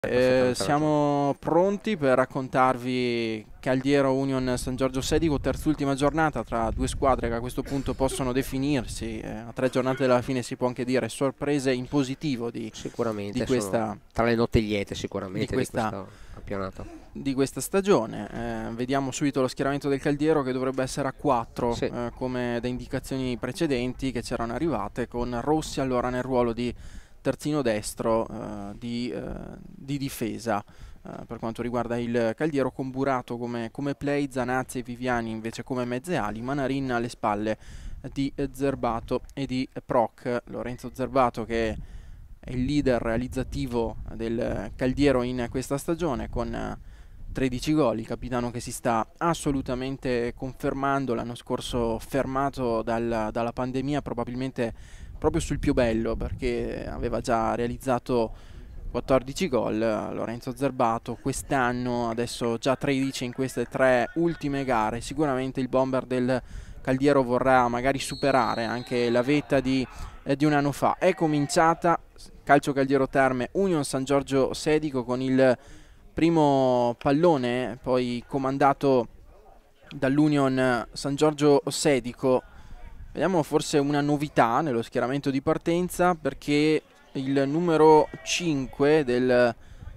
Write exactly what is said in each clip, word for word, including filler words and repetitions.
Eh, siamo pronti per raccontarvi Caldiero Union San Giorgio Sedico, terz'ultima giornata tra due squadre che a questo punto possono definirsi, eh, a tre giornate dalla fine si può anche dire, sorprese in positivo di, sicuramente di questa, tra le note liete sicuramente di, questa, di questo campionato. Di questa stagione. Eh, vediamo subito lo schieramento del Caldiero, che dovrebbe essere a quattro, sì. eh, come da indicazioni precedenti che c'erano arrivate, con Rossi allora nel ruolo di terzino destro uh, di, uh, di difesa uh, per quanto riguarda il Caldiero, con Burato come, come play, Zanazzi e Viviani invece come mezze ali, Manarin alle spalle di Zerbato e di Proc. Lorenzo Zerbato, che è il leader realizzativo del Caldiero in questa stagione, con tredici gol, il capitano che si sta assolutamente confermando, l'anno scorso fermato dal, dalla pandemia, probabilmente proprio sul più bello, perché aveva già realizzato quattordici gol. Lorenzo Zerbato quest'anno adesso già tredici in queste tre ultime gare. Sicuramente il bomber del Caldiero vorrà magari superare anche la vetta di, eh, di un anno fa. È cominciata Calcio Caldiero Terme Union San Giorgio Sedico, con il primo pallone poi comandato dall'Union San Giorgio Sedico. Vediamo forse una novità nello schieramento di partenza, perché il numero cinque del,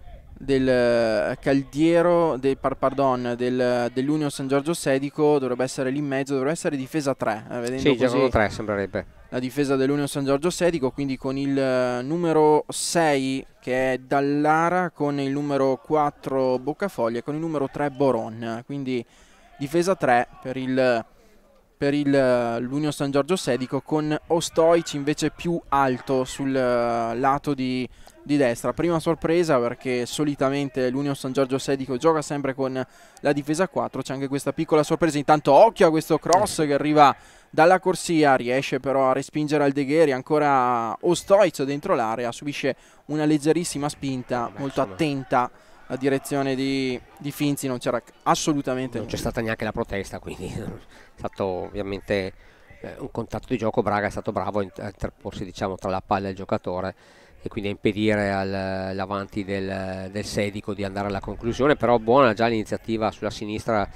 del Caldiero, de, pardon, del, dell'Union San Giorgio Sedico dovrebbe essere lì in mezzo, dovrebbe essere difesa tre. Eh, vedendo sì, così tre sembrerebbe. La difesa dell'Union San Giorgio Sedico, quindi con il numero sei che è Dallara, con il numero quattro Boccafoglia e con il numero tre Boron. Quindi difesa tre per il... per l'Union San Giorgio Sedico, con Ostoic invece più alto sul uh, lato di, di destra. Prima sorpresa, perché solitamente l'Union San Giorgio Sedico gioca sempre con la difesa quattro, c'è anche questa piccola sorpresa. Intanto occhio a questo cross che arriva dalla corsia, riesce però a respingere Aldegheri, ancora Ostoic dentro l'area, subisce una leggerissima spinta, Beh, molto insomma. attenta. La direzione di, di Finzi, non c'era assolutamente non c'è stata neanche la protesta, quindi è stato ovviamente eh, un contatto di gioco. Braga è stato bravo a interporsi, diciamo, tra la palla e il giocatore, e quindi a impedire all'avanti del, del Sedico di andare alla conclusione. Però buona già l'iniziativa sulla sinistra,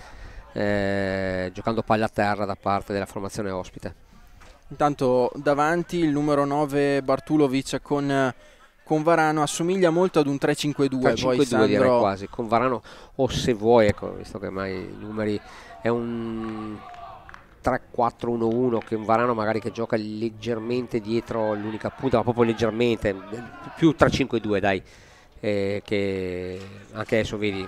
eh, giocando palla a terra da parte della formazione ospite. Intanto davanti il numero nove Bartulovic con con Varano, assomiglia molto ad un tre cinque due, poi Sandro... direi quasi, con Varano, o se vuoi, ecco, visto che mai i numeri, è un tre quattro uno uno, che un Varano magari che gioca leggermente dietro l'unica punta, ma proprio leggermente, più tre cinque due dai, eh, che anche adesso vedi,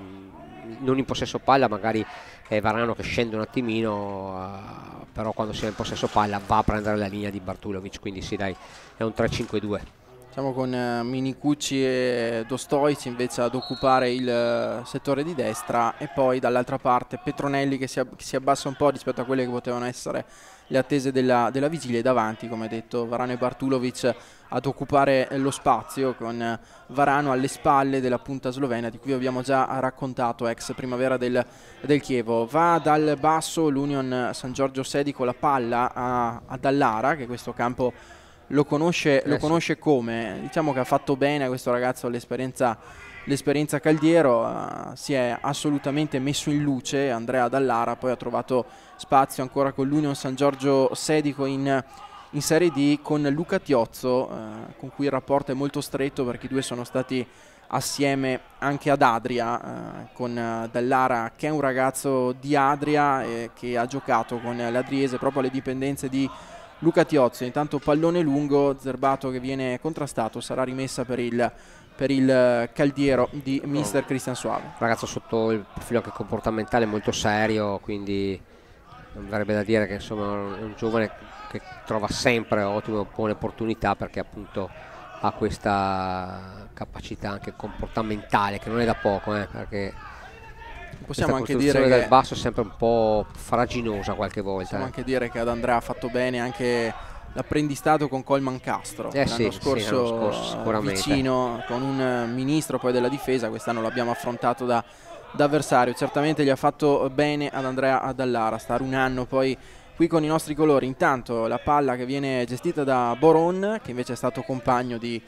mh, non in possesso palla magari è Varano che scende un attimino, uh, però quando si è in possesso palla va a prendere la linea di Bartulovic, quindi sì dai, è un tre cinque due. Diciamo con uh, Minicucci e Dostoic invece ad occupare il uh, settore di destra, e poi dall'altra parte Petronelli che si, ab che si abbassa un po' rispetto a quelle che potevano essere le attese della, della vigilia, e davanti, come detto, Varano e Bartulovic ad occupare lo spazio, con uh, Varano alle spalle della punta slovena di cui abbiamo già raccontato, ex Primavera del, del Chievo. Va dal basso l'Union San Giorgio Sedico, la palla a, a Dallara, che questo campo lo conosce, lo conosce come, diciamo che ha fatto bene a questo ragazzo l'esperienza l'esperienza Caldiero, uh, si è assolutamente messo in luce Andrea Dallara, poi ha trovato spazio ancora con l'Union San Giorgio Sedico in, in Serie D, con Luca Tiozzo, uh, con cui il rapporto è molto stretto, perché i due sono stati assieme anche ad Adria, uh, con uh, Dallara che è un ragazzo di Adria e che ha giocato con l'Adriese proprio alle dipendenze di Luca Tiozzo. Intanto pallone lungo, Zerbato che viene contrastato, sarà rimessa per il, per il Caldiero di mister Cristian Suave. Ragazzo sotto il profilo anche comportamentale molto serio, quindi non verrebbe da dire che insomma è un giovane che trova sempre ottime buone opportunità, perché appunto ha questa capacità anche comportamentale che non è da poco, eh, perché possiamo anche dire che dal basso è sempre un po' faraginosa qualche volta. Possiamo eh. anche dire che ad Andrea ha fatto bene anche l'apprendistato con Colman Castro, eh l'anno sì, scorso, sì, scorso sicuramente vicino, con un ministro poi della difesa. Quest'anno l'abbiamo affrontato da, da avversario. Certamente gli ha fatto bene ad Andrea Dallara stare un anno poi qui con i nostri colori. Intanto la palla che viene gestita da Boron, che invece è stato compagno di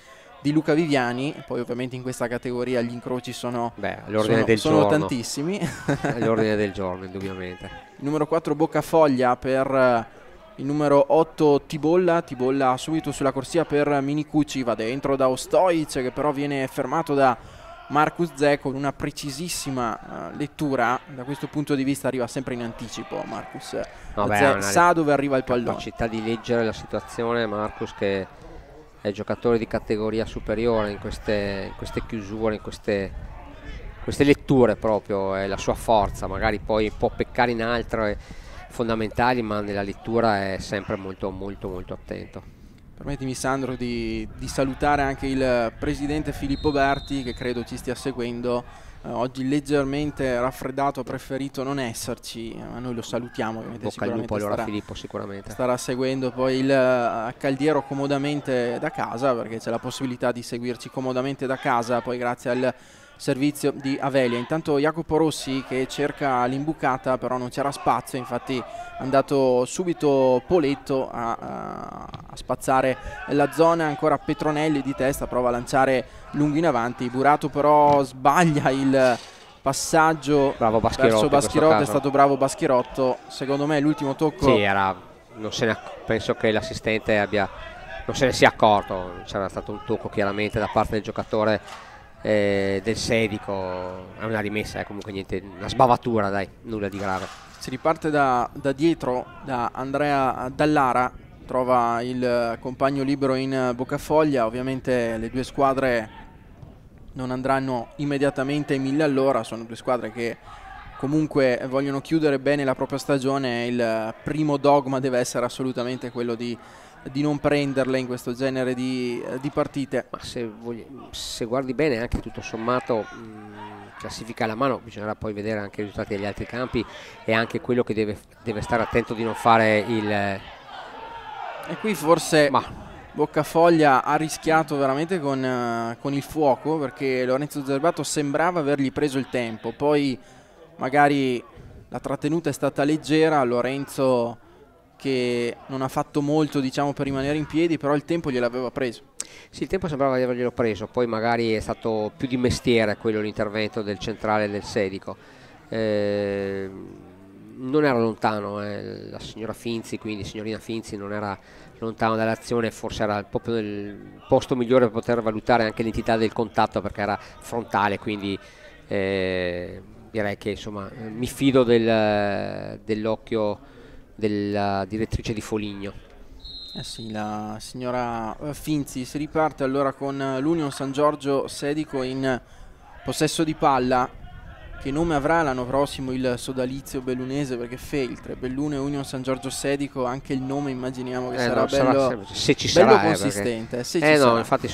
di Luca Viviani. Poi ovviamente in questa categoria gli incroci sono, Beh, sono, del sono giorno. tantissimi. All'ordine del giorno, indubbiamente. Il numero quattro Boccafoglia per il numero otto Tibolla. Tibolla subito sulla corsia per Minicucci, va dentro da Ostojic che però viene fermato da Marcus Zè con una precisissima uh, lettura. Da questo punto di vista arriva sempre in anticipo Marcus. No, beh, Zè sa dove arriva il pallone. Capacità di leggere la situazione, Marcus, che è giocatore di categoria superiore in queste, in queste chiusure, in queste, queste letture proprio, è la sua forza. Magari poi può peccare in altre fondamentali, ma nella lettura è sempre molto molto molto attento. Permettimi Sandro di, di salutare anche il presidente Filippo Berti, che credo ci stia seguendo. Eh, oggi leggermente raffreddato, ha preferito non esserci, ma noi lo salutiamo ovviamente. Bocca al lupo allora starà, Filippo, sicuramente starà seguendo poi il uh, Caldiero comodamente da casa, perché c'è la possibilità di seguirci comodamente da casa poi grazie al servizio di Avelia. Intanto Jacopo Rossi che cerca l'imbucata, però non c'era spazio, infatti è andato subito Poletto a, a, a spazzare la zona. Ancora Petronelli di testa, prova a lanciare lungo in avanti, Burato però sbaglia il passaggio. Bravo Baschirotto, verso Baschirotto, è stato bravo Baschirotto. Secondo me l'ultimo tocco, sì, era, non se ne, penso che l'assistente abbia, non se ne sia accorto, c'era stato un tocco chiaramente da parte del giocatore Eh, del Sedico. È una rimessa, è eh, comunque niente, una sbavatura, dai, nulla di grave. Si riparte da, da dietro da Andrea Dallara, trova il compagno libero in Boccafoglia. Ovviamente le due squadre non andranno immediatamente in mille all'ora, sono due squadre che comunque vogliono chiudere bene la propria stagione. Il primo dogma deve essere assolutamente quello di di non prenderle in questo genere di, di partite. Ma se, vogli, se guardi bene, anche tutto sommato mh, classifica alla mano, bisognerà poi vedere anche i risultati degli altri campi e anche quello che deve, deve stare attento di non fare il... E qui forse Ma. Boccafoglia ha rischiato veramente con, uh, con il fuoco, perché Lorenzo Zerbato sembrava avergli preso il tempo, poi magari la trattenuta è stata leggera, Lorenzo che non ha fatto molto, diciamo, per rimanere in piedi, però il tempo gliel'aveva preso. Sì, il tempo sembrava di averglielo preso, poi magari è stato più di mestiere quello l'intervento del centrale del Sedico. Eh, non era lontano, eh, la signora Finzi, quindi signorina Finzi non era lontano dall'azione, forse era proprio nel posto migliore per poter valutare anche l'entità del contatto, perché era frontale, quindi eh, direi che insomma mi fido del, dell'occhio della direttrice di Foligno. Eh sì, la signora Finzi. Si riparte allora con l'Union San Giorgio Sedico in possesso di palla. Che nome avrà l'anno prossimo il sodalizio bellunese, perché Feltre, Bellune, Union San Giorgio Sedico, anche il nome immaginiamo che eh sarà no, bello, sarà, se ci bello sarà, consistente. Eh, se eh ci no, sarà. infatti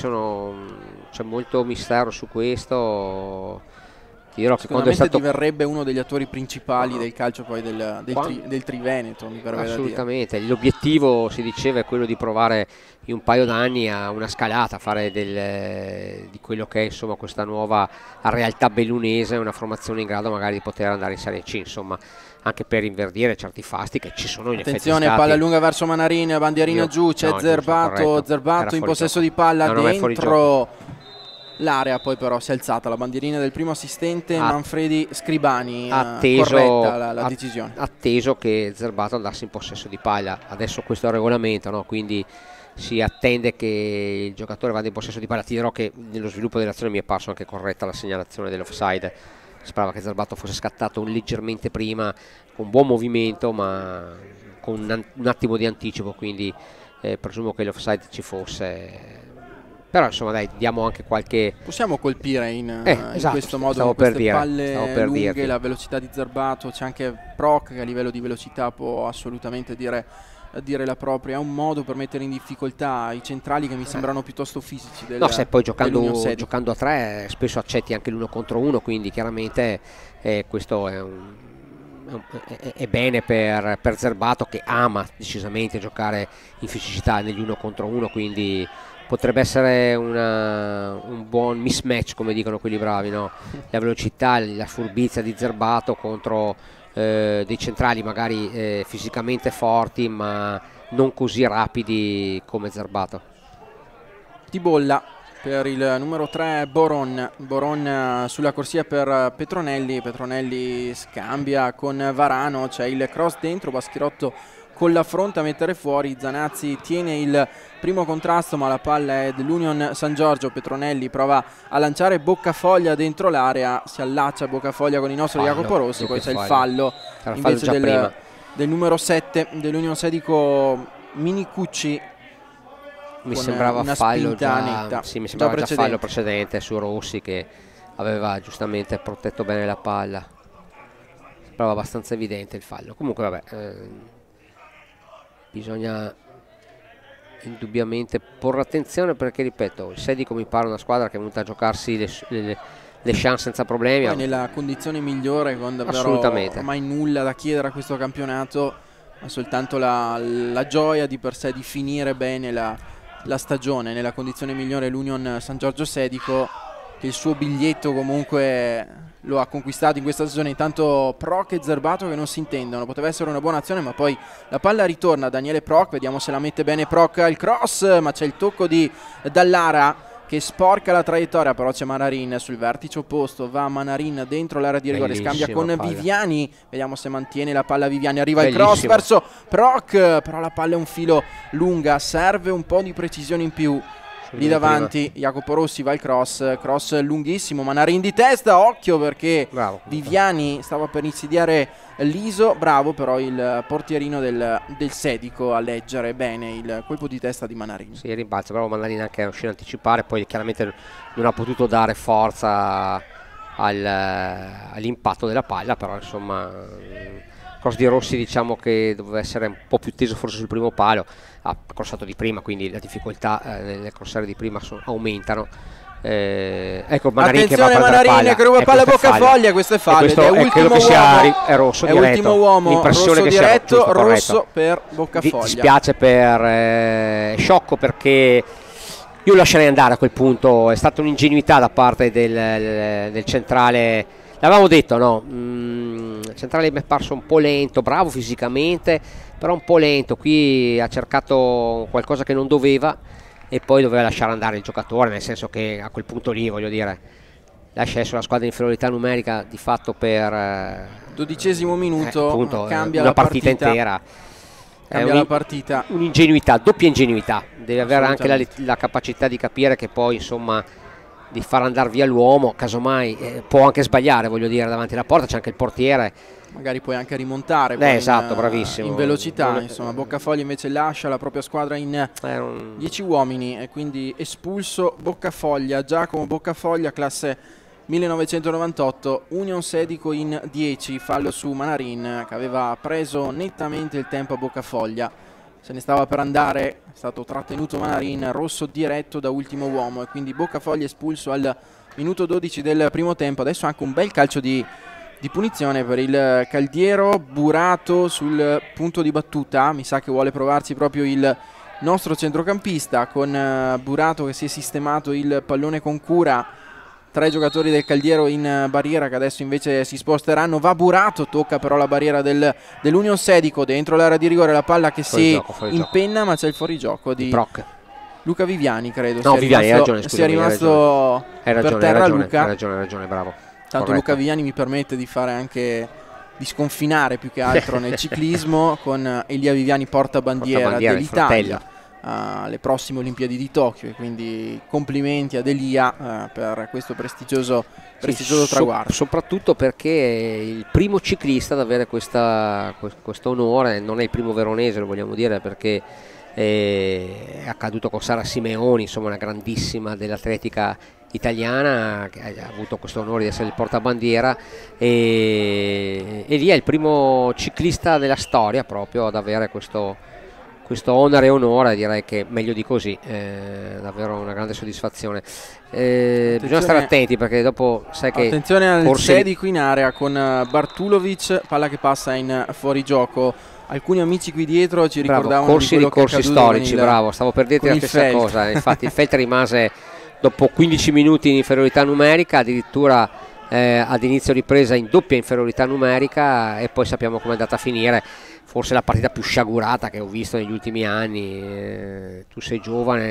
c'è molto mistero su questo. Dirò che quando è stato... diverrebbe uno degli attori principali no. del calcio poi del, del, tri, del Triveneto, mi verrebbe assolutamente. L'obiettivo, si diceva, è quello di provare in un paio d'anni a una scalata, a fare del, di quello che è insomma questa nuova realtà bellunese, una formazione in grado magari di poter andare in Serie C, insomma, anche per inverdire certi fasti che ci sono in Attenzione, effetti palla lunga verso Manarin, bandierina Io, giù, c'è no, Zerbato, Zerbato in possesso di palla no, dentro l'area, poi però si è alzata la bandierina del primo assistente ah, Manfredi Scribani. Atteso, corretta la, la decisione. Atteso che Zerbato andasse in possesso di palla, adesso questo è il regolamento, no? Quindi si attende che il giocatore vada in possesso di palla. Ti dirò che nello sviluppo dell'azione mi è parso anche corretta la segnalazione dell'offside, sembrava che Zerbato fosse scattato un leggermente prima, con buon movimento ma con un, un attimo di anticipo, quindi eh, presumo che l'offside ci fosse. Però insomma dai, diamo anche qualche... Possiamo colpire in, eh, in esatto, questo modo con queste dire, palle per lunghe, dirti. La velocità di Zerbato, c'è anche Proc che a livello di velocità può assolutamente dire, dire la propria. È un modo per mettere in difficoltà i centrali che mi sembrano piuttosto fisici del, no, se poi giocando, giocando a tre spesso accetti anche l'uno contro uno, quindi chiaramente eh, questo è un... è bene per, per Zerbato, che ama decisamente giocare in fisicità negli uno contro uno, quindi potrebbe essere una, un buon mismatch, come dicono quelli bravi, no? La velocità, la furbizia di Zerbato contro eh, dei centrali magari eh, fisicamente forti ma non così rapidi come Zerbato. Tibolla per il numero tre Boron. Boron sulla corsia per Petronelli, Petronelli scambia con Varano, c'è il cross dentro, Baschirotto con la fronte a mettere fuori, Zanazzi tiene il primo contrasto ma la palla è dell'Union San Giorgio. Petronelli prova a lanciare Boccafoglia dentro l'area, si allaccia Boccafoglia con il nostro fallo, Jacopo Rossi, poi c'è il fallo invece fallo del, del numero sette dell'Union Sedico Minicucci. Mi sembrava una fallo già, netta, sì, mi sembrava già, già fallo precedente su Rossi che aveva giustamente protetto bene la palla, sembrava abbastanza evidente il fallo. Comunque vabbè, ehm, bisogna indubbiamente porre attenzione perché ripeto, il Sedico mi pare una squadra che è venuta a giocarsi le, le, le chance senza problemi. Poi nella condizione migliore, con davvero ormai nulla da chiedere a questo campionato, ma soltanto la, la gioia di per sé di finire bene la, la stagione. Nella condizione migliore l'Union San Giorgio Sedico, che il suo biglietto comunque lo ha conquistato in questa stagione. Intanto Proc e Zerbato che non si intendono, poteva essere una buona azione ma poi la palla ritorna a Daniele Proc, vediamo se la mette bene Proc, il cross, ma c'è il tocco di Dallara che sporca la traiettoria, però c'è Manarin sul vertice opposto, va Manarin dentro l'area di rigore, scambia con palla. Viviani, vediamo se mantiene la palla Viviani, arriva Bellissimo. il cross verso Proc, però la palla è un filo lunga, serve un po' di precisione in più. Lì davanti Jacopo Rossi, va il cross, cross lunghissimo, Manarin di testa, occhio perché bravo. Viviani stava per insidiare l'Iso, bravo però il portierino del, del Sedico a leggere bene il colpo di testa di Manarin. Sì, rimbalzo, bravo Manarin anche a riuscire a anticipare, poi chiaramente non ha potuto dare forza al, all'impatto della palla, però insomma il cross di Rossi diciamo che doveva essere un po' più teso forse sul primo palo, ha crossato di prima, quindi le difficoltà eh, nelle crossare di prima sono, aumentano. Eh, ecco Manarin che va a prendere Manarin palla, che ruba palla Boccafoglia, questo è fallo, questo è, è credo che sia è rosso è diretto, ultimo uomo, rosso che diretto, sia, giusto, rosso per Boccafoglia. Di, dispiace per eh, Sciocco perché io lascerei andare a quel punto, è stata un'ingenuità da parte del, del centrale, l'avevamo detto no, mm, il centrale mi è parso un po' lento, bravo fisicamente, però un po' lento, qui ha cercato qualcosa che non doveva e poi doveva lasciare andare il giocatore, nel senso che a quel punto lì voglio dire lascia adesso la squadra in inferiorità numerica di fatto per eh, dodicesimo minuto, eh, appunto, cambia una la partita, partita intera, cambia la partita, un'ingenuità, doppia ingenuità, deve avere anche la, la capacità di capire che poi insomma di far andare via l'uomo, casomai eh, può anche sbagliare, voglio dire, davanti alla porta c'è anche il portiere, magari puoi anche rimontare eh, esatto, in, bravissimo. in velocità, insomma Boccafoglia invece lascia la propria squadra in dieci un... uomini e quindi espulso Boccafoglia. Giacomo Boccafoglia, classe millenovecentonovantotto, Union Sedico in dieci, fallo su Manarin che aveva preso nettamente il tempo a Boccafoglia, se ne stava per andare, è stato trattenuto Manarin, rosso diretto da ultimo uomo e quindi Boccafoglia espulso al minuto dodici del primo tempo. Adesso anche un bel calcio di, di punizione per il Caldiero, Burato sul punto di battuta, mi sa che vuole provarci proprio il nostro centrocampista con Burato che si è sistemato il pallone con cura. Tre giocatori del Caldiero in barriera che adesso invece si sposteranno, va Burato, tocca però la barriera del, dell'Union Sedico, dentro l'area di rigore la palla che fuori si gioco, impenna ma c'è il fuorigioco di Proc. Luca Viviani credo, no, sia Viviani, rimasto, ragione, scusami, sia rimasto hai ragione, per terra hai ragione, Luca. Hai ragione, hai ragione, bravo. Tanto corretto. Luca Viviani mi permette di fare anche, di sconfinare più che altro nel ciclismo con Elia Viviani portabandiera, portabandiera dell'Italia alle prossime Olimpiadi di Tokyo, e quindi complimenti ad Elia uh, per questo prestigioso, prestigioso sì, traguardo. So, soprattutto perché è il primo ciclista ad avere questa, questo onore, non è il primo veronese, lo vogliamo dire, perché è accaduto con Sara Simeoni, insomma una grandissima dell'atletica italiana che ha avuto questo onore di essere il portabandiera, e Elia è il primo ciclista della storia proprio ad avere questo questo onore e onore, direi che meglio di così, eh, davvero una grande soddisfazione. Eh, bisogna stare attenti perché dopo sai che attenzione al Sedico in area con Bartulovic, palla che passa in fuorigioco. Alcuni amici qui dietro ci bravo, ricordavano corsi di di corsi storici, il, bravo, stavo per dirti la stessa Felt. cosa, infatti il Felt rimase dopo quindici minuti in inferiorità numerica, addirittura eh, ad inizio ripresa in doppia inferiorità numerica, e poi sappiamo come è andata a finire. Forse la partita più sciagurata che ho visto negli ultimi anni, eh, tu sei giovane,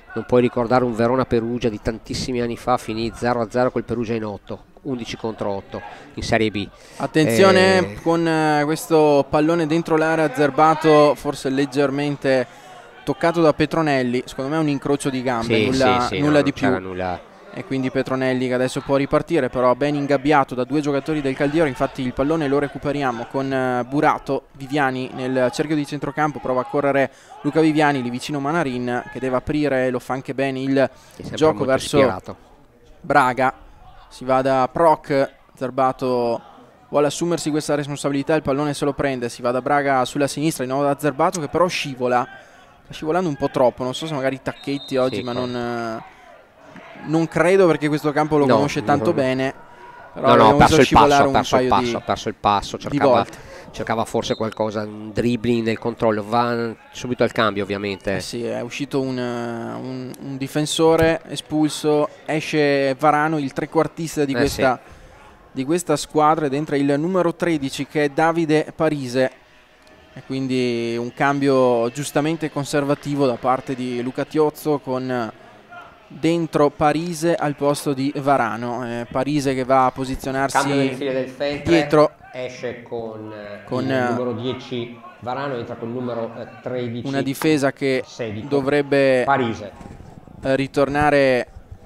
non puoi ricordare un Verona-Perugia di tantissimi anni fa, finì zero a zero col Perugia in otto, undici contro otto in Serie B. Attenzione eh, con uh, questo pallone dentro l'area, Zerbato forse leggermente toccato da Petronelli, secondo me è un incrocio di gambe, sì, nulla, sì, sì, nulla no, di più. Nulla. E quindi Petronelli che adesso può ripartire, però ben ingabbiato da due giocatori del Caldiero. Infatti il pallone lo recuperiamo con uh, Burato, Viviani nel cerchio di centrocampo, prova a correre Luca Viviani lì vicino Manarin che deve aprire, lo fa anche bene il gioco verso ispirato. Braga, si va da Proc, Zerbato vuole assumersi questa responsabilità, il pallone se lo prende, si va da Braga sulla sinistra, di nuovo da Zerbato che però scivola, sta scivolando un po' troppo, non so se magari Tacchetti oggi, sì, ma non... Uh, non credo, perché questo campo lo no, conosce tanto no, bene. Però no, no, ha perso il passo, ha un perso il passo, di, ha perso il passo, cercava, cercava forse qualcosa, un dribbling nel controllo, va subito al cambio ovviamente. Eh sì, è uscito un, un, un difensore espulso, esce Varano, il trequartista di, eh questa, sì. di questa squadra, ed entra il numero tredici che è Davide Parise. E quindi un cambio giustamente conservativo da parte di Luca Tiozzo, con... dentro Parise al posto di Varano. eh, Parise che va a posizionarsi del file del Feltre, dietro, esce con, con il numero dieci Varano, entra con il numero tredici, una difesa che sedici, dovrebbe Parise. Eh, ritornare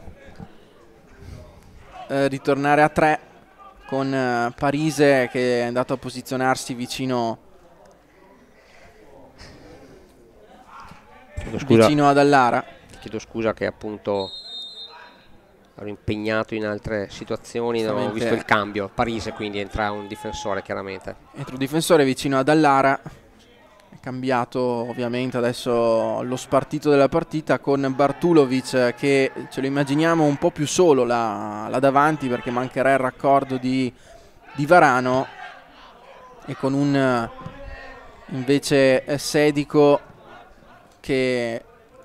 eh, ritornare a tre, con eh, Parise che è andato a posizionarsi vicino vicino ad Allara. Chiedo scusa che appunto ero impegnato in altre situazioni, non ho visto il cambio. Parise, quindi entra un difensore chiaramente. Entra un difensore vicino ad Allara, è cambiato ovviamente adesso lo spartito della partita, con Bartulovic che ce lo immaginiamo un po' più solo là, là davanti, perché mancherà il raccordo di, di Varano, e con un invece Sedico che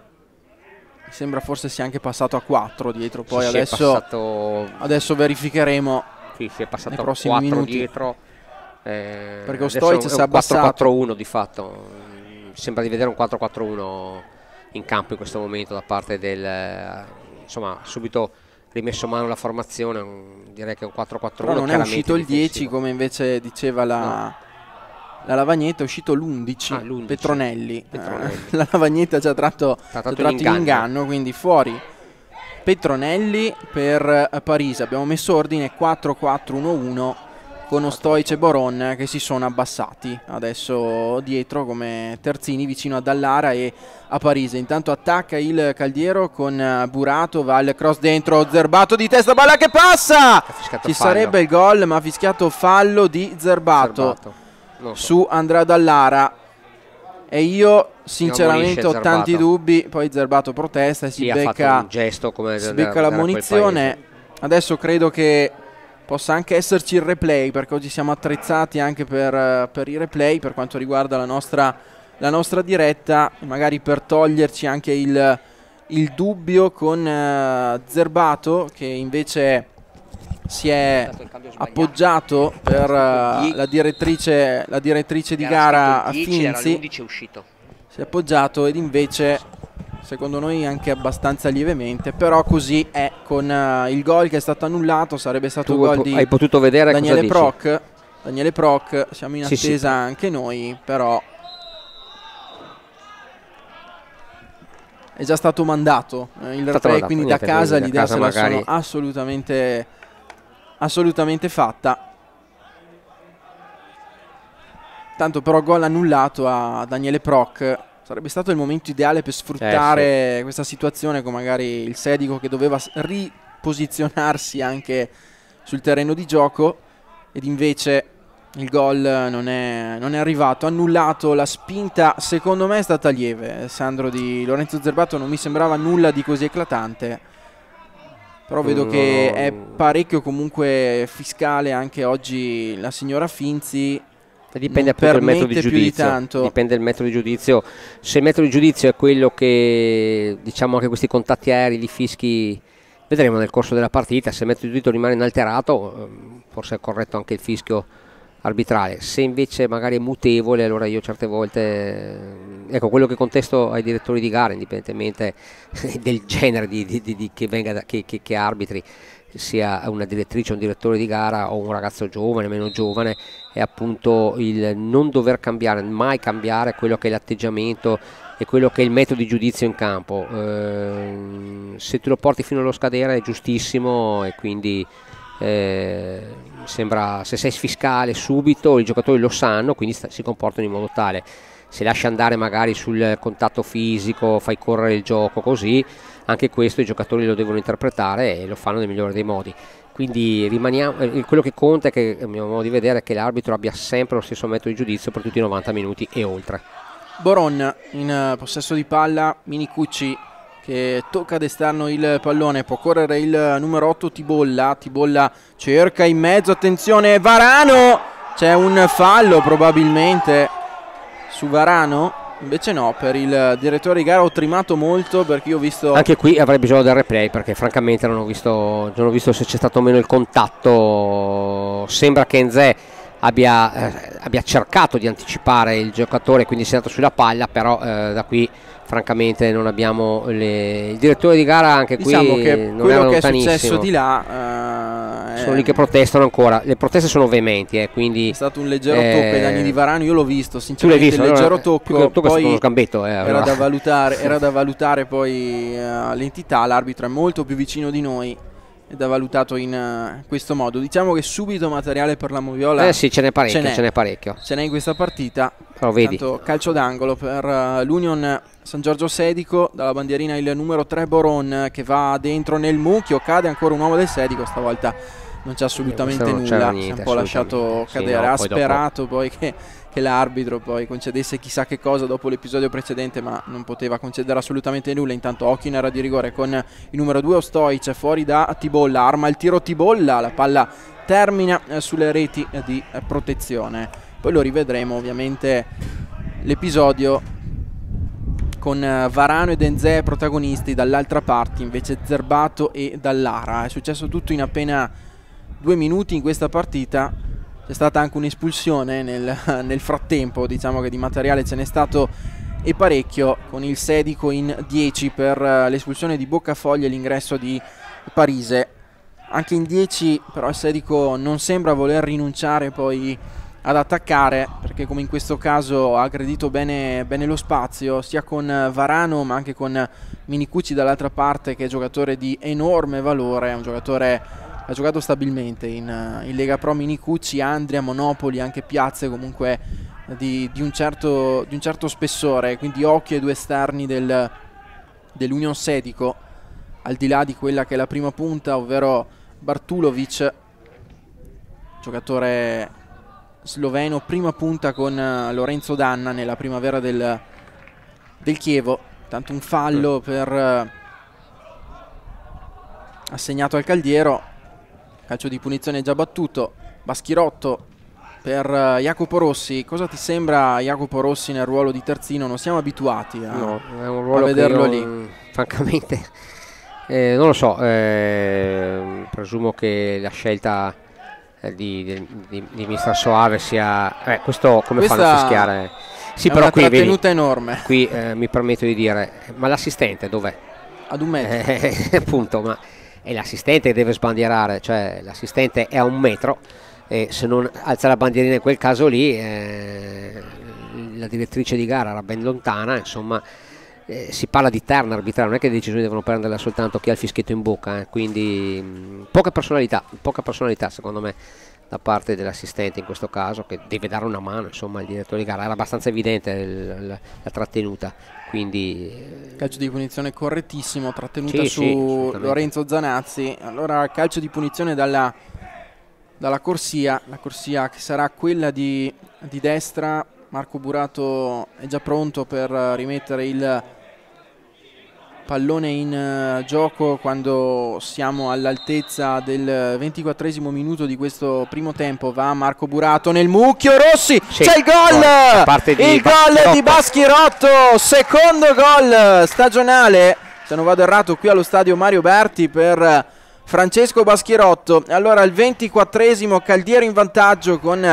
sembra forse sia anche passato a quattro dietro, poi sì, adesso, passato... adesso verificheremo sì, si è passato nei prossimi a minuti dietro, eh, perché Ostojic si è abbassato. quattro quattro uno di fatto, sembra di vedere un quattro quattro uno in campo in questo momento da parte del, insomma, subito rimesso mano alla formazione, un, direi che è un quattro quattro uno. Però non è uscito il dieci come invece diceva la... no. La Lavagnetta, è uscito l'undici, ah, Petronelli. Petronelli. Eh, la Lavagnetta ci ha tratto, ha tratto, tratto in, inganno. in inganno, quindi fuori Petronelli per Parise. Abbiamo messo ordine quattro quattro uno uno con Ostojic e Boron che si sono abbassati adesso dietro come terzini vicino ad Allara e a Parise. Intanto attacca il Caldiero con Burato, va il cross dentro, Zerbato di testa, palla che passa! Ci fallo. Sarebbe il gol, ma ha fischiato fallo di Zerbato. Zerbato. So. Su andrà Dallara, e io sinceramente ho tanti dubbi. Poi Zerbato protesta e si sì, becca, un gesto come si becca la munizione. Adesso credo che possa anche esserci il replay, perché oggi siamo attrezzati anche per, per i replay per quanto riguarda la nostra, la nostra diretta, magari per toglierci anche il, il dubbio con uh, Zerbato, che invece si è appoggiato per uh, la direttrice, la direttrice di gara a Finzi, si è appoggiato, ed invece secondo noi anche abbastanza lievemente, però così è, con uh, il gol che è stato annullato. Sarebbe stato il gol di hai potuto vedere Daniele Proc. Daniele Proc, siamo in attesa sì, sì. anche noi, però è già stato mandato eh, il replay, quindi da casa l'idea se la sono assolutamente assolutamente fatta. Tanto però gol annullato a Daniele Proc. Sarebbe stato il momento ideale per sfruttare eh, sì. questa situazione, con magari il Sedico che doveva riposizionarsi anche sul terreno di gioco, ed invece il gol non è, non è arrivato, annullato. La spinta secondo me è stata lieve, Sandro, di Lorenzo Zerbato, non mi sembrava nulla di così eclatante. Però vedo no. che è parecchio comunque fiscale anche oggi la signora Finzi. Dipende appunto dal metodo di giudizio. Di tanto. Dipende dal metodo di giudizio. Se il metodo di giudizio è quello che, diciamo, anche questi contatti aerei li fischi, vedremo nel corso della partita. Se il metodo di giudizio rimane inalterato, forse è corretto anche il fischio arbitrale. Se invece magari è mutevole, allora io certe volte, ecco, quello che contesto ai direttori di gara, indipendentemente del genere di, di, di, di che venga da, che, che, che arbitri, sia una direttrice o un direttore di gara o un ragazzo giovane, meno giovane, è appunto il non dover cambiare, mai cambiare quello che è l'atteggiamento e quello che è il metodo di giudizio in campo. Eh, se tu lo porti fino allo scadere è giustissimo, e quindi eh, sembra, se sei fiscale subito i giocatori lo sanno, quindi si comportano in modo tale. Se lasci andare magari sul contatto fisico, fai correre il gioco così, anche questo i giocatori lo devono interpretare e lo fanno nel migliore dei modi. Quindi rimaniamo, quello che conta è che, a mio modo di vedere, è che l'arbitro abbia sempre lo stesso metodo di giudizio per tutti i novanta minuti e oltre. Boron in possesso di palla, Minicucci che tocca d'esterno il pallone, può correre il numero otto Tibolla, Tibolla cerca in mezzo, attenzione Varano, c'è un fallo probabilmente su Varano, invece no, per il direttore di gara. Ho trimato molto perché io ho visto... Anche qui avrei bisogno del replay, perché francamente non ho visto, non ho visto se c'è stato o meno il contatto. Sembra che Nzè abbia, eh, abbia cercato di anticipare il giocatore, quindi si è andato sulla palla, però eh, da qui francamente non abbiamo le... il direttore di gara anche diciamo qui che non quello era che è successo di là uh, sono è... lì che protestano ancora, le proteste sono veementi, eh, quindi è stato un leggero eh... tocco ai danni di Varano, io l'ho visto sinceramente, visto, il leggero allora, tocco, tocco poi uno sgambetto, eh, allora. era, da valutare, era da valutare poi uh, l'entità, l'arbitro è molto più vicino di noi ed è valutato in uh, questo modo. Diciamo che subito materiale per la Moviola eh sì, ce n'è parecchio, ce n'è parecchio, ce n'è in questa partita. Però vedi. Tanto calcio d'angolo per uh, l'Union San Giorgio Sedico, dalla bandierina il numero tre Boron che va dentro nel mucchio, cade ancora un uomo del Sedico, stavolta non c'è assolutamente non nulla, niente, si è un po' lasciato sì, cadere, no, ha poi sperato dopo... poi che, che l'arbitro poi concedesse chissà che cosa dopo l'episodio precedente, ma non poteva concedere assolutamente nulla. Intanto occhio in area di rigore con il numero due Ostojic, fuori da Tibolla, arma il tiro Tibolla, la palla termina eh, sulle reti eh, di eh, protezione. Poi lo rivedremo ovviamente l'episodio con uh, Varano ed Nzè protagonisti, dall'altra parte invece Zerbato e Dallara. È successo tutto in appena due minuti in questa partita, c'è stata anche un'espulsione nel, nel frattempo, diciamo che di materiale ce n'è stato e parecchio, con il Sedico in dieci per uh, l'espulsione di Boccafoglia e l'ingresso di Parise. Anche in dieci però il Sedico non sembra voler rinunciare poi ad attaccare, perché come in questo caso ha aggredito bene, bene lo spazio, sia con Varano ma anche con Minicucci dall'altra parte, che è giocatore di enorme valore, è un giocatore, ha giocato stabilmente in, in Lega Pro. Minicucci, Andria, Monopoli, anche piazze comunque di, di, un, certo, di un certo spessore, quindi occhio ai due esterni del, dell'Union Sedico, al di là di quella che è la prima punta, ovvero Bartulovic, giocatore sloveno, prima punta con uh, Lorenzo Danna nella primavera del, del Chievo. Tanto un fallo per uh, assegnato al Caldiero, calcio di punizione già battuto. Baschirotto per uh, Jacopo Rossi. Cosa ti sembra Jacopo Rossi nel ruolo di terzino? Non siamo abituati a, no, è un ruolo a vederlo che io, lì francamente eh, non lo so, eh, presumo che la scelta Di, di, di, di mister Soave sia eh, questo come Questa fanno a fischiare? Sì, è però una qui trattenuta vedi, enorme. Qui eh, mi permetto di dire, ma l'assistente dov'è? Ad un metro. Eh, appunto, ma è l'assistente che deve sbandierare, cioè l'assistente è a un metro e se non alza la bandierina in quel caso lì eh, la direttrice di gara era ben lontana, insomma. Eh, si parla di terna arbitrale, non è che le decisioni devono prenderle soltanto chi ha il fischietto in bocca, eh. Quindi mh, poca personalità, poca personalità secondo me da parte dell'assistente in questo caso, che deve dare una mano, insomma, il direttore di gara. Era abbastanza evidente il, il, la trattenuta, quindi eh. calcio di punizione correttissimo, trattenuta sì, su sì, Lorenzo Zanazzi. Allora calcio di punizione dalla, dalla corsia, la corsia che sarà quella di, di destra. Marco Burato è già pronto per rimettere il pallone in uh, gioco quando siamo all'altezza del ventiquattresimo minuto di questo primo tempo. Va Marco Burato nel mucchio, Rossi, sì, c'è il gol, il gol di Baschirotto, secondo gol stagionale, se non vado errato, qui allo stadio Mario Berti per Francesco Baschirotto. Allora al ventiquattresimo Caldiero in vantaggio con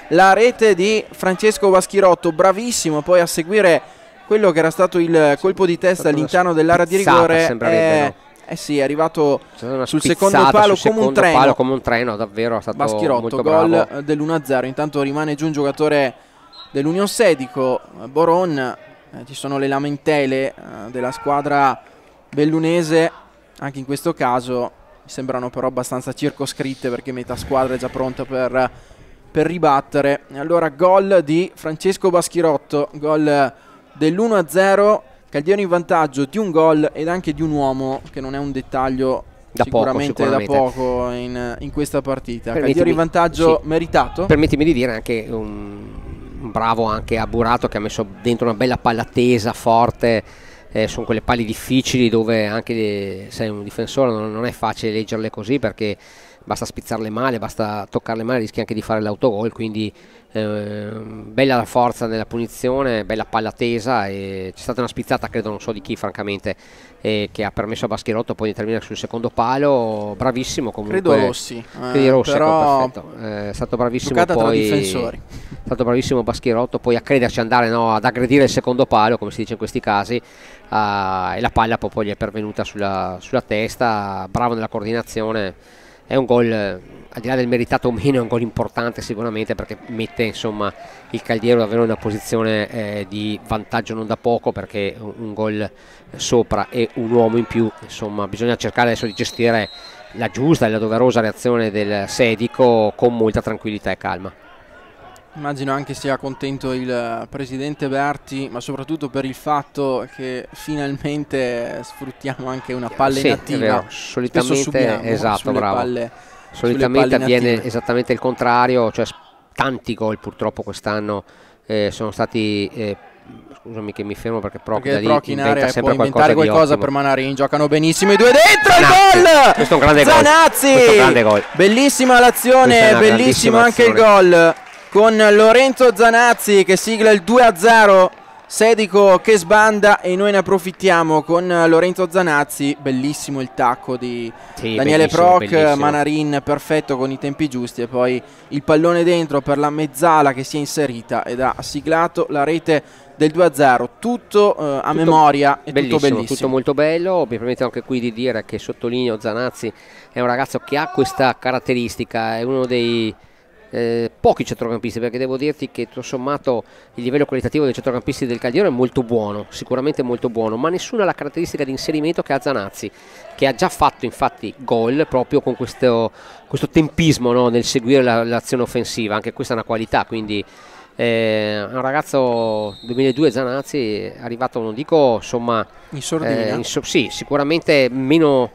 la rete di Francesco Baschirotto, bravissimo poi a seguire quello che era stato il colpo di testa all'interno dell'area di rigore. Sembrerebbe, no? Eh sì, è arrivato sul secondo palo, sul come, secondo un treno. palo come un treno, davvero è stato Baschirotto, molto gol bravo. dell'uno a zero. Intanto rimane giù un giocatore dell'Union Sedico, Boron. Eh, ci sono le lamentele eh, della squadra bellunese, anche in questo caso mi sembrano però abbastanza circoscritte, perché metà squadra è già pronta per, per ribattere. E allora gol di Francesco Baschirotto, gol dell'uno a zero. Caldiero in vantaggio di un gol ed anche di un uomo, che non è un dettaglio da sicuramente, poco, sicuramente da poco in, in questa partita. Caldiero in vantaggio, sì, meritato. Permettimi di dire anche un, un bravo anche a Burato, che ha messo dentro una bella palla tesa, forte. Eh, sono quelle palle difficili dove anche sei un difensore non, non è facile leggerle così, perché basta spizzarle male, basta toccarle male, rischi anche di fare l'autogol. Quindi eh, bella la forza nella punizione, bella palla tesa, e c'è stata una spizzata, credo, non so di chi francamente, eh, che ha permesso a Baschirotto poi di intervenire sul secondo palo. Bravissimo comunque, credo Rossi, eh, Rossi però ecco, perfetto. Eh, è stato bravissimo giocata poi, tra difensori. è stato bravissimo Baschirotto poi a crederci, andare, no, ad aggredire il secondo palo, come si dice in questi casi. Uh, e la palla poi gli è pervenuta sulla, sulla testa. Bravo nella coordinazione. È un gol, al di là del meritato o meno, è un gol importante sicuramente, perché mette insomma il Caldiero davvero in una posizione eh, di vantaggio non da poco, perché un, un gol sopra e un uomo in più, insomma bisogna cercare adesso di gestire la giusta e la doverosa reazione del Sedico con molta tranquillità e calma. Immagino anche sia contento il presidente Berti, ma soprattutto per il fatto che finalmente sfruttiamo anche una palla sì, inattiva. Solitamente, esatto, bravo. Palle, Solitamente avviene inattive. Esattamente il contrario, cioè tanti gol purtroppo quest'anno eh, sono stati, eh, scusami che mi fermo perché Proc perché da lì Proc in area sempre può inventare qualcosa, qualcosa per Manarin. Giocano benissimo i due dentro, il gol! Questo è un grande Zanazzi! gol. Questo è un grande gol. Bellissima l'azione, bellissimo anche il gol, con Lorenzo Zanazzi che sigla il due a zero. Sedico che sbanda e noi ne approfittiamo con Lorenzo Zanazzi. Bellissimo il tacco di sì, Daniele Proc, bellissimo. Manarin perfetto con i tempi giusti, e poi il pallone dentro per la mezzala che si è inserita ed ha siglato la rete del due a zero. Tutto eh, a tutto memoria e tutto bellissimo. Tutto molto bello. Mi permetto anche qui di dire che sottolineo Zanazzi è un ragazzo che ha questa caratteristica, è uno dei Eh, pochi centrocampisti, perché devo dirti che tutto sommato il livello qualitativo dei centrocampisti del Caldiero è molto buono, sicuramente molto buono, ma nessuno ha la caratteristica di inserimento che ha Zanazzi, che ha già fatto infatti gol proprio con questo, questo tempismo, no, nel seguire l'azione offensiva. Anche questa è una qualità, quindi eh, un ragazzo duemiladue Zanazzi è arrivato, non dico insomma in sordina, eh, in so sì, sicuramente meno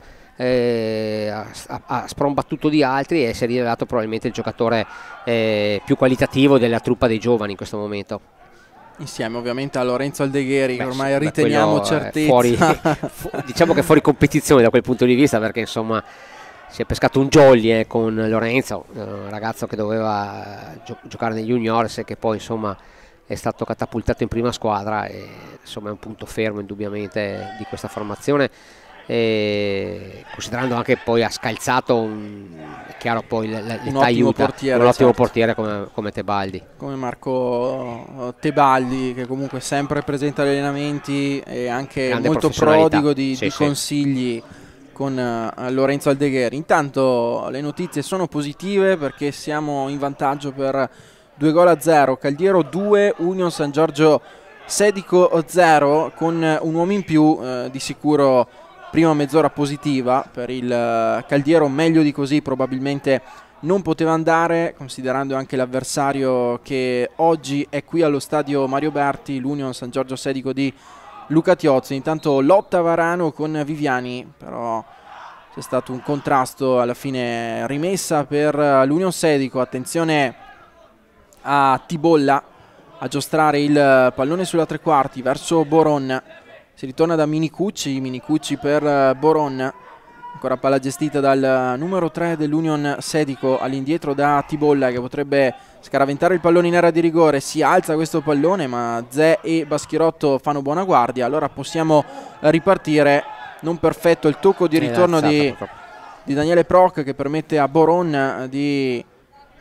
Eh, ha, ha sprombattuto di altri e si è rivelato probabilmente il giocatore eh, più qualitativo della truppa dei giovani in questo momento, insieme ovviamente a Lorenzo Aldegheri, beh, che ormai beh, riteniamo certezza fuori, fu, diciamo che fuori competizione da quel punto di vista, perché insomma si è pescato un jolly eh, con Lorenzo, un ragazzo che doveva gio giocare negli juniors e che poi insomma è stato catapultato in prima squadra, e insomma è un punto fermo indubbiamente di questa formazione. E considerando anche poi ha scalzato un, è chiaro poi l'età aiuta, portiere, un ottimo certo. portiere come, come Tebaldi, come Marco Tebaldi, che comunque sempre presente agli allenamenti e anche grande molto prodigo di, sì, di sì. consigli con uh, Lorenzo Aldegheri. Intanto le notizie sono positive, perché siamo in vantaggio per due gol a zero. Caldiero due, Union San Giorgio Sedico zero, con un uomo in più, uh, di sicuro prima mezz'ora positiva per il Caldiero. Meglio di così probabilmente non poteva andare, considerando anche l'avversario che oggi è qui allo stadio Mario Berti, l'Union San Giorgio Sedico di Luca Tiozzi. Intanto lotta Varano con Viviani, però c'è stato un contrasto, alla fine rimessa per l'Union Sedico. Attenzione a Tibolla a giostrare il pallone sulla tre quarti verso Boron. Si ritorna da Minicucci, Minicucci per Boron, ancora palla gestita dal numero tre dell'Union Sedico, all'indietro da Tibolla, che potrebbe scaraventare il pallone in area di rigore. Si alza questo pallone, ma Zè e Baschirotto fanno buona guardia, allora possiamo ripartire. Non perfetto il tocco di ritorno di, di Daniele Proc, che permette a Boron di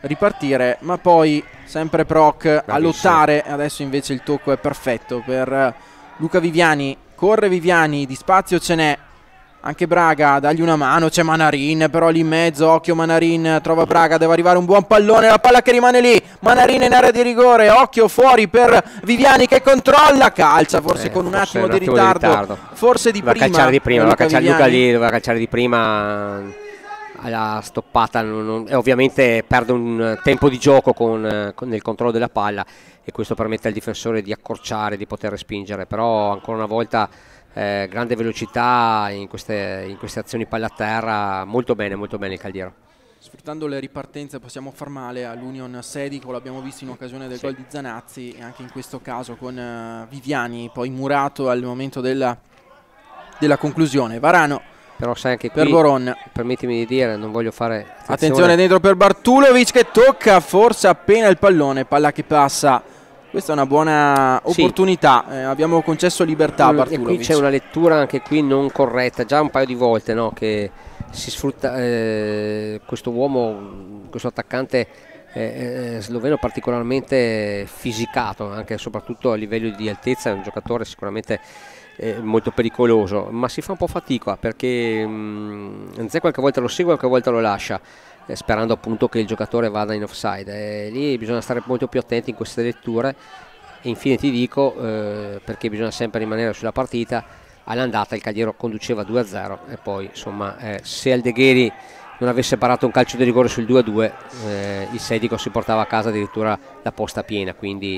ripartire, ma poi sempre Proc Bravissimo. a lottare. Adesso invece il tocco è perfetto per Luca Viviani, corre Viviani, di spazio ce n'è, anche Braga, dagli una mano, c'è Manarin però lì in mezzo, occhio Manarin, trova Braga, deve arrivare un buon pallone, la palla che rimane lì, Manarin in area di rigore, occhio fuori per Viviani che controlla, calcia forse eh, con un attimo, un attimo di, ritardo, di ritardo, forse di va prima, calciare di prima, va Luca calciare Viviani. Luca lì, doveva calciare di prima, alla stoppata non, non, e ovviamente perde un tempo di gioco con, con nel controllo della palla, e questo permette al difensore di accorciare, di poter respingere, però ancora una volta eh, grande velocità in queste, in queste azioni palla a terra, molto bene, molto bene il Caldiero. Sfruttando le ripartenze possiamo far male all'Union Sedico, l'abbiamo visto in occasione del sì. gol di Zanazzi e anche in questo caso con uh, Viviani, poi murato al momento della, della conclusione. Varano però sai anche per qui, Boron, permettimi di dire, non voglio fare attenzione, attenzione dentro per Bartulovic che tocca forse appena il pallone, palla che passa, questa è una buona opportunità, sì. eh, abbiamo concesso libertà a Bartulovic. E qui c'è una lettura anche qui non corretta, già un paio di volte, no, che si sfrutta eh, questo uomo, questo attaccante eh, sloveno particolarmente fisicato, anche e soprattutto a livello di altezza, è un giocatore sicuramente Eh, molto pericoloso, ma si fa un po' fatica perché Nzè qualche volta lo segue, qualche volta lo lascia, eh, sperando appunto che il giocatore vada in offside. Eh, lì bisogna stare molto più attenti in queste letture. E infine ti dico, eh, perché bisogna sempre rimanere sulla partita, all'andata il Cagliero conduceva due a zero e poi insomma eh, se Aldegheri non avesse parato un calcio di rigore sul due a due, eh, il Sedico si portava a casa addirittura la posta piena, quindi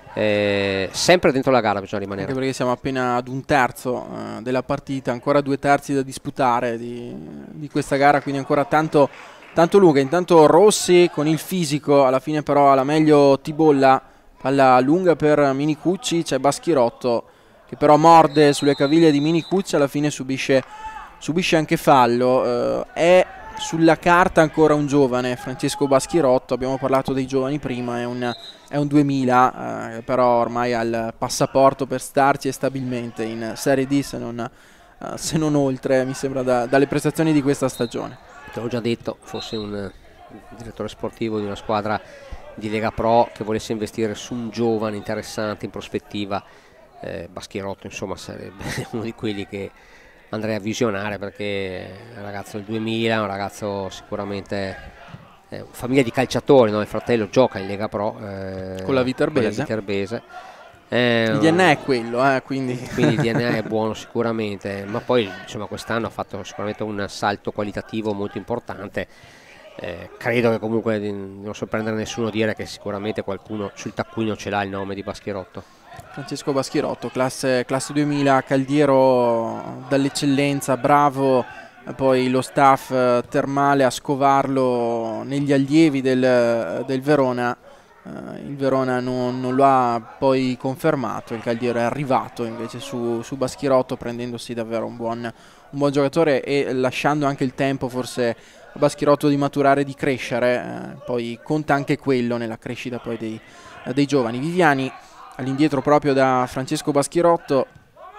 Eh, sempre dentro la gara bisogna rimanere. Anche perché siamo appena ad un terzo eh, della partita, ancora due terzi da disputare di, di questa gara, quindi ancora tanto, tanto lunga. Intanto Rossi con il fisico, alla fine però alla meglio Tibolla, palla lunga per Minicucci, c'è Baschirotto che però morde sulle caviglie di Minicucci, alla fine subisce, subisce anche fallo. Eh, è sulla carta ancora un giovane, Francesco Baschirotto, abbiamo parlato dei giovani prima, è un, è un duemila, eh, però ormai ha il passaporto per starci stabilmente in Serie D, se non, eh, se non oltre, mi sembra, da, dalle prestazioni di questa stagione. Te l'ho già detto, fosse un, un direttore sportivo di una squadra di Lega Pro che volesse investire su un giovane interessante in prospettiva, eh, Baschirotto insomma sarebbe uno di quelli che andrei a visionare, perché è un ragazzo del duemila, un ragazzo sicuramente eh, famiglia di calciatori, no? Il fratello gioca in Lega Pro eh, con la Viterbese, con la Viterbese. Eh, il D N A è quello, eh, quindi. quindi il D N A è buono sicuramente, ma poi insomma quest'anno ha fatto sicuramente un salto qualitativo molto importante. Eh, credo che comunque non sorprendere nessuno dire che sicuramente qualcuno sul taccuino ce l'ha il nome di Baschirotto. Francesco Baschirotto, classe, classe duemila, Caldiero dall'eccellenza, bravo, poi lo staff termale a scovarlo negli allievi del, del Verona. Uh, il Verona non, non lo ha poi confermato, il Caldiero è arrivato invece su, su Baschirotto, prendendosi davvero un buon, un buon giocatore e lasciando anche il tempo forse a Baschirotto di maturare, di crescere, uh, poi conta anche quello nella crescita poi dei, uh, dei giovani. Viviani all'indietro proprio da Francesco Baschirotto,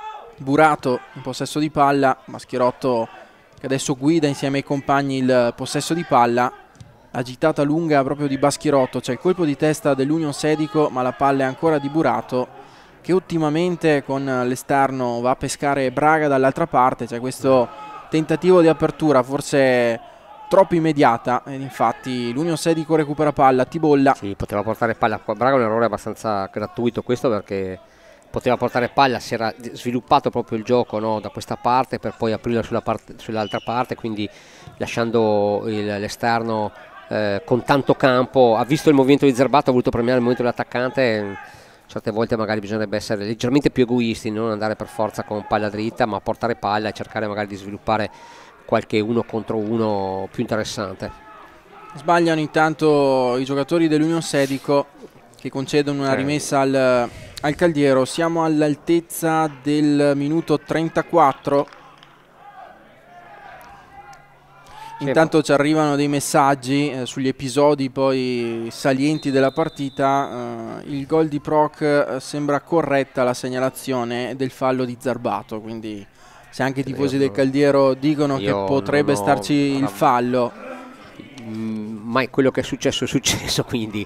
Burato in possesso di palla, Baschirotto che adesso guida insieme ai compagni il possesso di palla, agitata lunga proprio di Baschirotto, c'è il colpo di testa dell'Union Sedico ma la palla è ancora di Burato che ottimamente con l'esterno va a pescare Braga dall'altra parte, c'è questo tentativo di apertura forse troppo immediata ed infatti l'Union Sedico recupera palla, Tibolla. Sì, poteva portare palla, Braga è un errore abbastanza gratuito questo, perché poteva portare palla, si era sviluppato proprio il gioco, no, da questa parte per poi aprirla sulla parte, sull'altra parte, quindi lasciando l'esterno eh, con tanto campo, ha visto il movimento di Zerbato, ha voluto premiare il movimento dell'attaccante. Certe volte magari bisognerebbe essere leggermente più egoisti, non andare per forza con palla dritta, ma portare palla e cercare magari di sviluppare qualche uno contro uno più interessante. Sbagliano intanto i giocatori dell'Union Sedico che concedono una rimessa al, al Caldiero. Siamo all'altezza del minuto trentaquattro. Intanto ci arrivano dei messaggi eh, sugli episodi poi salienti della partita. Eh, il gol di Proc eh, sembra corretta la segnalazione del fallo di Zerbato, quindi se anche i tifosi del Caldiero dicono che potrebbe starci il fallo, mm, mai quello che è successo è successo, quindi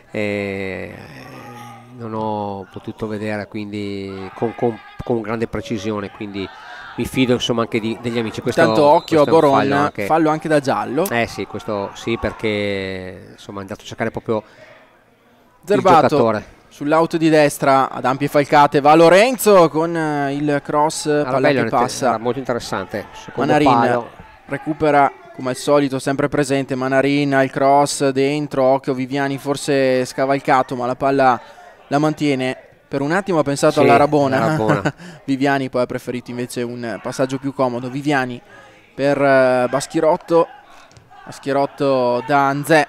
eh, non ho potuto vedere quindi con, con, con grande precisione, quindi mi fido insomma anche di, degli amici. Questo, Intanto occhio questo a Boron, fallo anche, fallo anche da giallo. Eh sì, questo sì, perché insomma è andato a cercare proprio Zerbato il giocatore. Sull'auto di destra ad ampie falcate va Lorenzo con uh, il cross, palla che passa. Era molto interessante. Secondo Manarin palo. recupera come al solito, sempre presente Manarin, il cross dentro, occhio Viviani forse scavalcato, ma la palla la mantiene. Per un attimo ha pensato sì, alla Rabona, Rabona. Viviani poi ha preferito invece un passaggio più comodo. Viviani per uh, Baschirotto, Baschirotto da Nzè,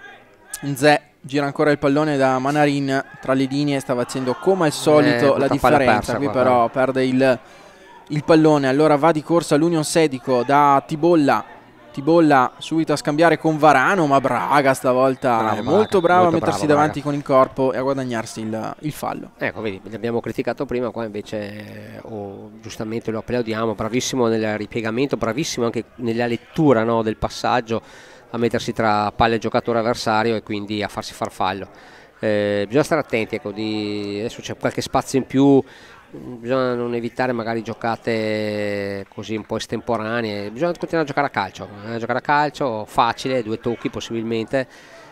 Nzè gira ancora il pallone da Manarin tra le linee, sta facendo come al solito eh, la differenza, persa, qui però perde il, il pallone. Allora va di corsa l'Union Sedico da Tibolla, Tibolla subito a scambiare con Varano, ma Braga stavolta bravo, è molto bravo molto a mettersi bravo, davanti Braga. Con il corpo e a guadagnarsi il, il fallo. Ecco, vedi, l'abbiamo criticato prima, qua invece oh, giustamente lo applaudiamo, bravissimo nel ripiegamento, bravissimo anche nella lettura, no, del passaggio, a mettersi tra palle e giocatore avversario e quindi a farsi far fallo. Eh, bisogna stare attenti, ecco, di, adesso c'è qualche spazio in più, bisogna non evitare magari giocate così un po' estemporanee, bisogna continuare a giocare a calcio, a giocare a calcio facile, due tocchi possibilmente,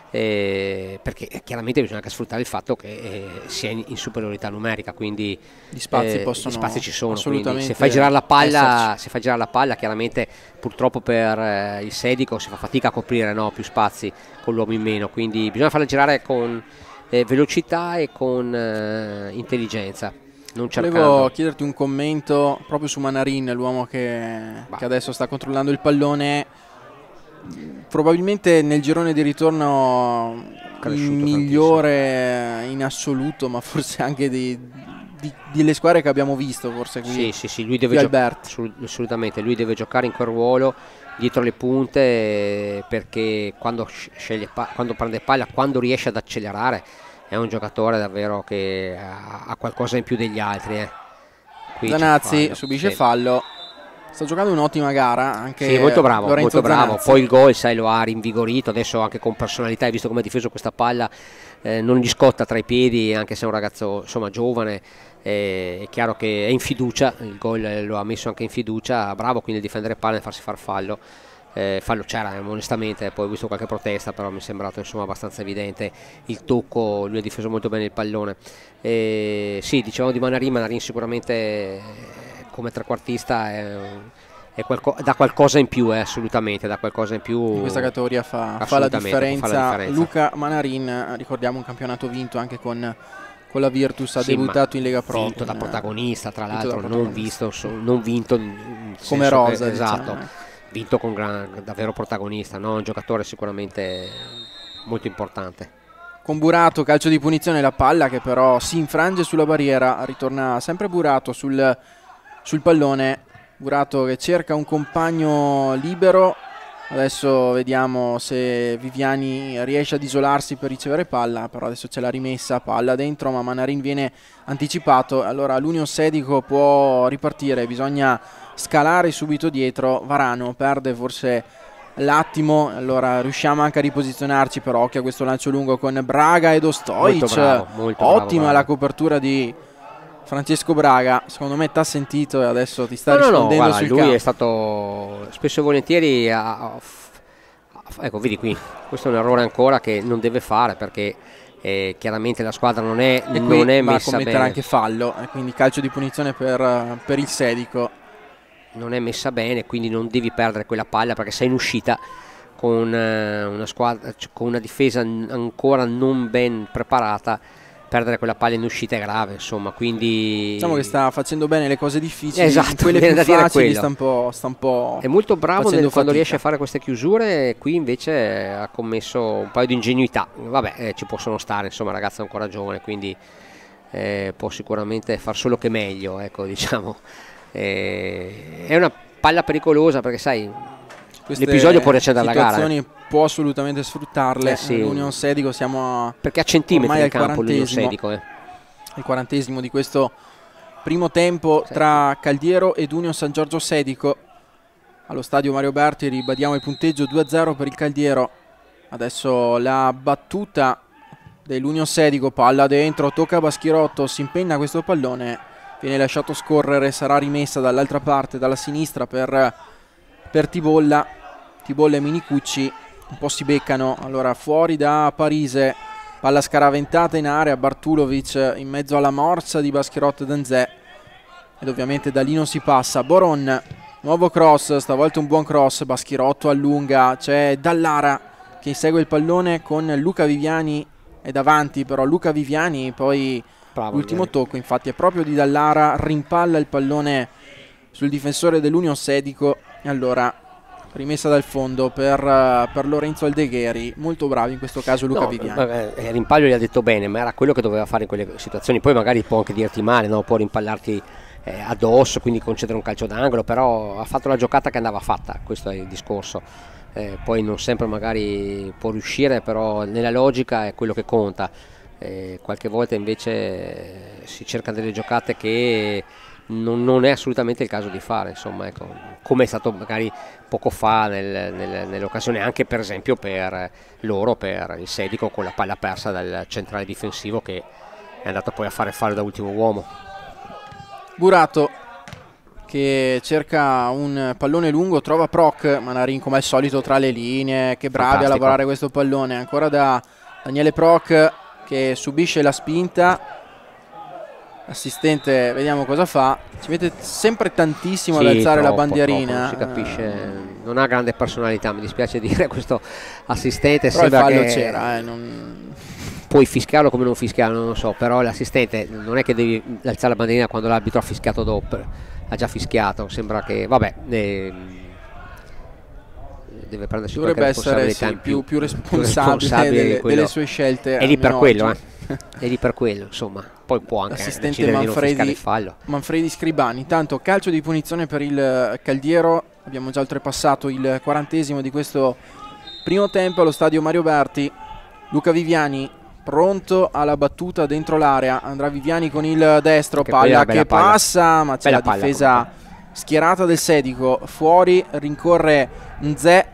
eh, perché chiaramente bisogna anche sfruttare il fatto che eh, si è in, in superiorità numerica, quindi gli spazi, eh, possono gli spazi ci sono, assolutamente se fai girare la palla, se fai girare la palla chiaramente purtroppo per eh, il Sedico si fa fatica a coprire, no, più spazi con l'uomo in meno, quindi bisogna farla girare con eh, velocità e con eh, intelligenza. Non Volevo chiederti un commento proprio su Manarin, l'uomo che, che adesso sta controllando il pallone. Probabilmente nel girone di ritorno il migliore in assoluto, ma forse anche di, di, delle squadre che abbiamo visto, forse qui. Sì, sì, sì, lui deve giocare, assolutamente, lui deve giocare in quel ruolo dietro le punte, perché quando sceglie, quando prende palla, quando riesce ad accelerare, è un giocatore davvero che ha, ha qualcosa in più degli altri. Eh. Zanazzi subisce sì. fallo. Sta giocando un'ottima gara anche sì, molto bravo, Lorenzo molto bravo. Zanazzi. Poi il gol, sai, lo ha rinvigorito adesso anche con personalità. Hai visto come ha difeso questa palla, eh, non gli scotta tra i piedi, anche se è un ragazzo insomma giovane. Eh, è chiaro che è in fiducia, il gol lo ha messo anche in fiducia. Bravo quindi a difendere palla e farsi far fallo. Eh, fallo c'era, eh, onestamente, poi ho visto qualche protesta, però mi è sembrato insomma abbastanza evidente il tocco, lui ha difeso molto bene il pallone. Eh, sì, dicevamo di Manarin, Manarin sicuramente eh, come trequartista è, è qualco, da qualcosa in più, eh, assolutamente, da qualcosa in più. In questa categoria fa, fa, la differenza. fa la differenza. Luca Manarin, ricordiamo un campionato vinto anche con, con la Virtus, ha sì, debuttato in Lega Pro. Vinto da protagonista, tra l'altro, non, visto, non vinto come rosa, che, esatto. Diciamo. Vinto con gran, davvero protagonista, no? Un giocatore sicuramente molto importante. Con Burato, calcio di punizione, la palla che però si infrange sulla barriera, ritorna sempre Burato sul, sul pallone. Burato che cerca un compagno libero, adesso vediamo se Viviani riesce ad isolarsi per ricevere palla, però adesso c'è la rimessa, palla dentro ma Manarin viene anticipato, allora l'Union Sedico può ripartire, bisogna scalare subito dietro. Varano perde forse l'attimo, allora riusciamo anche a riposizionarci, però occhio a questo lancio lungo con Braga ed Ostojic. Molto bravo, molto ottima bravo, la copertura di Francesco Braga, secondo me ti ha sentito e adesso ti sta no, rispondendo no, no, guarda, sul lui campo. È stato spesso e volentieri a, a, a, ecco vedi qui, questo è un errore ancora che non deve fare, perché Eh, chiaramente la squadra non è, e non qui è va messa a commettere bene, anche fallo, e quindi calcio di punizione per, per il Sedico. Non è messa bene, quindi non devi perdere quella palla, perché sei in uscita con eh, una squadra, con una difesa ancora non ben preparata. Perdere quella palla in uscita è grave, insomma, quindi diciamo che sta facendo bene le cose difficili, esatto, quelle più da facili sta un po', sta un po' è molto bravo nel, quando riesce fatica. a fare queste chiusure. Qui invece ha commesso un paio di ingenuità, vabbè, eh, ci possono stare, insomma, ragazzo ancora giovane, quindi eh, può sicuramente far solo che meglio, ecco, diciamo. Eh, è una palla pericolosa, perché sai, l'episodio può riaccendere la gara, eh. può assolutamente sfruttarle. Eh sì. L'Union Sedico siamo a, perché a centimetri del campo l'Union Sedico, eh. il quarantesimo di questo primo tempo sì. tra Caldiero ed Union San Giorgio Sedico allo stadio Mario Berti. Ribadiamo il punteggio due a zero per il Caldiero Adesso la battuta dell'Union Sedico, palla dentro, tocca a Baschirotto, si impenna questo pallone, viene lasciato scorrere, sarà rimessa dall'altra parte, dalla sinistra per, per Tibolla. Tibolla e Minicucci un po' si beccano, allora fuori da Parise, palla scaraventata in area, Bartulovic in mezzo alla morsa di Baschirotto e Danzè, ed ovviamente da lì non si passa. Boron, nuovo cross, stavolta un buon cross, Baschirotto allunga, c'è Dallara che insegue il pallone con Luca Viviani, è davanti però Luca Viviani, poi l'ultimo tocco infatti è proprio di Dallara, rimpalla il pallone sul difensore dell'Union Sedico, e allora rimessa dal fondo per, per Lorenzo Aldegheri, molto bravi in questo caso Luca no, Viviani. Il rimpaglio gli ha detto bene, ma era quello che doveva fare in quelle situazioni, poi magari può anche dirti male, no? Può rimpallarti eh, addosso, quindi concedere un calcio d'angolo, però ha fatto la giocata che andava fatta, questo è il discorso. Eh, poi non sempre magari può riuscire, però nella logica è quello che conta. Eh, qualche volta invece eh, si cercano delle giocate che non, non è assolutamente il caso di fare, insomma, ecco, come è stato magari poco fa nel, nel, nell'occasione anche per esempio per loro, per il Sedico, con la palla persa dal centrale difensivo che è andato poi a fare fallo da ultimo uomo. Burato che cerca un pallone lungo, trova Proc, Manarin come al solito tra le linee, che bravi Fantastico. a lavorare questo pallone, ancora da Daniele Proc che subisce la spinta, l'assistente vediamo cosa fa, ci mette sempre tantissimo sì, ad alzare troppo, la bandierina, troppo, non si capisce, non ha grande personalità, mi dispiace dire, questo assistente. Però sembra il fallo che c'era, eh, non... puoi fischiarlo come non fischiarlo, non lo so, però l'assistente non è che devi alzare la bandierina quando l'arbitro ha fischiato dopo, ha già fischiato, sembra che vabbè eh, deve prendersi dovrebbe essere sì, più, più, più responsabile, più responsabile delle, delle sue scelte, è lì per quello eh. è lì per quello, insomma, poi può anche l'assistente Manfredi, il fallo. Manfredi Scribani. Intanto calcio di punizione per il Caldiero, abbiamo già oltrepassato il quarantesimo di questo primo tempo allo stadio Mario Berti. Luca Viviani pronto alla battuta dentro l'area, andrà Viviani con il destro, che palla che palla. passa, ma c'è la palla, difesa comunque. schierata del Sedico, fuori rincorre Nzè,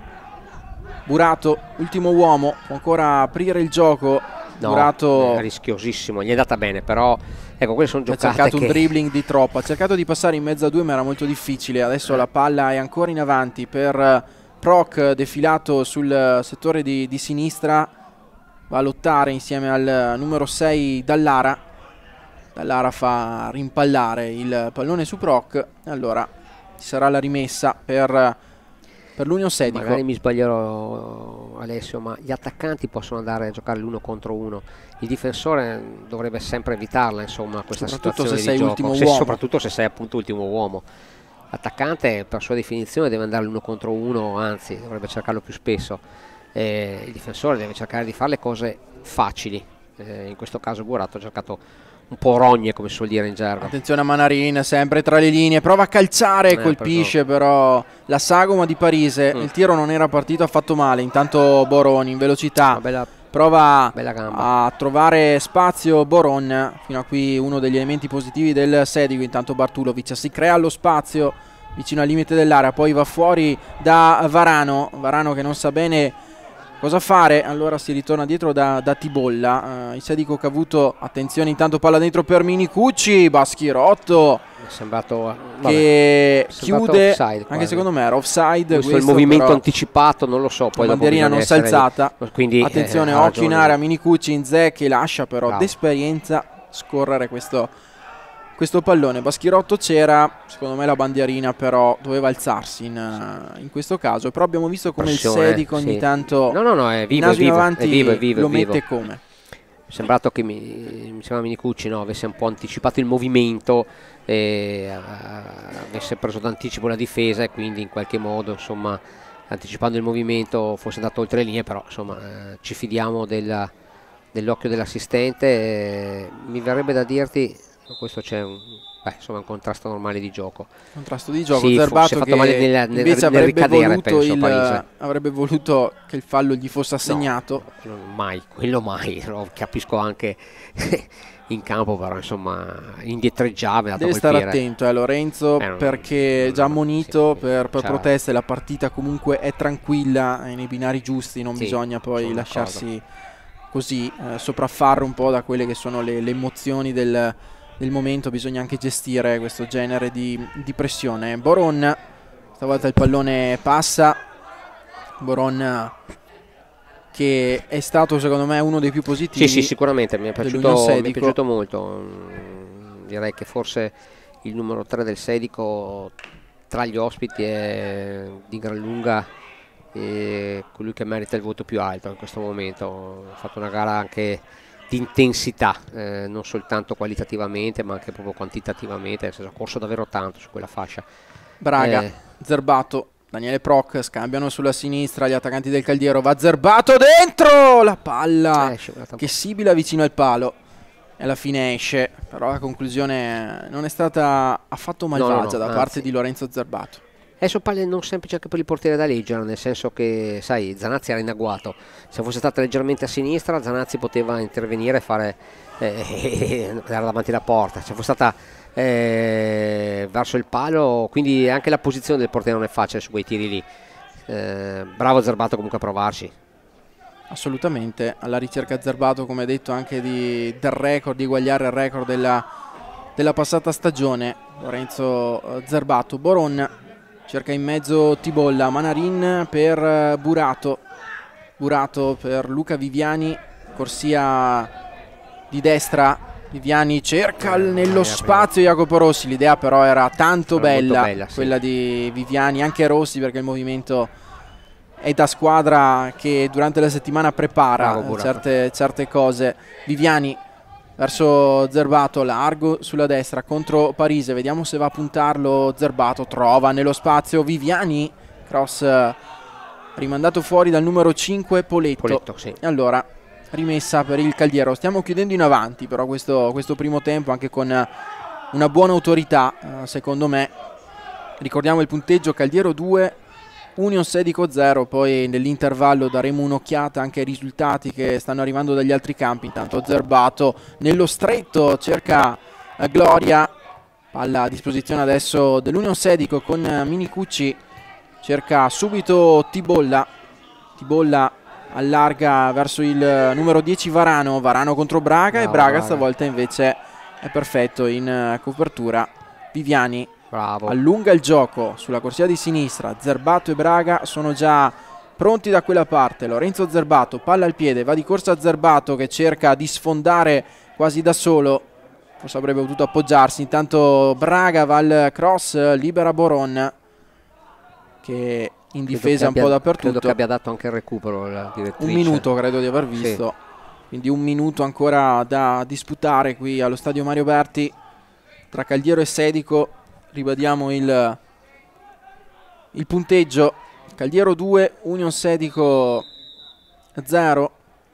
Burato, ultimo uomo, può ancora aprire il gioco. No, Burato è rischiosissimo, gli è andata bene, però ecco, quelle sono giocate ha cercato che... un dribbling di troppo, ha cercato di passare in mezzo a due ma era molto difficile, adesso eh. la palla è ancora in avanti per Proc, defilato sul settore di, di sinistra, va a lottare insieme al numero sei Dallara. Dallara fa rimpallare il pallone su Proc, allora ci sarà la rimessa per, per l'Union Sedico. Magari mi sbaglierò Alessio, ma gli attaccanti possono andare a giocare l'uno contro uno, il difensore dovrebbe sempre evitarla, insomma, questa soprattutto situazione se sei di ultimo gioco, uomo. se, soprattutto se sei appunto ultimo uomo. L'attaccante per sua definizione deve andare l'uno contro uno, anzi dovrebbe cercarlo più spesso. Eh, il difensore deve cercare di fare le cose facili, eh, in questo caso Burato ha giocato un po' rogne, come si suol dire in gergo. Attenzione a Manarin, sempre tra le linee, prova a calciare, eh, colpisce però la sagoma di Parise, mm. il tiro non era partito affatto male, intanto Boroni in velocità bella, prova bella a trovare spazio Boron, fino a qui uno degli elementi positivi del Sedico. Intanto Bartulovic si crea lo spazio vicino al limite dell'area, poi va fuori da Varano, Varano che non sa bene cosa fare, allora si ritorna dietro da, da Tibolla, uh, il Sedico che ha avuto, attenzione intanto palla dentro per Minicucci, Baschirotto è sembrato, che vabbè, chiude, offside, anche quasi. Secondo me era offside questo, questo il movimento anticipato, non lo so, poi la bandierina non si è alzata, quindi attenzione, eh, occhio in area, Minicucci in Zè che lascia però d'esperienza scorrere questo questo pallone. Baschirotto c'era, secondo me la bandierina però doveva alzarsi in, in questo caso, però abbiamo visto come Pressione, il Sedico ogni sì. tanto no, no, no, è vivo, in naso è vivo, in avanti è vivo, è vivo, lo è vivo. mette come. È sembrato che mi, mi sembra Minicucci no, avesse un po' anticipato il movimento, e avesse preso d'anticipo la difesa e quindi in qualche modo, insomma, anticipando il movimento fosse andato oltre le linee, però insomma eh, ci fidiamo della, dell'occhio dell'assistente. Eh, mi verrebbe da dirti, questo c'è un beh, insomma è un contrasto normale di gioco. Contrasto di gioco, sì, Zerbato si è fatto che male nel, nel, invece nel avrebbe, ricadere, voluto penso, il, avrebbe voluto che il fallo gli fosse assegnato. No, mai, quello mai, lo capisco anche in campo, però insomma indietreggiava. Deve stare piede. attento eh, Lorenzo, eh, non, perché non, già ammonito sì, per, per proteste, la partita comunque è tranquilla, è nei binari giusti, non sì, bisogna poi lasciarsi così eh, sopraffare un po' da quelle che sono le, le emozioni del, del momento. Bisogna anche gestire questo genere di, di pressione. Boron, stavolta il pallone passa, Boron che è stato secondo me uno dei più positivi. Sì, sì, sicuramente mi è piaciuto, mi è piaciuto molto. Direi che forse il numero tre del Sedico tra gli ospiti è di gran lunga e colui che merita il voto più alto in questo momento. Ha fatto una gara anche di intensità, eh, non soltanto qualitativamente ma anche proprio quantitativamente, nel senso, ha corso davvero tanto su quella fascia. Braga, eh. Zerbato, Daniele Proc scambiano sulla sinistra gli attaccanti del Caldiero, va Zerbato dentro, la palla eh, che sibila vicino al palo e alla fine esce, però la conclusione non è stata affatto malvagia no, no, no, da anzi. parte di Lorenzo Zerbato. Adesso palle non semplice anche per il portiere da leggere, nel senso che, sai, Zanazzi era in agguato. Se fosse stata leggermente a sinistra, Zanazzi poteva intervenire e fare eh, era davanti alla porta. Se fosse stata eh, verso il palo, quindi anche la posizione del portiere non è facile su quei tiri lì. Eh, bravo Zerbato comunque a provarci. Assolutamente, alla ricerca Zerbato, come detto, anche di, del record, di eguagliare il record della, della passata stagione. Lorenzo Zerbato, Boron cerca in mezzo Tibolla, Manarin per Burato, Burato per Luca Viviani, corsia di destra, Viviani cerca nello spazio Jacopo Rossi, l'idea però era tanto era bella, bella quella sì. di Viviani, anche Rossi, perché il movimento è da squadra che durante la settimana prepara Bravo, certe, certe cose. Viviani verso Zerbato, largo sulla destra contro Parise, vediamo se va a puntarlo Zerbato, trova nello spazio Viviani, cross rimandato fuori dal numero cinque Poletto, Poletto sì. E allora rimessa per il Caldiero. Stiamo chiudendo in avanti però questo, questo primo tempo, anche con una buona autorità eh, secondo me. Ricordiamo il punteggio: Caldiero due, Union Sedico zero, poi nell'intervallo daremo un'occhiata anche ai risultati che stanno arrivando dagli altri campi. Intanto Zerbato nello stretto cerca Gloria, palla a disposizione adesso dell'Union Sedico con Minicucci, cerca subito Tibolla, Tibolla allarga verso il numero dieci Varano, Varano contro Braga no, e Braga Braga. stavolta invece è perfetto in copertura. Viviani Bravo. allunga il gioco sulla corsia di sinistra, Zerbato e Braga sono già pronti da quella parte. Lorenzo Zerbato, palla al piede, va di corsa Zerbato che cerca di sfondare quasi da solo, forse avrebbe potuto appoggiarsi. Intanto Braga va al cross, libera Boron che in difesa un po' dappertutto. Credo che abbia dato anche il recupero la direttrice. Un minuto credo di aver visto, sì. Quindi un minuto ancora da disputare qui allo stadio Mario Berti tra Caldiero e Sedico. Ribadiamo il, il punteggio: Caldiero due, Union Sedico zero,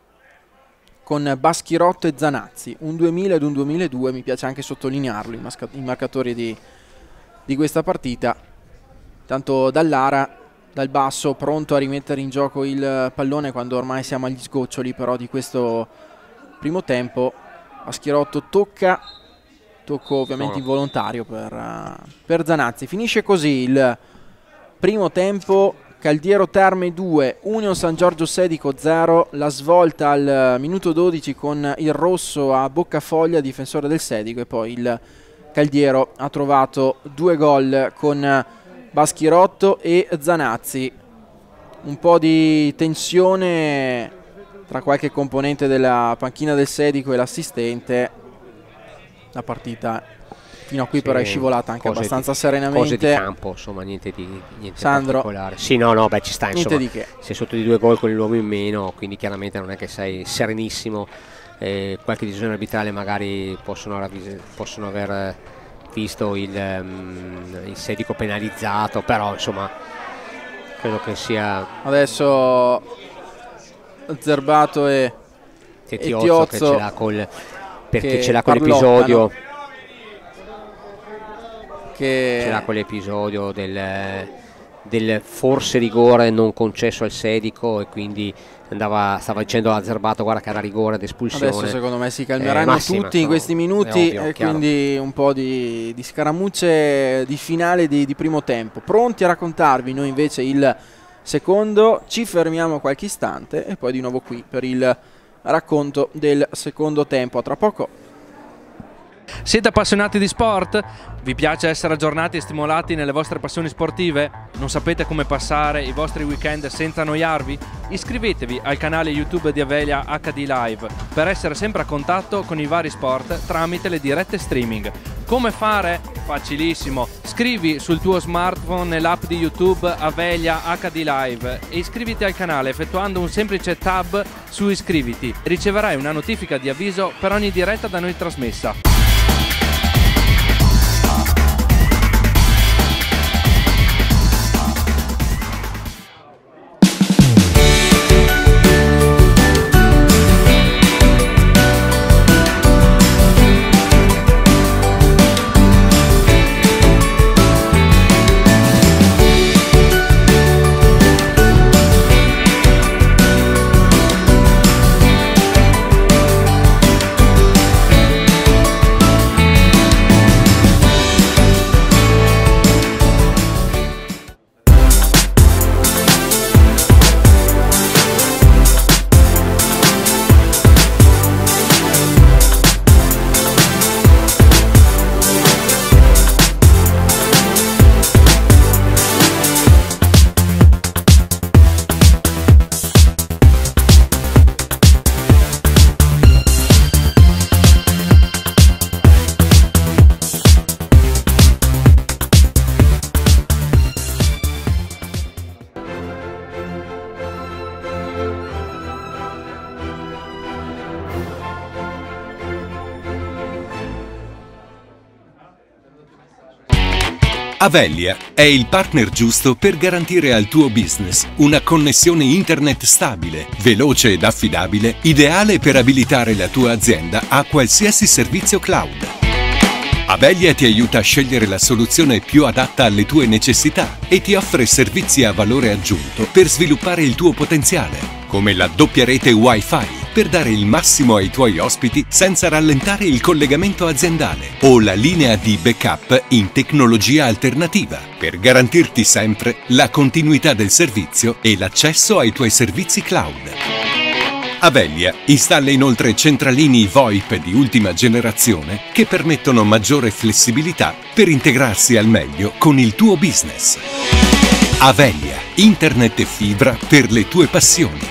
con Baschirotto e Zanazzi, un duemila ed un duemiladue, mi piace anche sottolinearlo, i, i marcatori di, di questa partita. Tanto Dallara dal basso, pronto a rimettere in gioco il pallone quando ormai siamo agli sgoccioli però di questo primo tempo. Baschirotto tocca, tocco ovviamente involontario per, uh, per Zanazzi. Finisce così il primo tempo: Caldiero Terme due, Union San Giorgio Sedico zero. La svolta al minuto dodici con il rosso a Boccafoglia, difensore del Sedico, e poi il Caldiero ha trovato due gol con Baschirotto e Zanazzi. Un po' di tensione tra qualche componente della panchina del Sedico e l'assistente. La partita fino a qui sì, però è scivolata anche abbastanza di, serenamente. Cose di campo, insomma, niente di niente Sandro, particolare. Sì, no, no, beh, ci sta, insomma. Niente di che. Sei sotto di due gol con l'uomo in meno, quindi chiaramente non è che sei serenissimo. Eh, qualche decisione arbitrale magari possono, possono aver visto il, um, il Sedico penalizzato, però insomma credo che sia adesso Zerbato e, e Tiozzo, che ce l'ha col perché ce l'ha quell'episodio che c'era quell'episodio del, del forse rigore non concesso al Sedico e quindi andava, stava dicendo a Zerbato guarda che era rigore ed espulsione. Adesso secondo me si calmeranno eh, massima, tutti in questi minuti, ovvio, e chiaro. Quindi un po' di, di scaramucce di finale di, di primo tempo, pronti a raccontarvi noi invece il secondo. Ci fermiamo qualche istante e poi di nuovo qui per il racconto del secondo tempo. A tra poco. Siete appassionati di sport? Vi piace essere aggiornati e stimolati nelle vostre passioni sportive? Non sapete come passare i vostri weekend senza annoiarvi? Iscrivetevi al canale YouTube di Avelia acca di Live per essere sempre a contatto con i vari sport tramite le dirette streaming. Come fare? Facilissimo. Scrivi sul tuo smartphone nell'app di YouTube Avelia acca di Live e iscriviti al canale effettuando un semplice tab su iscriviti. Riceverai una notifica di avviso per ogni diretta da noi trasmessa. Avelia è il partner giusto per garantire al tuo business una connessione internet stabile, veloce ed affidabile, ideale per abilitare la tua azienda a qualsiasi servizio cloud. Avelia ti aiuta a scegliere la soluzione più adatta alle tue necessità e ti offre servizi a valore aggiunto per sviluppare il tuo potenziale, come la doppia rete Wi-Fi per dare il massimo ai tuoi ospiti senza rallentare il collegamento aziendale, o la linea di backup in tecnologia alternativa per garantirti sempre la continuità del servizio e l'accesso ai tuoi servizi cloud. Avelia installa inoltre centralini VoIP di ultima generazione che permettono maggiore flessibilità per integrarsi al meglio con il tuo business. Avelia, internet e fibra per le tue passioni.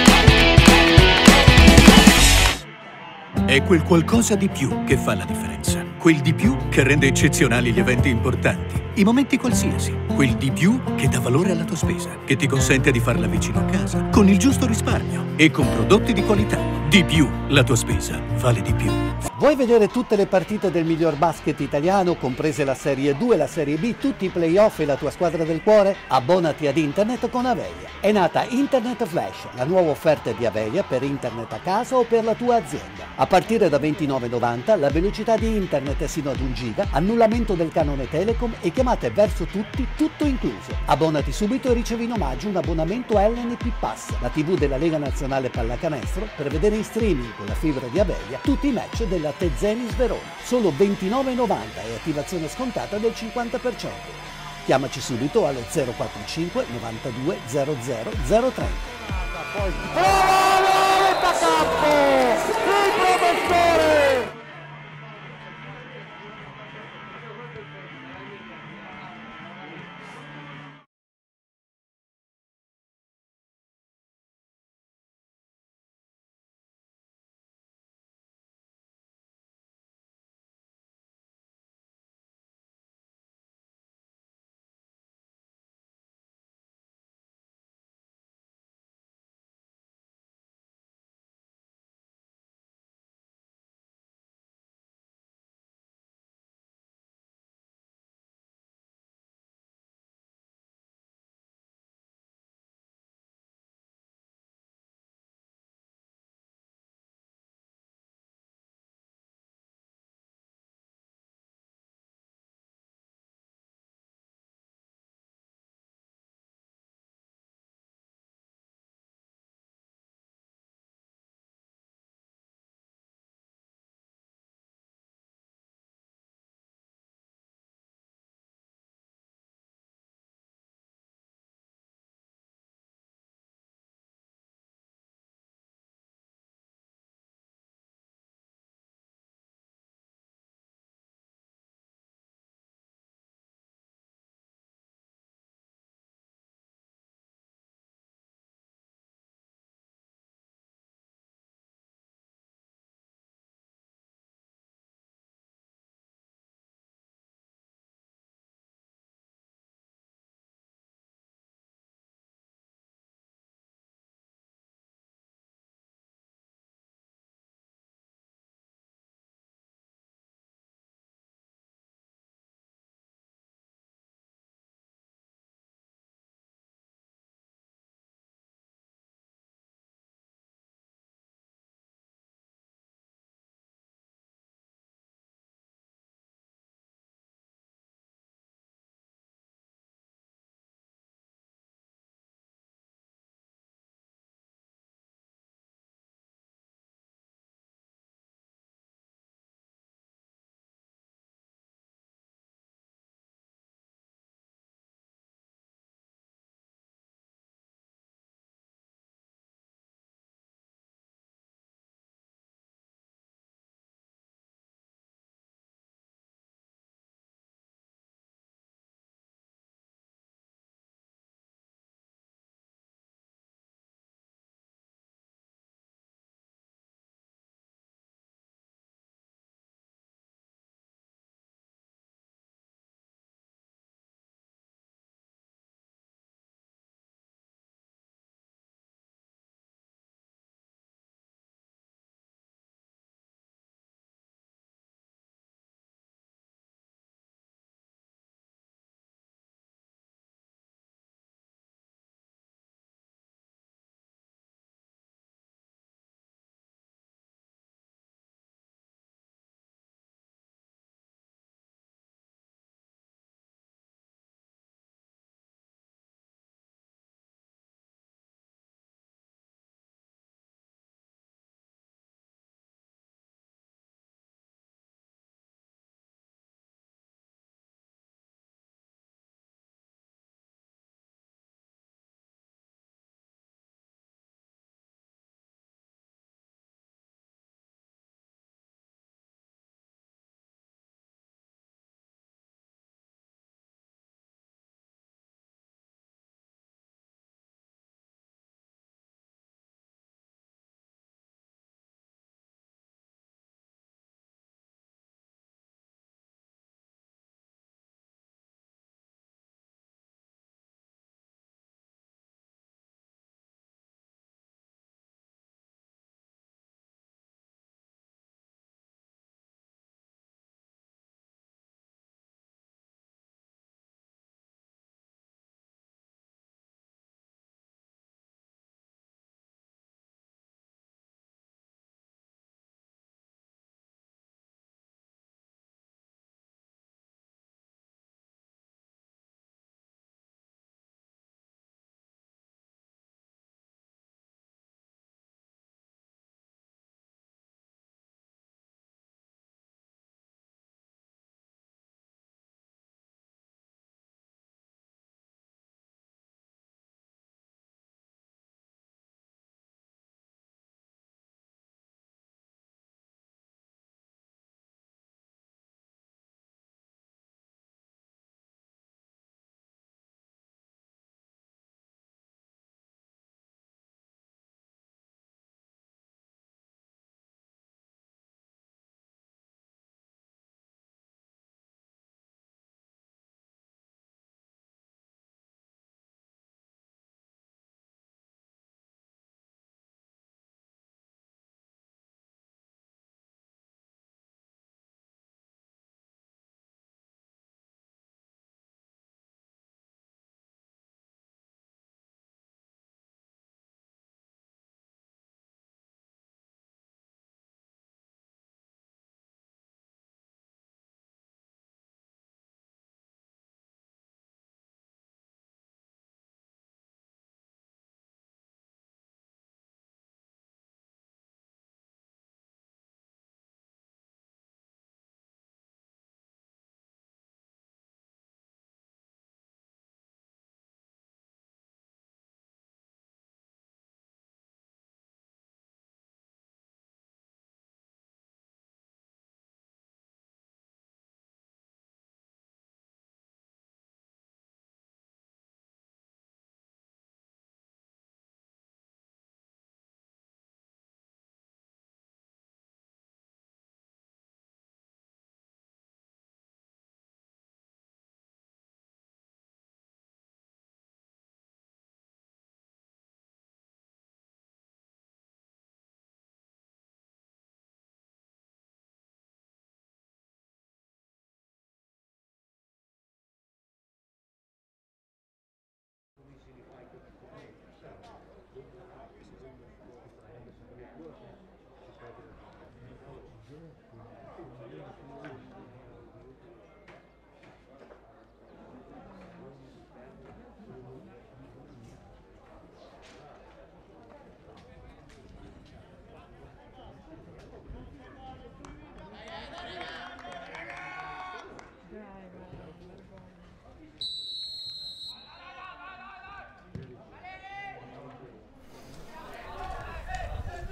È quel qualcosa di più che fa la differenza. Quel di più che rende eccezionali gli eventi importanti, i momenti qualsiasi. Quel di più che dà valore alla tua spesa, che ti consente di farla vicino a casa, con il giusto risparmio e con prodotti di qualità. Di più, la tua spesa vale di più. Vuoi vedere tutte le partite del miglior basket italiano, comprese la Serie due e la Serie B, tutti i playoff e la tua squadra del cuore? Abbonati ad Internet con Avelia. È nata Internet Flash, la nuova offerta di Avelia per Internet a casa o per la tua azienda. A partire da ventinove e novanta la velocità di Internet è sino ad un giga, annullamento del canone Telecom e chiamate verso tutti, tutto incluso. Abbonati subito e ricevi in omaggio un abbonamento L N P Pass, la tivù della Lega Nazionale Pallacanestro, per vedere in streaming con la fibra di Avelia tutti i match della Tezenis Verona. Solo ventinove e novanta e attivazione scontata del cinquanta per cento. Chiamaci subito allo zero quarantacinque novantadue zero zero zero trenta.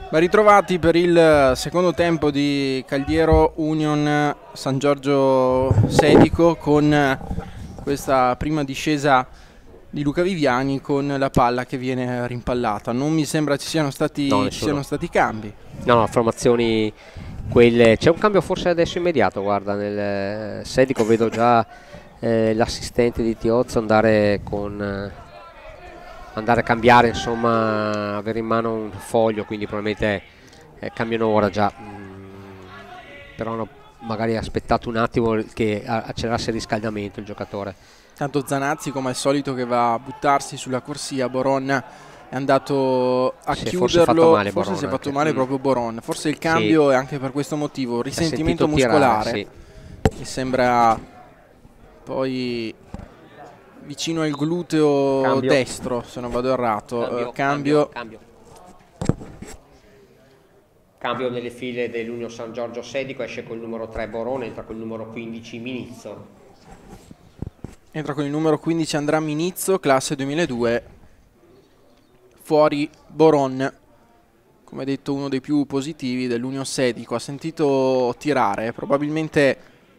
Ben ritrovati per il secondo tempo di Caldiero Union San Giorgio Sedico, con questa prima discesa di Luca Viviani con la palla che viene rimpallata. Non mi sembra ci siano stati, no, ci siano stati cambi. No, no, formazioni quelle. C'è un cambio forse adesso immediato, guarda, nel Sedico vedo già eh, l'assistente di Tiozzo andare con... Eh, andare a cambiare, insomma, avere in mano un foglio, quindi probabilmente eh, cambiano ora già, mm, però hanno magari aspettato un attimo che accelerasse il riscaldamento il giocatore. Tanto Zanazzi, come al solito, che va a buttarsi sulla corsia. Boron è andato a si chiuderlo, forse, forse si è fatto male mm. proprio Boron, forse il cambio sì. È anche per questo motivo, risentimento muscolare, tirare, sì. Che sembra poi vicino al gluteo cambio. destro, se non vado errato. Cambio, uh, cambio. cambio, cambio. Cambio nelle file dell'Union San Giorgio Sedico, esce col numero tre Borone, entra col numero quindici Minizzo. Entra con il numero quindici Andrea Minizzo, classe duemiladue. Fuori Boron, come detto uno dei più positivi dell'Union Sedico. Ha sentito tirare, probabilmente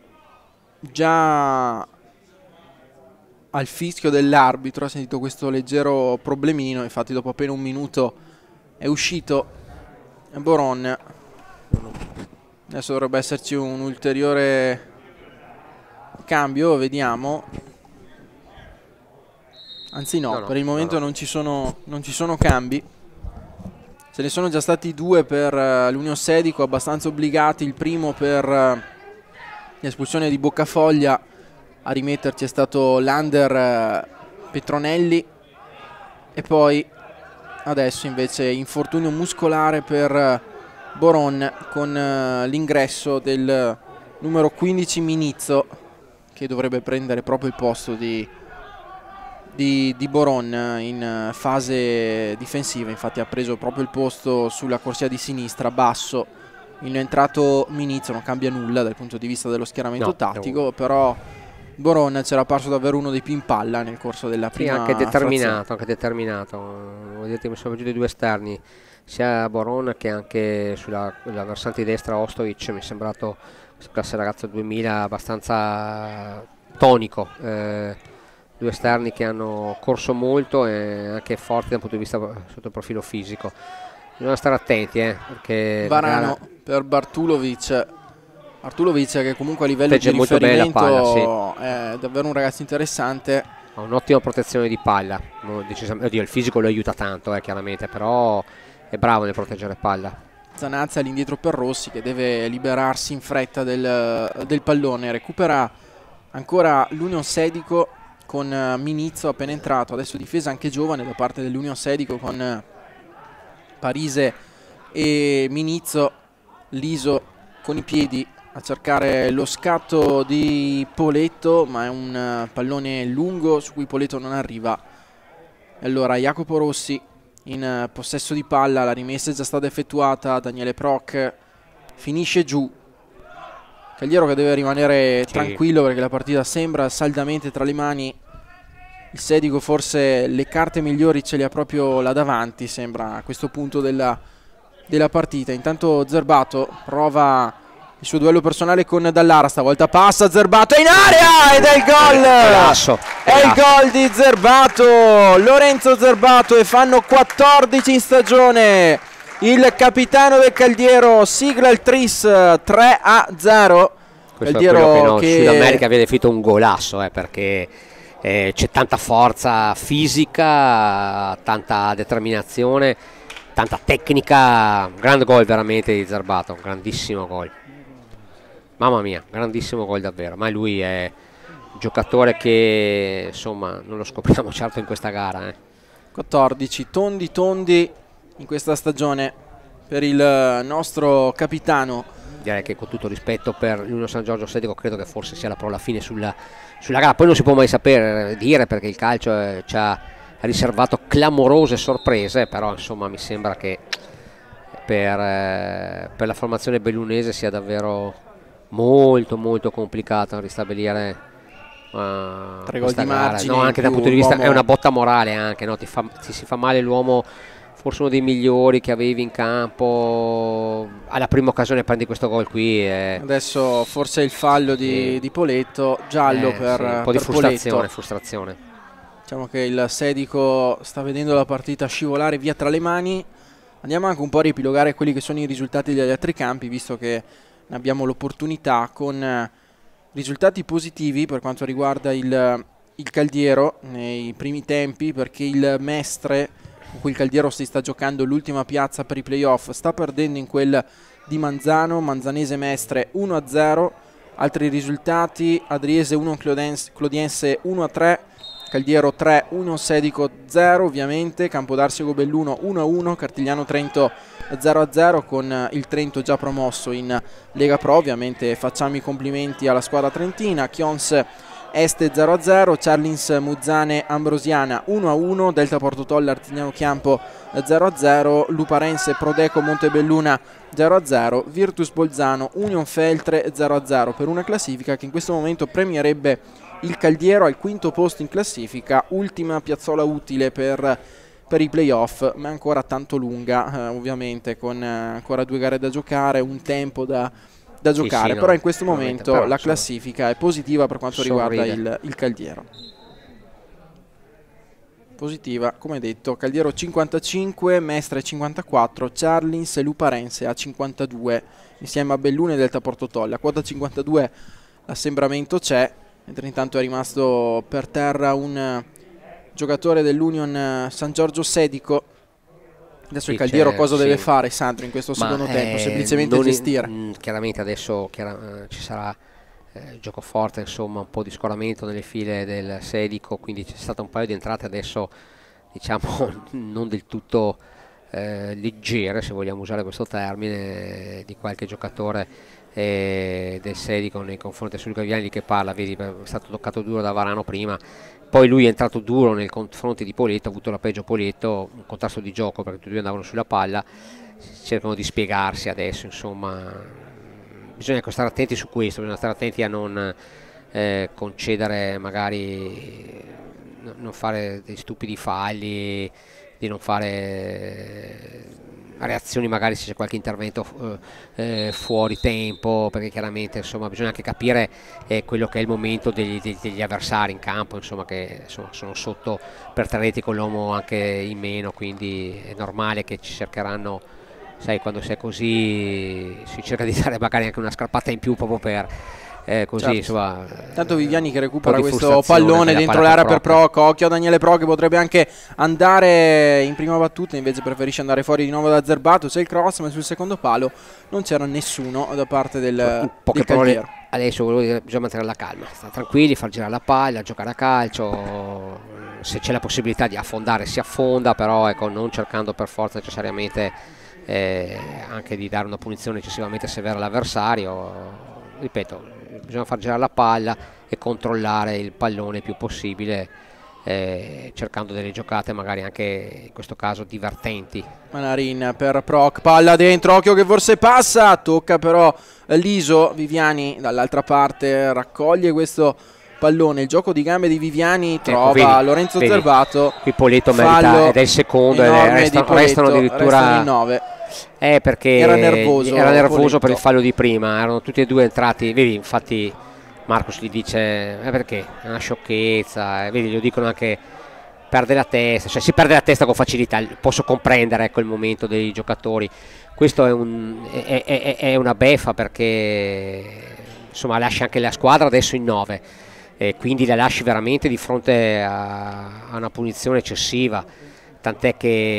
già al fischio dell'arbitro ha sentito questo leggero problemino, infatti dopo appena un minuto è uscito Boron. Adesso dovrebbe esserci un ulteriore cambio, vediamo. Anzi no, no, no per il momento no, no. Non, ci sono, non ci sono cambi. Ce ne sono già stati due per uh, l'Union Sedico, abbastanza obbligati. Il primo per uh, l'espulsione di Boccafoglia. A rimetterci è stato l'Under uh, Petronelli. E poi adesso invece infortunio muscolare per uh, Boron, con uh, l'ingresso del uh, numero quindici Minizzo, che dovrebbe prendere proprio il posto di, di, di Boron in uh, fase difensiva. Infatti ha preso proprio il posto sulla corsia di sinistra, basso. Il entrato Minizzo non cambia nulla dal punto di vista dello schieramento no, tattico, no. Però Boron c'era apparso davvero uno dei più in palla nel corso della prima. Sì, anche determinato, frazione. anche determinato. Vedete, mi sono venuti due esterni, sia Boron che anche sulla versante destra Ostovic. Mi è sembrato questo classe ragazzo duemila abbastanza tonico. Eh, due esterni che hanno corso molto e anche forti dal punto di vista sotto il profilo fisico. Bisogna stare attenti, eh, perché Varano gara... per Bartulovic. Bartulovic, che comunque a livello di riferimento palla, sì. È davvero un ragazzo interessante. Ha un'ottima protezione di palla. Oddio, il fisico lo aiuta tanto, eh, chiaramente, però è bravo nel proteggere palla. Zanazzi all'indietro per Rossi, che deve liberarsi in fretta del, del pallone. Recupera ancora l'Union Sedico con Minizzo appena entrato. Adesso difesa anche giovane da parte dell'Union Sedico con Parise e Minizzo. Liso con i piedi a cercare lo scatto di Poletto, ma è un pallone lungo su cui Poletto non arriva. E allora Jacopo Rossi in possesso di palla, la rimessa è già stata effettuata. Daniele Proc finisce giù. Cagliero che deve rimanere sì. tranquillo, perché la partita sembra saldamente tra le mani. Il Sedico forse le carte migliori ce le ha proprio là davanti, sembra, a questo punto della, della partita. Intanto Zerbato prova il suo duello personale con Dallara, stavolta passa Zerbato, è in area ed è il gol! Golasso, è il gol di Zerbato, Lorenzo Zerbato, e fanno quattordici in stagione. Il capitano del Caldiero sigla il tris tre a zero. Questo Caldiero è quello che, no, che... Sud America viene definito un golasso, eh, perché eh, c'è tanta forza fisica, tanta determinazione, tanta tecnica. Grande gol veramente di Zerbato, un grandissimo gol. Mamma mia, grandissimo gol davvero. Ma lui è un giocatore che, insomma, non lo scopriamo certo in questa gara. Eh. quattordici tondi tondi in questa stagione per il nostro capitano. Direi che, con tutto rispetto per l'Union San Giorgio Sedico, credo che forse sia la parola fine sulla, sulla gara. Poi non si può mai sapere dire, perché il calcio eh, ci ha riservato clamorose sorprese, però insomma mi sembra che per, eh, per la formazione bellunese sia davvero molto molto complicato ristabilire uh, tre gol di margine. No, anche dal punto di vista è una botta morale, anche, no? ti, fa, ti si fa male l'uomo forse uno dei migliori che avevi in campo, alla prima occasione prendi questo gol qui. E... adesso forse il fallo di, sì. di Poletto, giallo eh, per, sì, un po' per di frustrazione, Poletto. frustrazione. Diciamo che il Sedico sta vedendo la partita scivolare via tra le mani. Andiamo anche un po' a riepilogare quelli che sono i risultati degli altri campi, visto che ne abbiamo l'opportunità, con risultati positivi per quanto riguarda il, il Caldiero nei primi tempi, perché il Mestre, con cui il Caldiero si sta giocando l'ultima piazza per i playoff, sta perdendo in quel di Manzano, Manzanese Mestre uno a zero. Altri risultati: Adriese uno, Clodiense uno a tre, Caldiero tre uno, Sedico zero ovviamente, Campodarsego Belluno uno a uno, Cartigliano Trento zero a zero, con il Trento già promosso in Lega Pro. Ovviamente facciamo i complimenti alla squadra trentina. Chions Este zero a zero, Charlins Muzzane Ambrosiana uno a uno, Delta Portotolle Artignano Chiampo zero a zero, Luparense Prodeco Montebelluna zero a zero, Virtus Bolzano Union Feltre zero a zero, per una classifica che in questo momento premierebbe il Caldiero al quinto posto in classifica, ultima piazzola utile per, per i playoff, ma ancora tanto lunga, eh, ovviamente, con eh, ancora due gare da giocare, un tempo da, da giocare, sì, sì, però no, in questo momento però, la classifica so, è positiva per quanto sorride. riguarda il, il Caldiero. Positiva, come detto, Caldiero cinquantacinque, Mestre cinquantaquattro, Charlins e Luparense a cinquantadue, insieme a Bellune e Delta Portotolle. A quota cinquantadue l'assembramento c'è, mentre intanto è rimasto per terra un giocatore dell'Union San Giorgio Sedico. Adesso sì, il Caldiero cosa sì. deve fare, Sandro, in questo Ma secondo tempo? Semplicemente gestire. In, chiaramente adesso chiara, ci sarà eh, gioco forte, insomma, un po' di scoramento nelle file del Sedico, quindi c'è stato un paio di entrate adesso, diciamo, non del tutto eh, leggere, se vogliamo usare questo termine, di qualche giocatore eh, del Sedico nei confronti di Luca Viani che parla, vedi, è stato toccato duro da Varano prima, poi lui è entrato duro nei confronti di Poletto, ha avuto la peggio Poletto, un contrasto di gioco perché tutti e due andavano sulla palla, cercano di spiegarsi adesso, insomma bisogna stare attenti su questo, bisogna stare attenti a non eh, concedere, magari non fare dei stupidi falli, di non fare reazioni magari se c'è qualche intervento eh, fuori tempo, perché chiaramente insomma bisogna anche capire eh, quello che è il momento degli, degli, degli avversari in campo, insomma, che insomma, sono sotto per tre reti con l'uomo anche in meno, quindi è normale che ci cercheranno, sai, quando sei così si cerca di dare magari anche una scarpata in più proprio per Eh, così, certo. insomma, tanto Viviani che recupera questo pallone dentro l'area per Proc, occhio a Daniele Pro che potrebbe anche andare in prima battuta, invece preferisce andare fuori di nuovo da Zerbato. C'è il cross, ma sul secondo palo non c'era nessuno da parte del, del Caldiero. Adesso volevo dire, bisogna mantenere la calma, stare tranquilli, far girare la palla, giocare a calcio, se c'è la possibilità di affondare si affonda, però ecco, non cercando per forza necessariamente eh, anche di dare una punizione eccessivamente severa all'avversario. Ripeto, bisogna far girare la palla e controllare il pallone il più possibile, eh, cercando delle giocate magari anche in questo caso divertenti. Manarin per Proc, palla dentro, occhio che forse passa, tocca però Liso. Viviani dall'altra parte raccoglie questo pallone, il gioco di gambe di Viviani, trova ecco, vedi, Lorenzo vedi, Zerbato. Qui Poletto merita ed è il secondo, e resta, Poletto, restano addirittura restano in nove. Eh, perché era nervoso, era nervoso per il fallo di prima, erano tutti e due entrati, vedi, infatti Marcos gli dice eh, perché è una sciocchezza, eh, vedi, lo dicono anche, perde la testa, cioè si perde la testa con facilità, posso comprendere, ecco, il momento dei giocatori. Questo è, un, è, è, è una beffa perché insomma lascia anche la squadra adesso in nove, eh, quindi la lasci veramente di fronte a, a una punizione eccessiva. Tant'è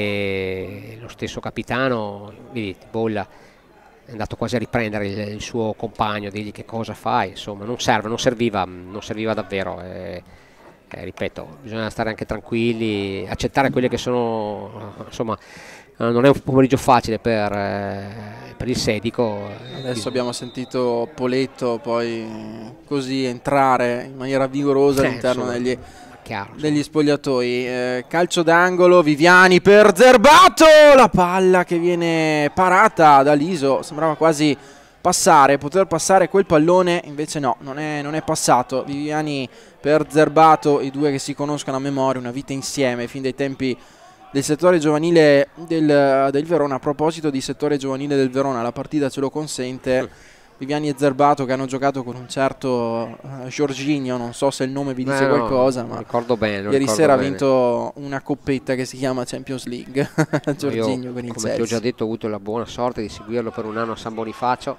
che lo stesso capitano, vedi, Bolla, è andato quasi a riprendere il, il suo compagno, a dirgli che cosa fai, insomma non serve, non serviva, non serviva davvero, eh, eh, ripeto, bisogna stare anche tranquilli, accettare quelle che sono, insomma, non è un pomeriggio facile per, eh, per il Sedico. Adesso abbiamo sentito Poletto poi così entrare in maniera vigorosa eh, all'interno degli... Chiaro, degli spogliatoi. Eh, calcio d'angolo, Viviani per Zerbato, la palla che viene parata da Liso, sembrava quasi passare, poter passare quel pallone, invece no, non è, non è passato. Viviani per Zerbato, i due che si conoscono a memoria, una vita insieme fin dai tempi del settore giovanile del, del Verona. A proposito di settore giovanile del Verona, la partita ce lo consente. Viviani e Zerbato che hanno giocato con un certo uh, Jorginho, non so se il nome vi dice eh qualcosa, no, ma ricordo bene, ieri ricordo sera bene. ha vinto una coppetta che si chiama Champions League. Jorginho Io, con il come Chelsea. ti ho già detto, ho avuto la buona sorte di seguirlo per un anno a San Bonifacio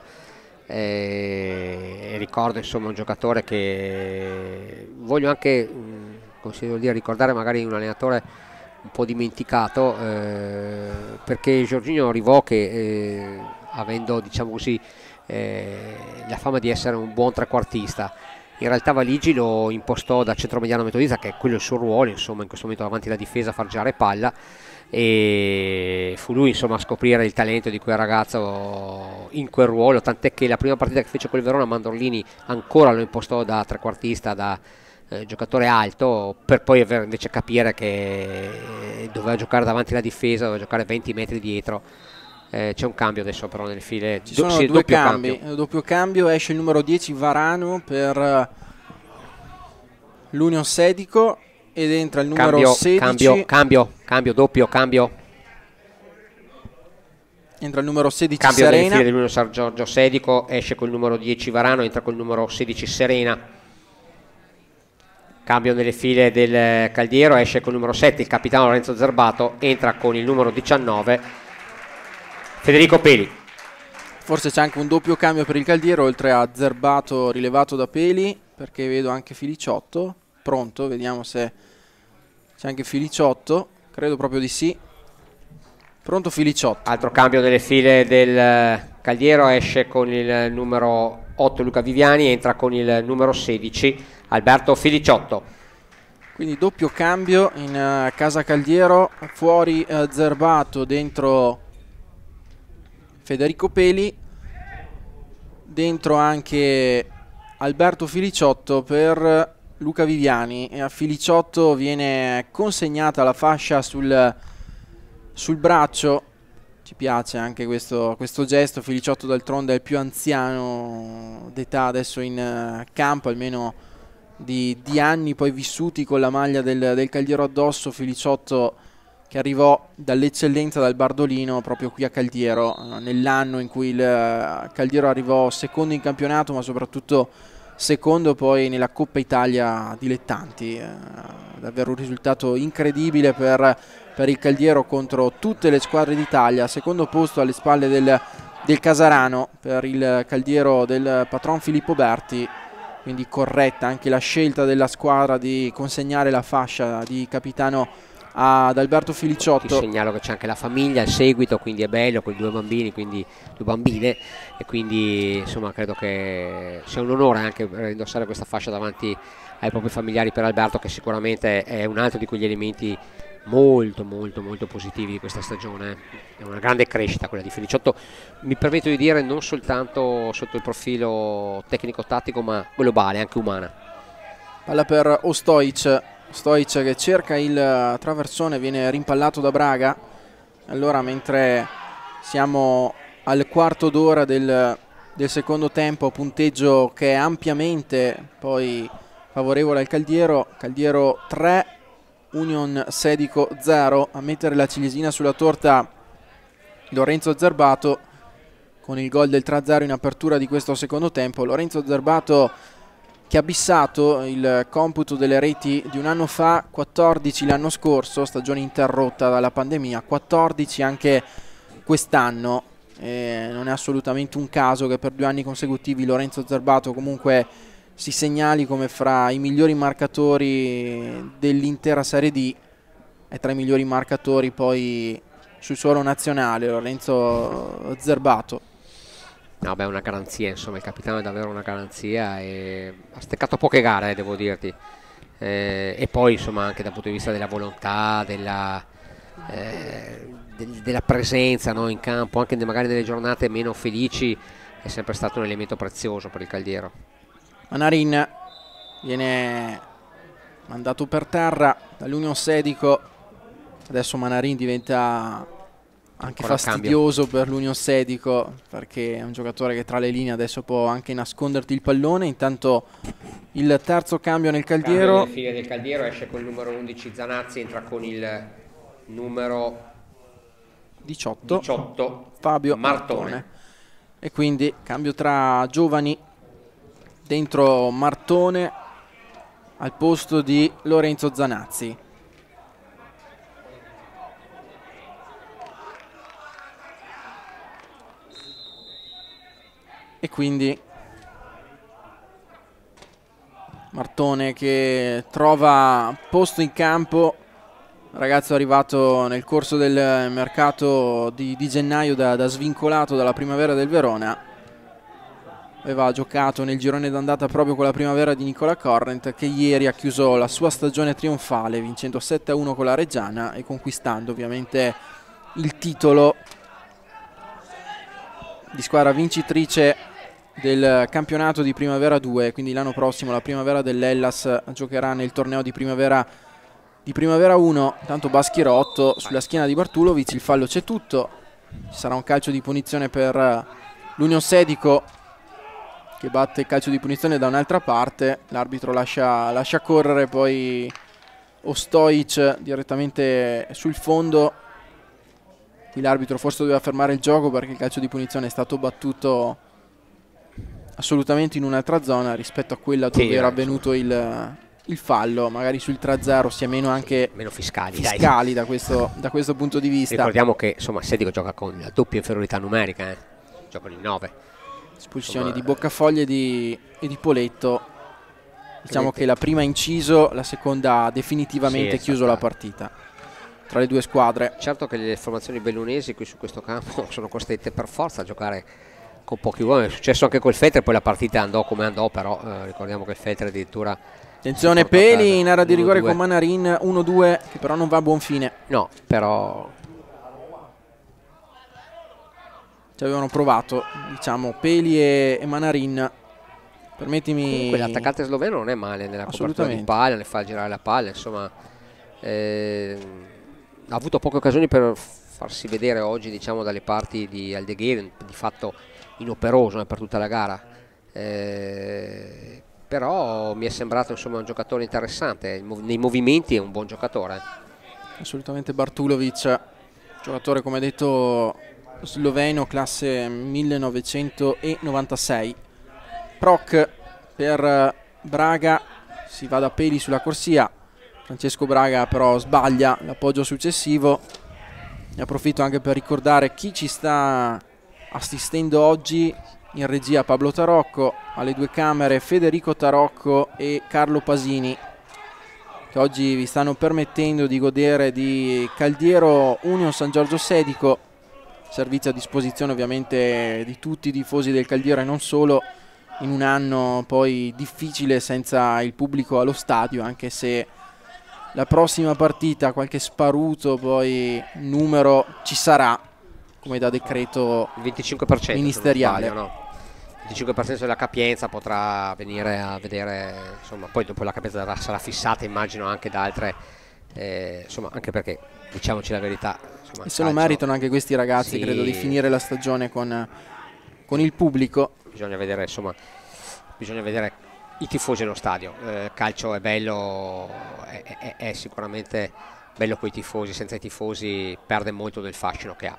e, e ricordo insomma un giocatore che voglio anche mh, consiglio di ricordare, magari un allenatore un po' dimenticato, eh, perché Jorginho arrivò che eh, avendo, diciamo così, eh, la fama di essere un buon trequartista, in realtà Valigi lo impostò da centromediano metodista, che è quello il suo ruolo, insomma in questo momento davanti alla difesa a far girare palla, e fu lui insomma a scoprire il talento di quel ragazzo in quel ruolo, tant'è che la prima partita che fece con il Verona Mandorlini ancora lo impostò da trequartista, da eh, giocatore alto, per poi aver invece capire che doveva giocare davanti alla difesa, doveva giocare venti metri dietro. Eh, c'è un cambio adesso però nel file, ci sono sì, due cambi, cambio. doppio cambio, esce il numero dieci Varano per l'Union Sedico ed entra il numero cambio, sedici cambio, cambio, cambio, doppio cambio, entra il numero sedici cambio Serena, nel file dell'Union San Giorgio Sedico, esce col numero dieci Varano, entra col numero sedici Serena. Cambio nelle file del Caldiero, esce col numero sette il capitano Lorenzo Zerbato, entra con il numero diciannove Federico Peli. Forse c'è anche un doppio cambio per il Caldiero, oltre a Zerbato rilevato da Peli, perché vedo anche Filiciotto pronto, vediamo se c'è anche Filiciotto, credo proprio di sì. Pronto Filiciotto. Altro cambio nelle file del Caldiero, esce con il numero otto Luca Viviani, entra con il numero sedici Alberto Filiciotto. Quindi doppio cambio in uh, casa Caldiero, fuori uh, Zerbato, dentro Federico Peli, dentro anche Alberto Filiciotto per Luca Viviani, e a Filiciotto viene consegnata la fascia sul, sul braccio. Ci piace anche questo, questo gesto. Filiciotto d'altronde è il più anziano d'età adesso in uh, campo, almeno di, di anni poi vissuti con la maglia del, del Caldiero addosso. Filiciotto che arrivò dall'eccellenza dal Bardolino proprio qui a Caldiero, eh, nell'anno in cui il eh, Caldiero arrivò secondo in campionato, ma soprattutto secondo poi nella Coppa Italia dilettanti. Eh, davvero un risultato incredibile per, per il Caldiero contro tutte le squadre d'Italia. Secondo posto alle spalle del, del Casarano per il Caldiero del patron Filippo Berti, quindi corretta anche la scelta della squadra di consegnare la fascia di capitano ad Alberto Filiciotto. Ti segnalo che c'è anche la famiglia al seguito, quindi è bello, con i due bambini, quindi due bambine, e quindi insomma credo che sia un onore anche indossare questa fascia davanti ai propri familiari per Alberto, che sicuramente è un altro di quegli elementi molto molto molto positivi di questa stagione. È una grande crescita quella di Filiciotto, mi permetto di dire, non soltanto sotto il profilo tecnico-tattico ma globale, anche umana. Palla per Ostojic, Stojic che cerca il traversone, viene rimpallato da Braga. Allora, mentre siamo al quarto d'ora del, del secondo tempo, punteggio che è ampiamente poi favorevole al Caldiero. Caldiero tre, Union Sedico zero. A mettere la ciliegina sulla torta Lorenzo Zerbato con il gol del tre a zero in apertura di questo secondo tempo. Lorenzo Zerbato che ha bissato il computo delle reti di un anno fa, quattordici l'anno scorso, stagione interrotta dalla pandemia, quattordici anche quest'anno. Eh, non è assolutamente un caso che per due anni consecutivi Lorenzo Zerbato comunque si segnali come fra i migliori marcatori dell'intera Serie D, e tra i migliori marcatori poi sul suolo nazionale Lorenzo Zerbato. No, beh, è una garanzia, insomma, il capitano è davvero una garanzia e ha steccato poche gare, eh, devo dirti. Eh, e poi, insomma, anche dal punto di vista della volontà, della, eh, del, della presenza, no, in campo, anche magari nelle giornate meno felici, è sempre stato un elemento prezioso per il Caldiero. Manarin viene mandato per terra dall'Union Sedico. Adesso Manarin diventa anche Ancora fastidioso per l'Union Sedico, perché è un giocatore che tra le linee adesso può anche nasconderti il pallone. Intanto il terzo cambio nel Caldiero. Cambio nel file del Caldiero, esce con il numero undici Zanazzi, entra con il numero diciotto, diciotto Fabio Martone. Martone. E quindi cambio tra giovani, dentro Martone al posto di Lorenzo Zanazzi. E quindi Martone che trova posto in campo, ragazzo arrivato nel corso del mercato di, di gennaio da, da svincolato dalla Primavera del Verona. Aveva giocato nel girone d'andata proprio con la Primavera di Nicola Corrent, che ieri ha chiuso la sua stagione trionfale vincendo sette a uno con la Reggiana e conquistando ovviamente il titolo di squadra vincitrice del campionato di Primavera due. Quindi l'anno prossimo la Primavera dell'Hellas giocherà nel torneo di Primavera di Primavera uno. Tanto Baschirotto sulla schiena di Bartulovic, il fallo c'è tutto, ci sarà un calcio di punizione per l'Union Sedico che batte il calcio di punizione da un'altra parte. L'arbitro lascia, lascia correre poi Ostojic direttamente sul fondo. Qui l'arbitro forse doveva fermare il gioco perché il calcio di punizione è stato battuto assolutamente in un'altra zona rispetto a quella dove sì, era avvenuto il, il fallo. Magari sul tre a zero sia meno anche meno fiscali, fiscali da, questo, da questo punto di vista. Ricordiamo che insomma Sedico gioca con la doppia inferiorità numerica, eh. Giocano in nove. Espulsioni insomma, di Boccafoglie e di, e di Poletto. Diciamo che la prima ha inciso, la seconda ha definitivamente sì, chiuso la partita tra le due squadre. Certo che le formazioni bellunesi qui su questo campo sono costrette per forza a giocare con pochi uomini. È successo anche col Feltre, poi la partita andò come andò, però eh, ricordiamo che il Feltre addirittura... Attenzione, Peli in area di rigore con Manarin, uno due, che però non va a buon fine. No, però... ci avevano provato, diciamo, Peli e, e Manarin. Permettimi... Quell'attaccante sloveno non è male nella copertura di palla, ne fa girare la palla, insomma... Eh, ha avuto poche occasioni per farsi vedere oggi, diciamo, dalle parti di Aldegheri, di fatto inoperoso eh, per tutta la gara, eh, però mi è sembrato insomma un giocatore interessante, nei movimenti è un buon giocatore. Assolutamente. Bartulovic, giocatore come detto sloveno, classe millenovecentonovantasei. Proc per Braga, si va da Peli sulla corsia, Francesco Braga però sbaglia l'appoggio successivo. Ne approfitto anche per ricordare chi ci sta assistendo oggi in regia: Pablo Tarocco, alle due camere Federico Tarocco e Carlo Pasini, che oggi vi stanno permettendo di godere di Caldiero Union San Giorgio Sedico, servizio a disposizione ovviamente di tutti i tifosi del Caldiero e non solo, in un anno poi difficile senza il pubblico allo stadio, anche se la prossima partita qualche sparuto poi numero ci sarà, come da decreto venticinque per cento ministeriale. Sbaglio, no? venticinque per cento della capienza potrà venire a vedere, insomma, poi dopo la capienza sarà fissata immagino anche da altre, eh, insomma, anche perché diciamoci la verità, insomma, e se lo meritano anche questi ragazzi, sì, credo, di finire la stagione con, con il pubblico. Bisogna vedere, insomma, bisogna vedere i tifosi allo stadio. Eh, calcio è bello, è, è, è sicuramente bello coi tifosi, senza i tifosi perde molto del fascino che ha.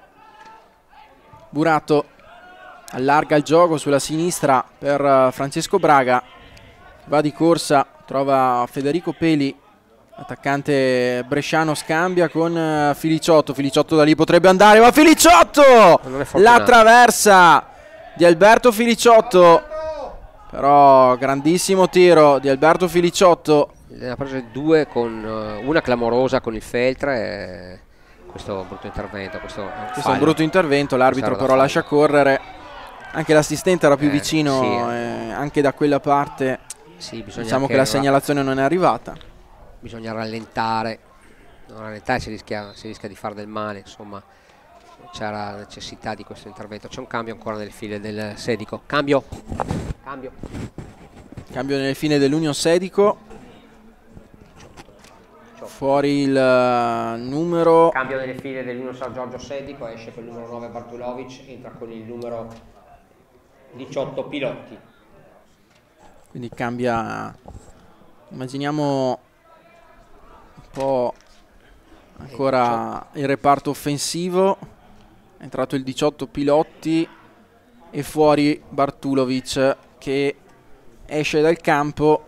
Burato allarga il gioco sulla sinistra per Francesco Braga, va di corsa, trova Federico Peli, attaccante bresciano, scambia con Filiciotto, Filiciotto da lì potrebbe andare, ma Filiciotto! La traversa di Alberto Filiciotto, però grandissimo tiro di Alberto Filiciotto. Ne ha prese due, con uh, una clamorosa con il Feltre, e questo brutto intervento, questo, questo è un brutto intervento, l'arbitro però lascia correre, anche l'assistente era più eh, vicino, sì, eh, anche da quella parte, sì, diciamo che la segnalazione non è arrivata. Bisogna rallentare, non rallentare si rischia, si rischia di fare del male, insomma c'era necessità di questo intervento. C'è un cambio ancora nelle file del Sedico, cambio, cambio, cambio nelle file dell'Union Sedico, fuori il uh, numero, cambio nelle file dell'Union San Giorgio Sedico, esce con il numero nove Bartulovic, entra con il numero diciotto Pilotti. Quindi cambia, immaginiamo un po' ancora il reparto offensivo, è entrato il diciotto Pilotti e fuori Bartulovic che esce dal campo,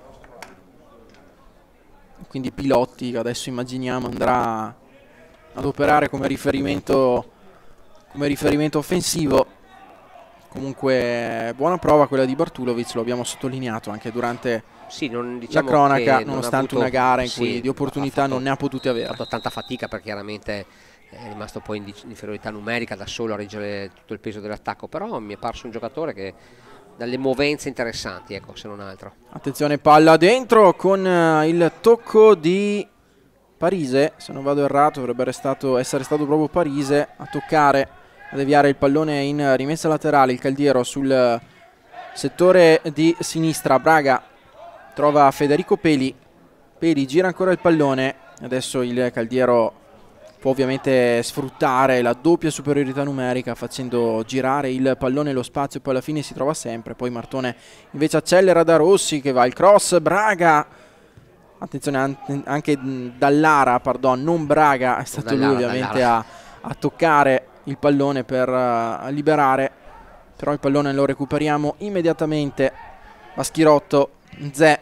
quindi Pilotti che adesso immaginiamo andrà ad operare come riferimento, come riferimento offensivo. Comunque buona prova quella di Bartulovic, lo abbiamo sottolineato anche durante sì, non, diciamo la cronaca, non nonostante avuto, una gara in sì, cui di opportunità fatto, non ne ha potute avere. Ha fatto tanta fatica perché chiaramente è rimasto poi in inferiorità numerica da solo a reggere tutto il peso dell'attacco, però mi è parso un giocatore che dalle movenze interessanti, ecco, se non altro. Attenzione, palla dentro con il tocco di Parise, se non vado errato dovrebbe stato, essere stato proprio Parise a toccare, a deviare il pallone in rimessa laterale. Il Caldiero sul settore di sinistra, Braga trova Federico Peli, Peli gira ancora il pallone, adesso il Caldiero può ovviamente sfruttare la doppia superiorità numerica facendo girare il pallone e lo spazio, poi alla fine si trova sempre. Poi Martone invece accelera da Rossi che va il cross, Braga, attenzione anche Dallara, pardon, non Braga, è stato Dallara, lui ovviamente a, a toccare il pallone per uh, liberare, però il pallone lo recuperiamo immediatamente. Baschirotto, Zè,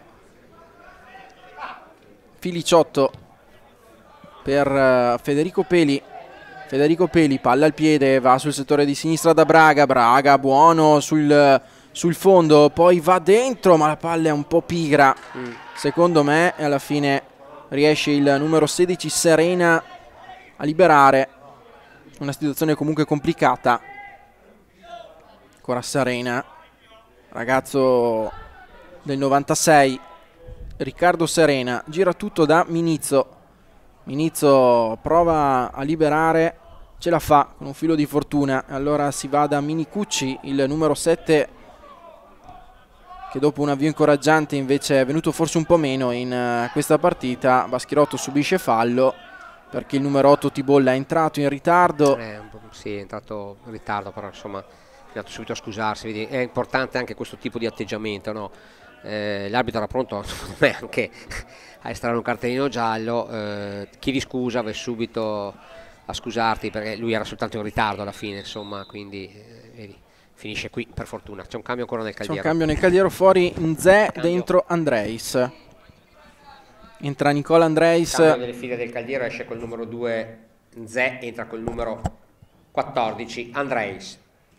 Filiciotto per uh, Federico Peli, Federico Peli, palla al piede, va sul settore di sinistra da Braga, Braga buono sul, sul fondo, poi va dentro ma la palla è un po' pigra mm. secondo me, e alla fine riesce il numero sedici Serena a liberare. Una situazione comunque complicata. Ancora Serena, ragazzo del novantasei, Riccardo Serena, gira tutto da Minizzo. Minizzo prova a liberare, ce la fa con un filo di fortuna, allora si va da Minicucci, il numero sette, che dopo un avvio incoraggiante invece è venuto forse un po' meno in uh, questa partita. Baschirotto subisce fallo perché il numero otto Tibolla è entrato in ritardo. Eh, un po', sì, è entrato in ritardo, però insomma è andato subito a scusarsi. Vedi? È importante anche questo tipo di atteggiamento, no? Eh, l'arbitro era pronto secondo me anche a estrarre un cartellino giallo, eh, chiedi scusa, vai subito a scusarti perché lui era soltanto in ritardo alla fine, insomma, quindi eh, vedi, finisce qui per fortuna. C'è un cambio ancora nel Caldiero. C'è un cambio nel Caldiero, fuori Nzè, dentro Andreis. Entra Nicola Andreis. Cambio nelle file del Caldiero, esce col numero due Nzè, entra col numero quattordici Andreis.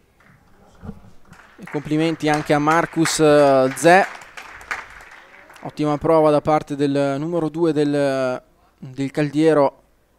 E complimenti anche a Marcus Zè. Ottima prova da parte del numero due del, del Caldiero,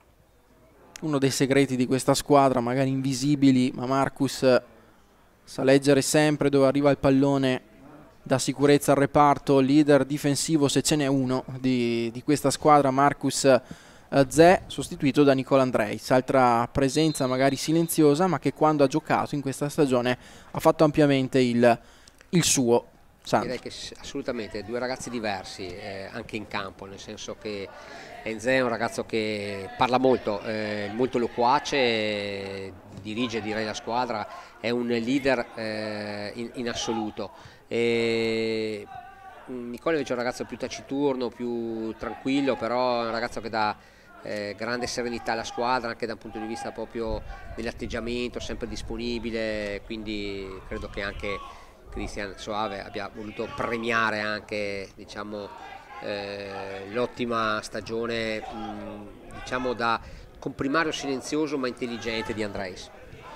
uno dei segreti di questa squadra, magari invisibili, ma Marcus sa leggere sempre dove arriva il pallone, dà sicurezza al reparto, leader difensivo se ce n'è uno di, di questa squadra, Marcus Zè, sostituito da Nicola Andreis, altra presenza magari silenziosa, ma che quando ha giocato in questa stagione ha fatto ampiamente il, il suo. Sandro. Direi che assolutamente due ragazzi diversi eh, anche in campo, nel senso che Nzè è un ragazzo che parla molto, eh, molto loquace, eh, dirige direi la squadra, è un leader eh, in, in assoluto. E Nicola invece è un ragazzo più taciturno, più tranquillo, però è un ragazzo che dà eh, grande serenità alla squadra anche da un punto di vista proprio dell'atteggiamento, sempre disponibile, quindi credo che anche Cristian Soave abbia voluto premiare anche, diciamo, eh, l'ottima stagione, mh, diciamo, da comprimario silenzioso ma intelligente di Andreis.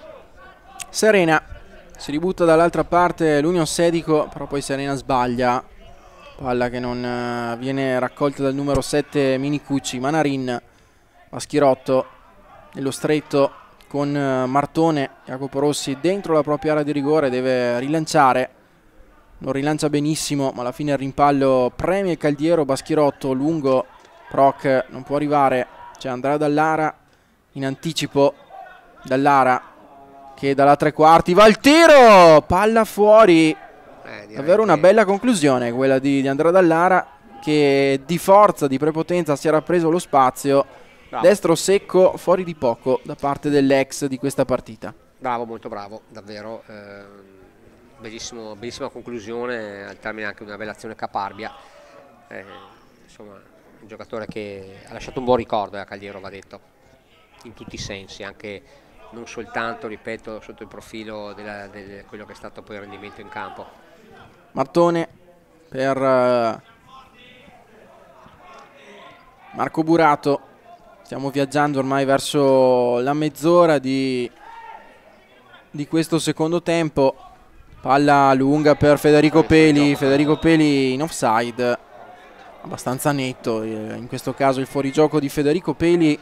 Serena si ributta dall'altra parte l'Union Sedico, però poi Serena sbaglia, palla che non uh, viene raccolta dal numero sette Minicucci. Manarin, Baschirotto nello stretto con Martone, Jacopo Rossi dentro la propria area di rigore, deve rilanciare, non rilancia benissimo ma alla fine il rimpallo premia il Caldiero. Baschirotto lungo, Proc non può arrivare, c'è Andrea Dallara in anticipo, Dallara che dalla tre quarti va al tiro, palla fuori, eh, davvero una bella conclusione quella di, di Andrea Dallara, che di forza, di prepotenza si era preso lo spazio. Bravo. Destro secco, fuori di poco da parte dell'ex di questa partita. Bravo, molto bravo, davvero. Eh, bellissimo, bellissima conclusione, al termine anche una bella azione caparbia. Eh, insomma, un giocatore che ha lasciato un buon ricordo a Caldiero, va detto. in tutti i sensi, anche non soltanto, ripeto, sotto il profilo di quello che è stato poi il rendimento in campo. Martone per uh, Marco Burato. Stiamo viaggiando ormai verso la mezz'ora di, di questo secondo tempo. Palla lunga per Federico Peli, Federico Peli in offside, abbastanza netto in questo caso il fuorigioco di Federico Peli.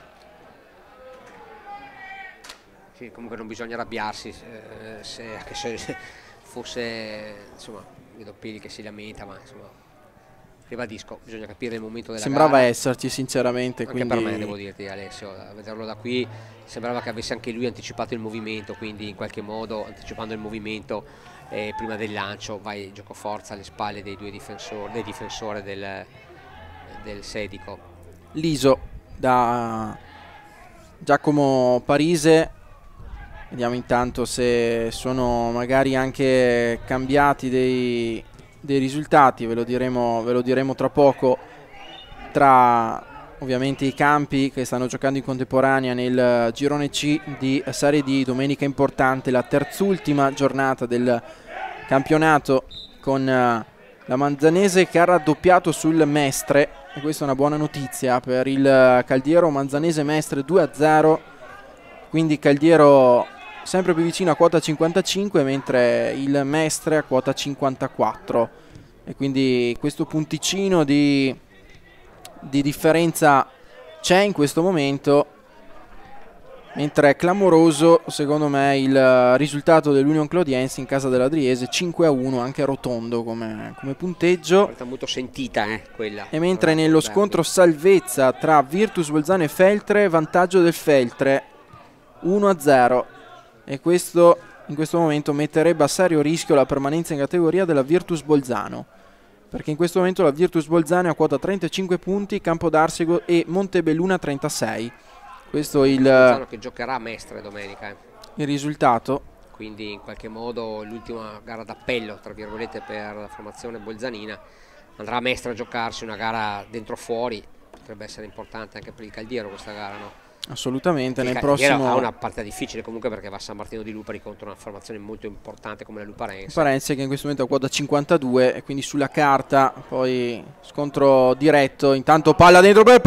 Sì, comunque non bisogna arrabbiarsi, eh, se, anche se fosse, insomma, vedo Peli che si lamenta, ma insomma, ribadisco, bisogna capire il momento della sembrava gara. esserci sinceramente. Anche quindi... per me, devo dirti Alessio, a vederlo da qui sembrava che avesse anche lui anticipato il movimento, quindi in qualche modo anticipando il movimento eh, prima del lancio vai gioco forza alle spalle dei due difensori, dei difensori del, del Sedico. Liso da Giacomo Parise. Vediamo intanto se sono magari anche cambiati dei, dei risultati, ve lo diremo, ve lo diremo tra poco, tra ovviamente i campi che stanno giocando in contemporanea nel girone C di Serie D. Domenica importante, la terzultima giornata del campionato, con la Manzanese che ha raddoppiato sul Mestre, e questa è una buona notizia per il Caldiero. Manzanese Mestre due a zero, quindi Caldiero sempre più vicino a quota cinquantacinque, mentre il Mestre a quota cinquantaquattro, e quindi questo punticino di, di differenza c'è in questo momento, mentre è clamoroso secondo me il risultato dell'Union Clodiense in casa dell'Adriese, cinque a uno, anche rotondo come, come punteggio. È molto sentita eh, quella. E mentre nello scontro salvezza tra Virtus Bolzano e Feltre, vantaggio del Feltre uno a zero, e questo in questo momento metterebbe a serio rischio la permanenza in categoria della Virtus Bolzano, perché in questo momento la Virtus Bolzano è a quota trentacinque punti, Campo d'Arsego e Montebelluna trentasei. Questo è il, Bolzano che giocherà a Mestre domenica, eh. il risultato. Quindi in qualche modo l'ultima gara d'appello tra virgolette per la formazione bolzanina, andrà a Mestre a giocarsi una gara dentro fuori. Potrebbe essere importante anche per il Caldiero questa gara, no? Assolutamente. Il nel Caldiero prossimo ha una partita difficile comunque, perché va a San Martino di Lupari contro una formazione molto importante come la Luparense. Luparense che in questo momento è a quota cinquantadue, e quindi sulla carta poi scontro diretto. Intanto palla dentro per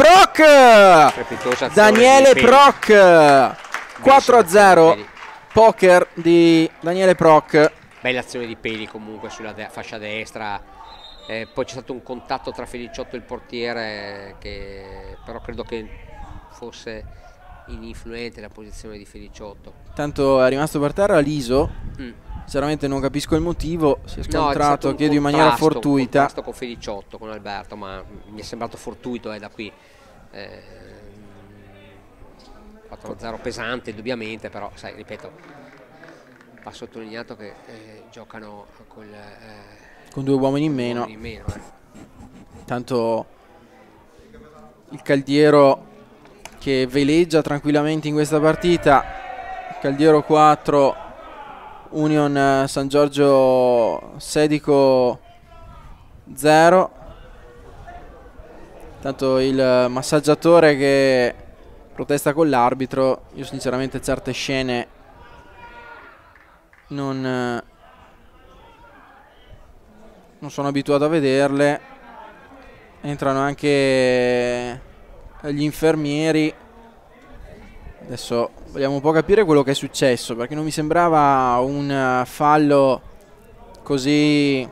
Proc, Daniele Proc, quattro a zero, poker di Daniele Proc. Bella azione di Peli comunque sulla de fascia destra, eh, poi c'è stato un contatto tra Feliciotto e il portiere, che però credo che fosse ininfluente la posizione di Feliciotto. Tanto è rimasto per terra Liso, mm. sinceramente non capisco il motivo, si è scontrato, no, chiedo in maniera fortuita. Un contrasto con Feliciotto, con Alberto, ma mi è sembrato fortuito eh, da qui. Eh, quattro a zero pesante indubbiamente, però sai, ripeto, va sottolineato che eh, giocano col, eh, con due uomini in meno, uomini in meno eh. Tanto il Caldiero che veleggia tranquillamente in questa partita. Caldiero quattro, Union San Giorgio Sedico zero. Tanto il massaggiatore che protesta con l'arbitro. Io sinceramente certe scene non, non sono abituato a vederle. Entrano anche gli infermieri. Adesso vogliamo un po' capire quello che è successo, perché non mi sembrava un fallo così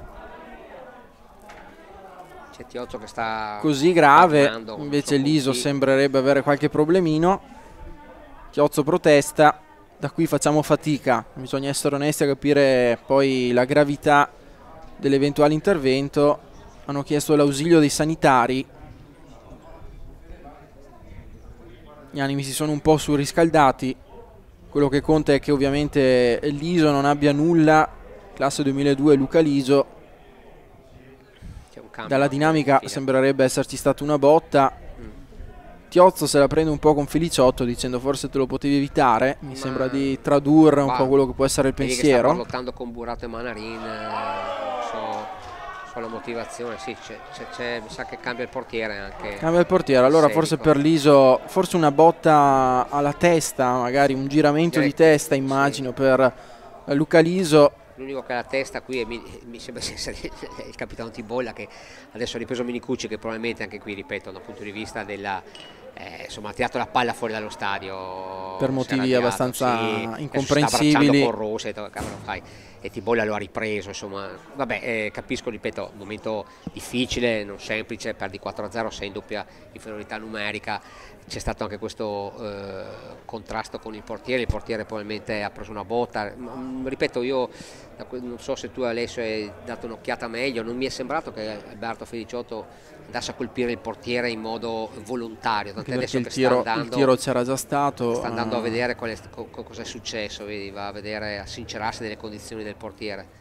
c'è Tiozzo che sta così grave, invece Liso sembrerebbe avere qualche problemino. Tiozzo protesta, da qui facciamo fatica, bisogna essere onesti a capire poi la gravità dell'eventuale intervento. Hanno chiesto l'ausilio dei sanitari. Gli animi si sono un po' surriscaldati. Quello che conta è che ovviamente Liso non abbia nulla. Classe duemiladue Luca Liso. Dalla dinamica sembrerebbe esserci stata una botta. mm. Tiozzo se la prende un po' con Feliciotto, dicendo forse te lo potevi evitare. Mi Ma sembra di tradurre un po' quello che può essere il pensiero. Sta lottando con Burato e Manarin, eh, non so sulla motivazione, sì, c'è, c'è, c'è, mi sa che cambia il portiere anche. Cambia il portiere, allora Sedico. Forse per l'Iso, forse una botta alla testa, magari un giramento Direi, di testa immagino, sì, per Luca Liso. L'unico che ha la testa qui è, mi, mi sembra essere il capitano Tibolla, che adesso ha ripreso Minicucci, che probabilmente anche qui, ripeto, dal punto di vista della eh, insomma, ha tirato la palla fuori dallo stadio per motivi abbastanza sì, incomprensibili, con Rosa e, cavolo, fai, e Tibolla lo ha ripreso, insomma, vabbè, eh, capisco, ripeto, un momento difficile, non semplice, perdi quattro a zero, sei in doppia inferiorità numerica, c'è stato anche questo eh, contrasto con il portiere, il portiere probabilmente ha preso una botta, ma, ripeto, io non so se tu Alessio hai dato un'occhiata meglio, non mi è sembrato che Alberto Feliciotto andasse a colpire il portiere in modo volontario, tant'è adesso il che tiro, sta andando, il tiro c'era già stato, sta andando uh, a vedere qual è, co, cosa è successo, vedi, va a vedere, a sincerarsi delle condizioni del portiere.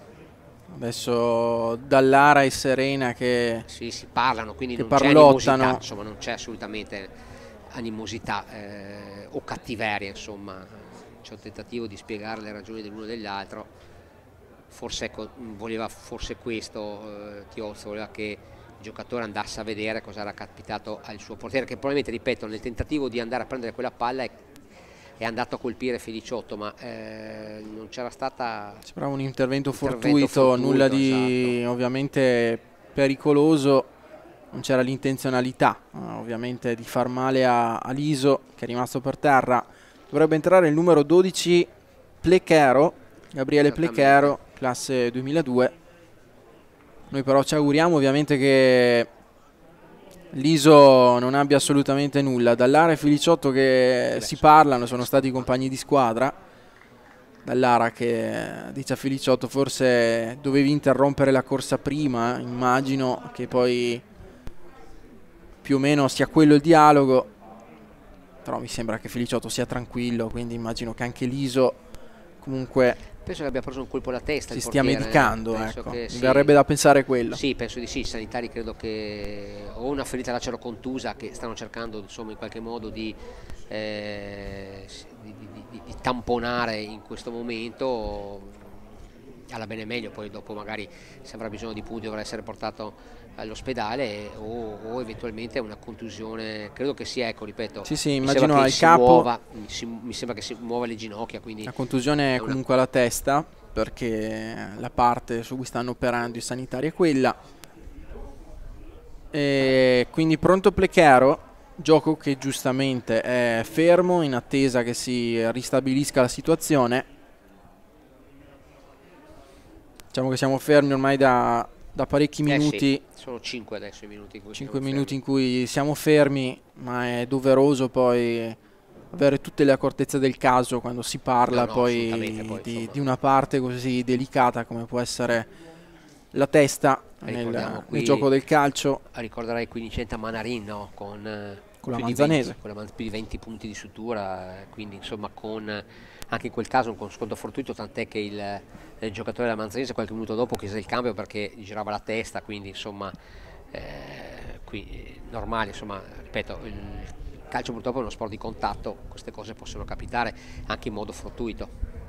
Adesso Dallara e Serena che sì, si parlano, quindi che non parlottano. c'è animosità, insomma, non c'è assolutamente animosità eh, o cattiveria, insomma, c'è un tentativo di spiegare le ragioni dell'uno e dell'altro, forse ecco, voleva forse questo eh, Tiozzo, voleva che il giocatore andasse a vedere cosa era capitato al suo portiere, che probabilmente, ripeto, nel tentativo di andare a prendere quella palla è, è andato a colpire Feliciotto, ma eh, non c'era stata, sembrava un intervento, intervento fortuito, fortuito, nulla di esatto, ovviamente pericoloso, non c'era l'intenzionalità eh, ovviamente di far male a, a Liso, che è rimasto per terra. Dovrebbe entrare il numero dodici Plechero, Gabriele Plechero, classe duemiladue. Noi però ci auguriamo ovviamente che l'Iso non abbia assolutamente nulla. Dallara e Feliciotto che si parlano, sono stati compagni di squadra. Dallara che dice a Feliciotto: forse dovevi interrompere la corsa prima, immagino che poi più o meno sia quello il dialogo, però mi sembra che Feliciotto sia tranquillo, quindi immagino che anche l'Iso comunque penso che abbia preso un colpo alla testa, si il stia portiere, medicando, penso ecco. Che Mi sì, verrebbe da pensare quello. Sì, penso di sì, i sanitari credo che o una ferita lacero contusa che stanno cercando, insomma, in qualche modo di, eh, di, di, di, di tamponare in questo momento, alla bene meglio, poi dopo magari se avrà bisogno di punti dovrà essere portato all'ospedale, o, o eventualmente una contusione, credo che sia, ecco, ripeto, sì sì, mi immagino al si capo muova, si, mi sembra che si muova le ginocchia, quindi la contusione è una... comunque alla testa, perché la parte su cui stanno operando i sanitari è quella, e quindi pronto Plechero, gioco che giustamente è fermo in attesa che si ristabilisca la situazione. Diciamo che siamo fermi ormai da, da parecchi minuti. Eh sì, sono cinque adesso i minuti in cui cinque minuti in cui siamo fermi, ma è doveroso poi avere tutte le accortezze del caso quando si parla no, no, poi, poi di, di una parte così delicata come può essere la testa nel, qui, nel gioco del calcio. Ricorderai Quindicenta Manarin, no? con, con la Manzanese, venti, con la, più di venti punti di sutura, quindi insomma con anche in quel caso un sconto fortuito, tant'è che il, il giocatore della Manzanese qualche minuto dopo chiese il cambio perché gli girava la testa, quindi insomma eh, qui normale, insomma, ripeto, il calcio purtroppo è uno sport di contatto, queste cose possono capitare anche in modo fortuito.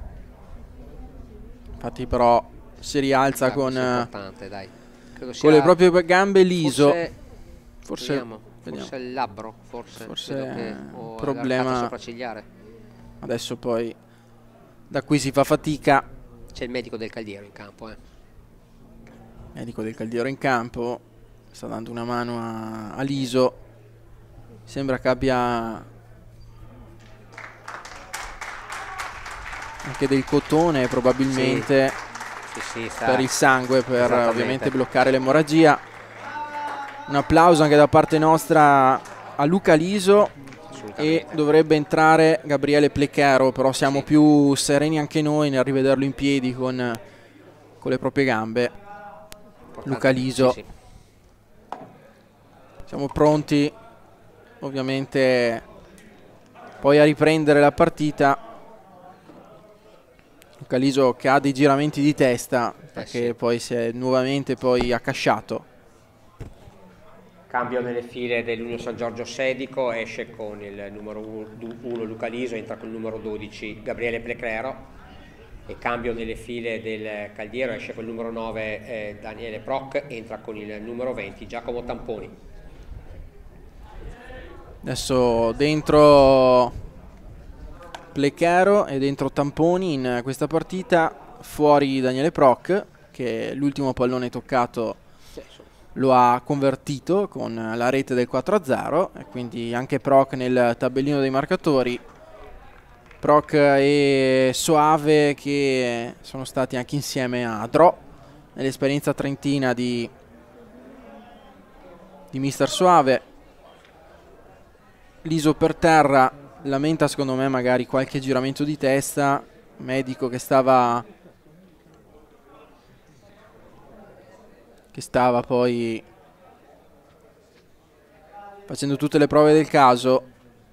Infatti però si rialza con, dai. Credo sia, con le proprie gambe l'Iso, forse, forse, vediamo, forse il labbro, forse, forse che, o problema sopraccigliare. Adesso poi da qui si fa fatica. C'è il medico del Caldiero in campo, eh. medico del Caldiero in campo sta dando una mano a, a Liso, sembra che abbia anche del cotone probabilmente sì. Sì, sì, per il sangue, per ovviamente bloccare l'emorragia. Un applauso anche da parte nostra a Luca Liso, e dovrebbe entrare Gabriele Plechero, però siamo sì. più sereni anche noi nel rivederlo in piedi con, con le proprie gambe. Importante. Luca Liso, sì, sì. Siamo pronti ovviamente poi a riprendere la partita. Luca Liso che ha dei giramenti di testa perché eh sì. poi si è nuovamente poi accasciato. Cambio nelle file dell'Unione San Giorgio Sedico, esce con il numero uno Luca Liso, entra con il numero dodici Gabriele Plechero. e cambio nelle file del Caldiero, esce col numero nove eh, Daniele Proc, entra con il numero venti Giacomo Tamponi. Adesso dentro Plecaro e dentro Tamponi in questa partita, fuori Daniele Proc, che l'ultimo pallone toccato lo ha convertito con la rete del quattro a zero, e quindi anche Proc nel tabellino dei marcatori. Proc e Soave che sono stati anche insieme a Dro nell'esperienza trentina di, di mister Soave. Liso per terra, lamenta secondo me magari qualche giramento di testa, Medico che stava che stava poi facendo tutte le prove del caso.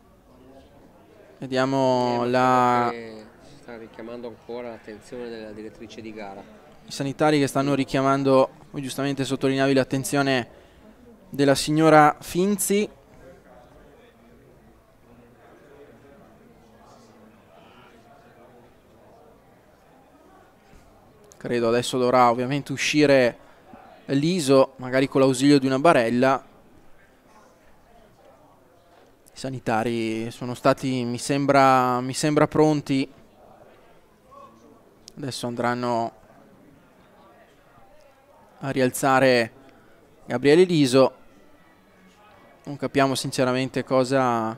Vediamo eh, la... sta richiamando ancora l'attenzione della direttrice di gara. I sanitari che stanno richiamando, voi giustamente sottolineavi l'attenzione della signora Finzi. Credo adesso dovrà ovviamente uscire Liso, magari con l'ausilio di una barella. I sanitari sono stati, mi sembra, mi sembra pronti. Adesso andranno a rialzare Gabriele Liso. Non capiamo sinceramente cosa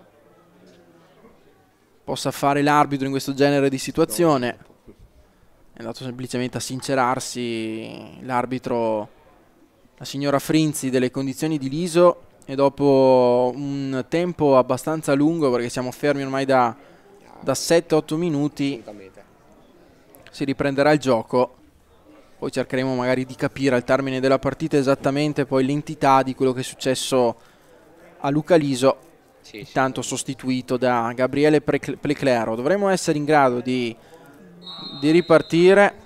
possa fare l'arbitro in questo genere di situazione. È andato semplicemente a sincerarsi l'arbitro, la signora Frinzi, delle condizioni di Liso, e dopo un tempo abbastanza lungo, perché siamo fermi ormai da, da sette otto minuti, si riprenderà il gioco. Poi cercheremo magari di capire al termine della partita esattamente poi l'entità di quello che è successo a Luca Liso, sì, intanto sì, sostituito da Gabriele Pleclero. Dovremmo essere in grado di, di ripartire.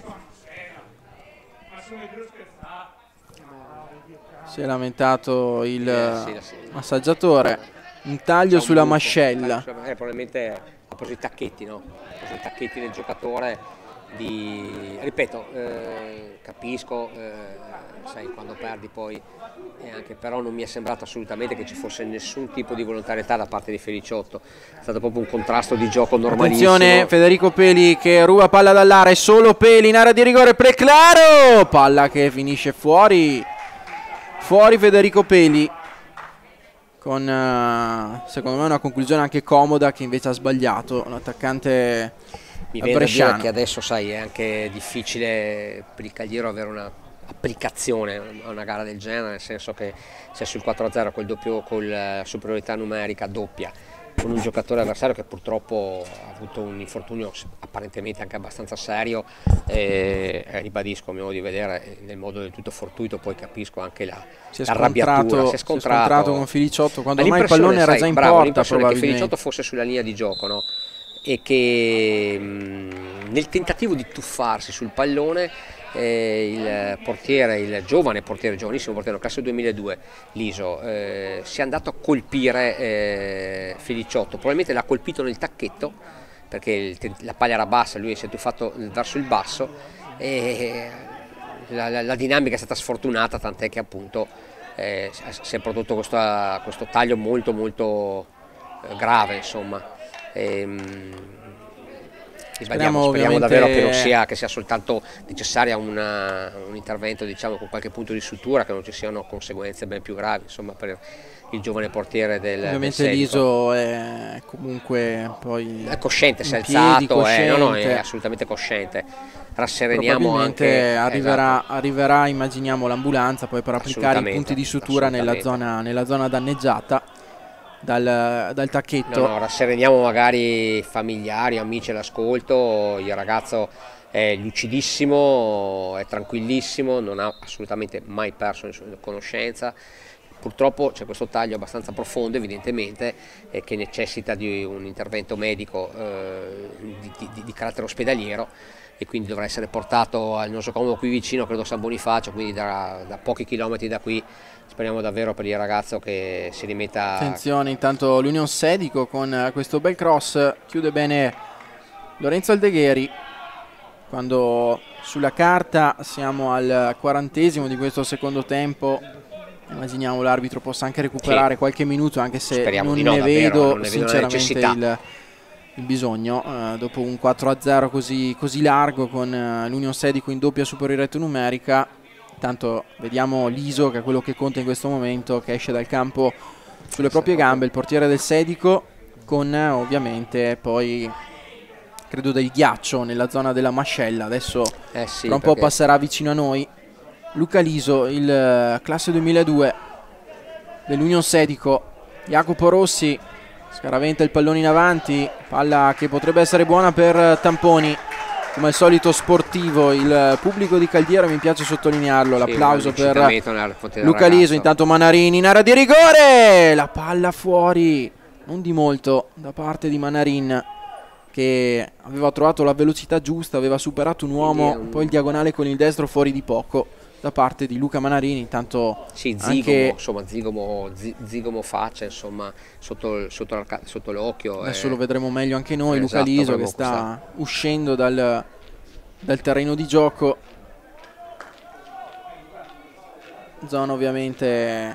Si è lamentato il eh, sì, sì. massaggiatore. Un taglio un sulla buco, mascella. Taglio, eh, probabilmente ha preso i tacchetti, no? Ha preso i tacchetti del giocatore. Di, ripeto, eh, capisco, eh, sai, quando perdi poi, eh, anche, però non mi è sembrato assolutamente che ci fosse nessun tipo di volontarietà da parte di Feliciotto. È stato proprio un contrasto di gioco normalissimo. Attenzione, Federico Peli che ruba palla dall'area, solo Peli in area di rigore, Pleclaro, palla che finisce fuori. Fuori Federico Peli, con uh, secondo me una conclusione anche comoda, che invece ha sbagliato l'attaccante bresciano. Mi viene da dire che adesso, sai, è anche difficile per il Caldiero avere una applicazione a una gara del genere, nel senso che se sul quattro a zero col doppio, con la superiorità numerica doppia, con un giocatore avversario che purtroppo ha avuto un infortunio apparentemente anche abbastanza serio, e, e ribadisco, a mio modo di vedere, nel modo del tutto fortuito, poi capisco anche la arrabbiatura. Si è scontrato con Feliciotto quando ormai il pallone era già in porta, l'impressione che Feliciotto fosse sulla linea di gioco, no? E che mh, nel tentativo di tuffarsi sul pallone, Eh, il portiere, il giovane portiere, giovanissimo portiere, classe duemiladue, Liso, eh, si è andato a colpire eh, Feliciotto, probabilmente l'ha colpito nel tacchetto, perché il, la palla era bassa, lui si è tuffato verso il basso, e la, la, la dinamica è stata sfortunata, tant'è che appunto eh, si è prodotto questo, questo taglio molto molto eh, grave, insomma. E, Speriamo, speriamo davvero che non sia, che sia soltanto necessaria una, un intervento, diciamo, con qualche punto di sutura, che non ci siano conseguenze ben più gravi, insomma, per il giovane portiere del ovviamente del Liso è comunque poi è cosciente, si è alzato, è, no, no, è assolutamente cosciente. Rassereniamo anche, arriverà, esatto. arriverà immaginiamo l'ambulanza poi per applicare i punti di sutura nella zona, nella zona danneggiata Dal, dal tacchetto. No, no, rassereniamo magari familiari, amici all'ascolto. Il ragazzo è lucidissimo, è tranquillissimo, non ha assolutamente mai perso nessuna conoscenza. Purtroppo c'è questo taglio abbastanza profondo, evidentemente, eh, che necessita di un intervento medico eh, di, di, di carattere ospedaliero, e quindi dovrà essere portato al nosocomo qui vicino, credo San Bonifacio, quindi da, da pochi chilometri da qui. Speriamo davvero per il ragazzo che si rimetta. Attenzione, intanto l'Union Sedico con questo bel cross, chiude bene Lorenzo Aldegheri. quando sulla carta siamo al quarantesimo di questo secondo tempo. Immaginiamo l'arbitro possa anche recuperare sì. qualche minuto, anche se non, no, ne davvero, vedo non ne sinceramente vedo il, il bisogno. Uh, dopo un quattro a zero così, così largo, con uh, l'Union Sedico in doppia superiorità numerica. Intanto vediamo Liso, che è quello che conta in questo momento, che esce dal campo sulle proprie gambe, il portiere del Sedico, con uh, ovviamente poi credo del ghiaccio nella zona della mascella. Adesso eh sì, tra un po' passerà vicino a noi Luca Liso, il uh, classe duemiladue dell'Union Sedico. Jacopo Rossi scaraventa il pallone in avanti, palla che potrebbe essere buona per uh, Tamponi. Come al solito sportivo il pubblico di Caldiero, mi piace sottolinearlo, sì, l'applauso per Luca Liso. Intanto Manarini in area di rigore, la palla fuori, non di molto, da parte di Manarin, che aveva trovato la velocità giusta, aveva superato un uomo, un... poi il diagonale con il destro fuori di poco da parte di Luca Manarini. Intanto sì, Zigomo, anche... insomma, Zigomo, Zigomo faccia, insomma, sotto, sotto, sotto l'occhio. Adesso eh... lo vedremo meglio anche noi, eh, Luca esatto, Liso che sta questa... uscendo dal, dal terreno di gioco. Zona ovviamente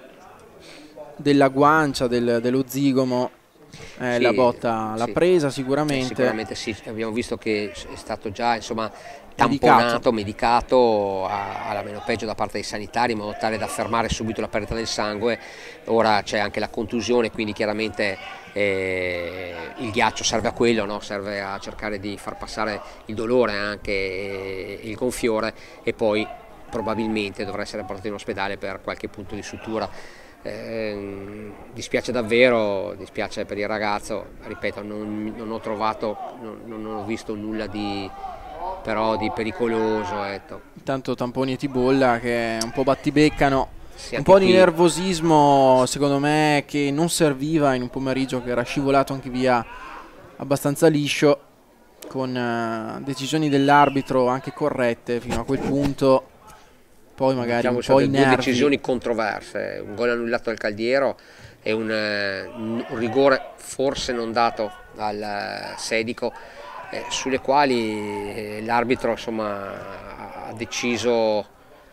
della guancia, del, dello zigomo. Eh, sì, la botta l'ha sì. presa sicuramente. Eh, sicuramente sì, abbiamo visto che è stato già insomma tamponato, medicato, medicato a, alla meno peggio da parte dei sanitari, in modo tale da fermare subito la perdita del sangue. Ora c'è anche la contusione, quindi chiaramente eh, il ghiaccio serve a quello, no? Serve a cercare di far passare il dolore, anche eh, il gonfiore, e poi probabilmente dovrà essere portato in ospedale per qualche punto di sutura. Eh, dispiace davvero, dispiace per il ragazzo, ripeto, non, non ho trovato, non, non ho visto nulla di, però di pericoloso. Ecco. Intanto Tamponi e Tibolla che un po' battibeccano, sì, un po' qui. Di nervosismo secondo me che non serviva in un pomeriggio che era scivolato anche via abbastanza liscio, con uh, decisioni dell'arbitro anche corrette fino a quel punto. Poi magari diciamo, un po' i nervi. Due decisioni controverse, un gol annullato al Caldiero e un, un rigore forse non dato al Sedico, eh, sulle quali eh, l'arbitro insomma ha deciso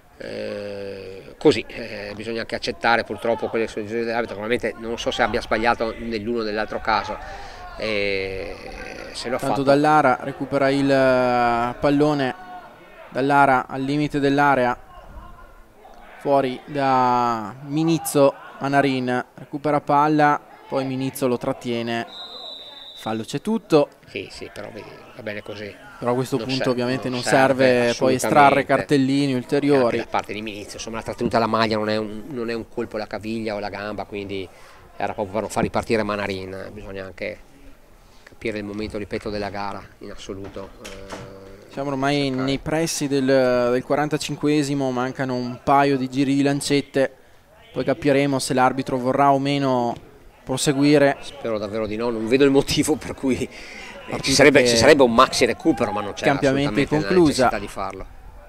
eh, così. Eh, bisogna anche accettare purtroppo quelle sono decisioni dell'arbitro. Probabilmente non so se abbia sbagliato nell'uno o nell'altro caso. Eh, se lo ha Tanto fatto. Dallara recupera il pallone, Dallara al limite dell'area, fuori da Minizzo. Manarin recupera palla, poi Minizzo lo trattiene, fallo c'è tutto. Sì, sì, però vedi, va bene così. Però a questo non punto ovviamente non, non serve, serve poi estrarre cartellini ulteriori. Da parte di Minizzo, insomma la trattenuta alla maglia non è, un, non è un colpo alla caviglia o alla gamba, quindi era proprio per non far ripartire Manarin. Bisogna anche capire il momento, ripeto, della gara in assoluto. Eh, Siamo ormai cercare. nei pressi del, del quarantacinquesimo, mancano un paio di giri di lancette, poi capiremo se l'arbitro vorrà o meno proseguire. Spero davvero di no, non vedo il motivo per cui eh, ci, sarebbe, ci sarebbe un maxi recupero, ma non c'è assolutamente conclusa. la necessità di farlo.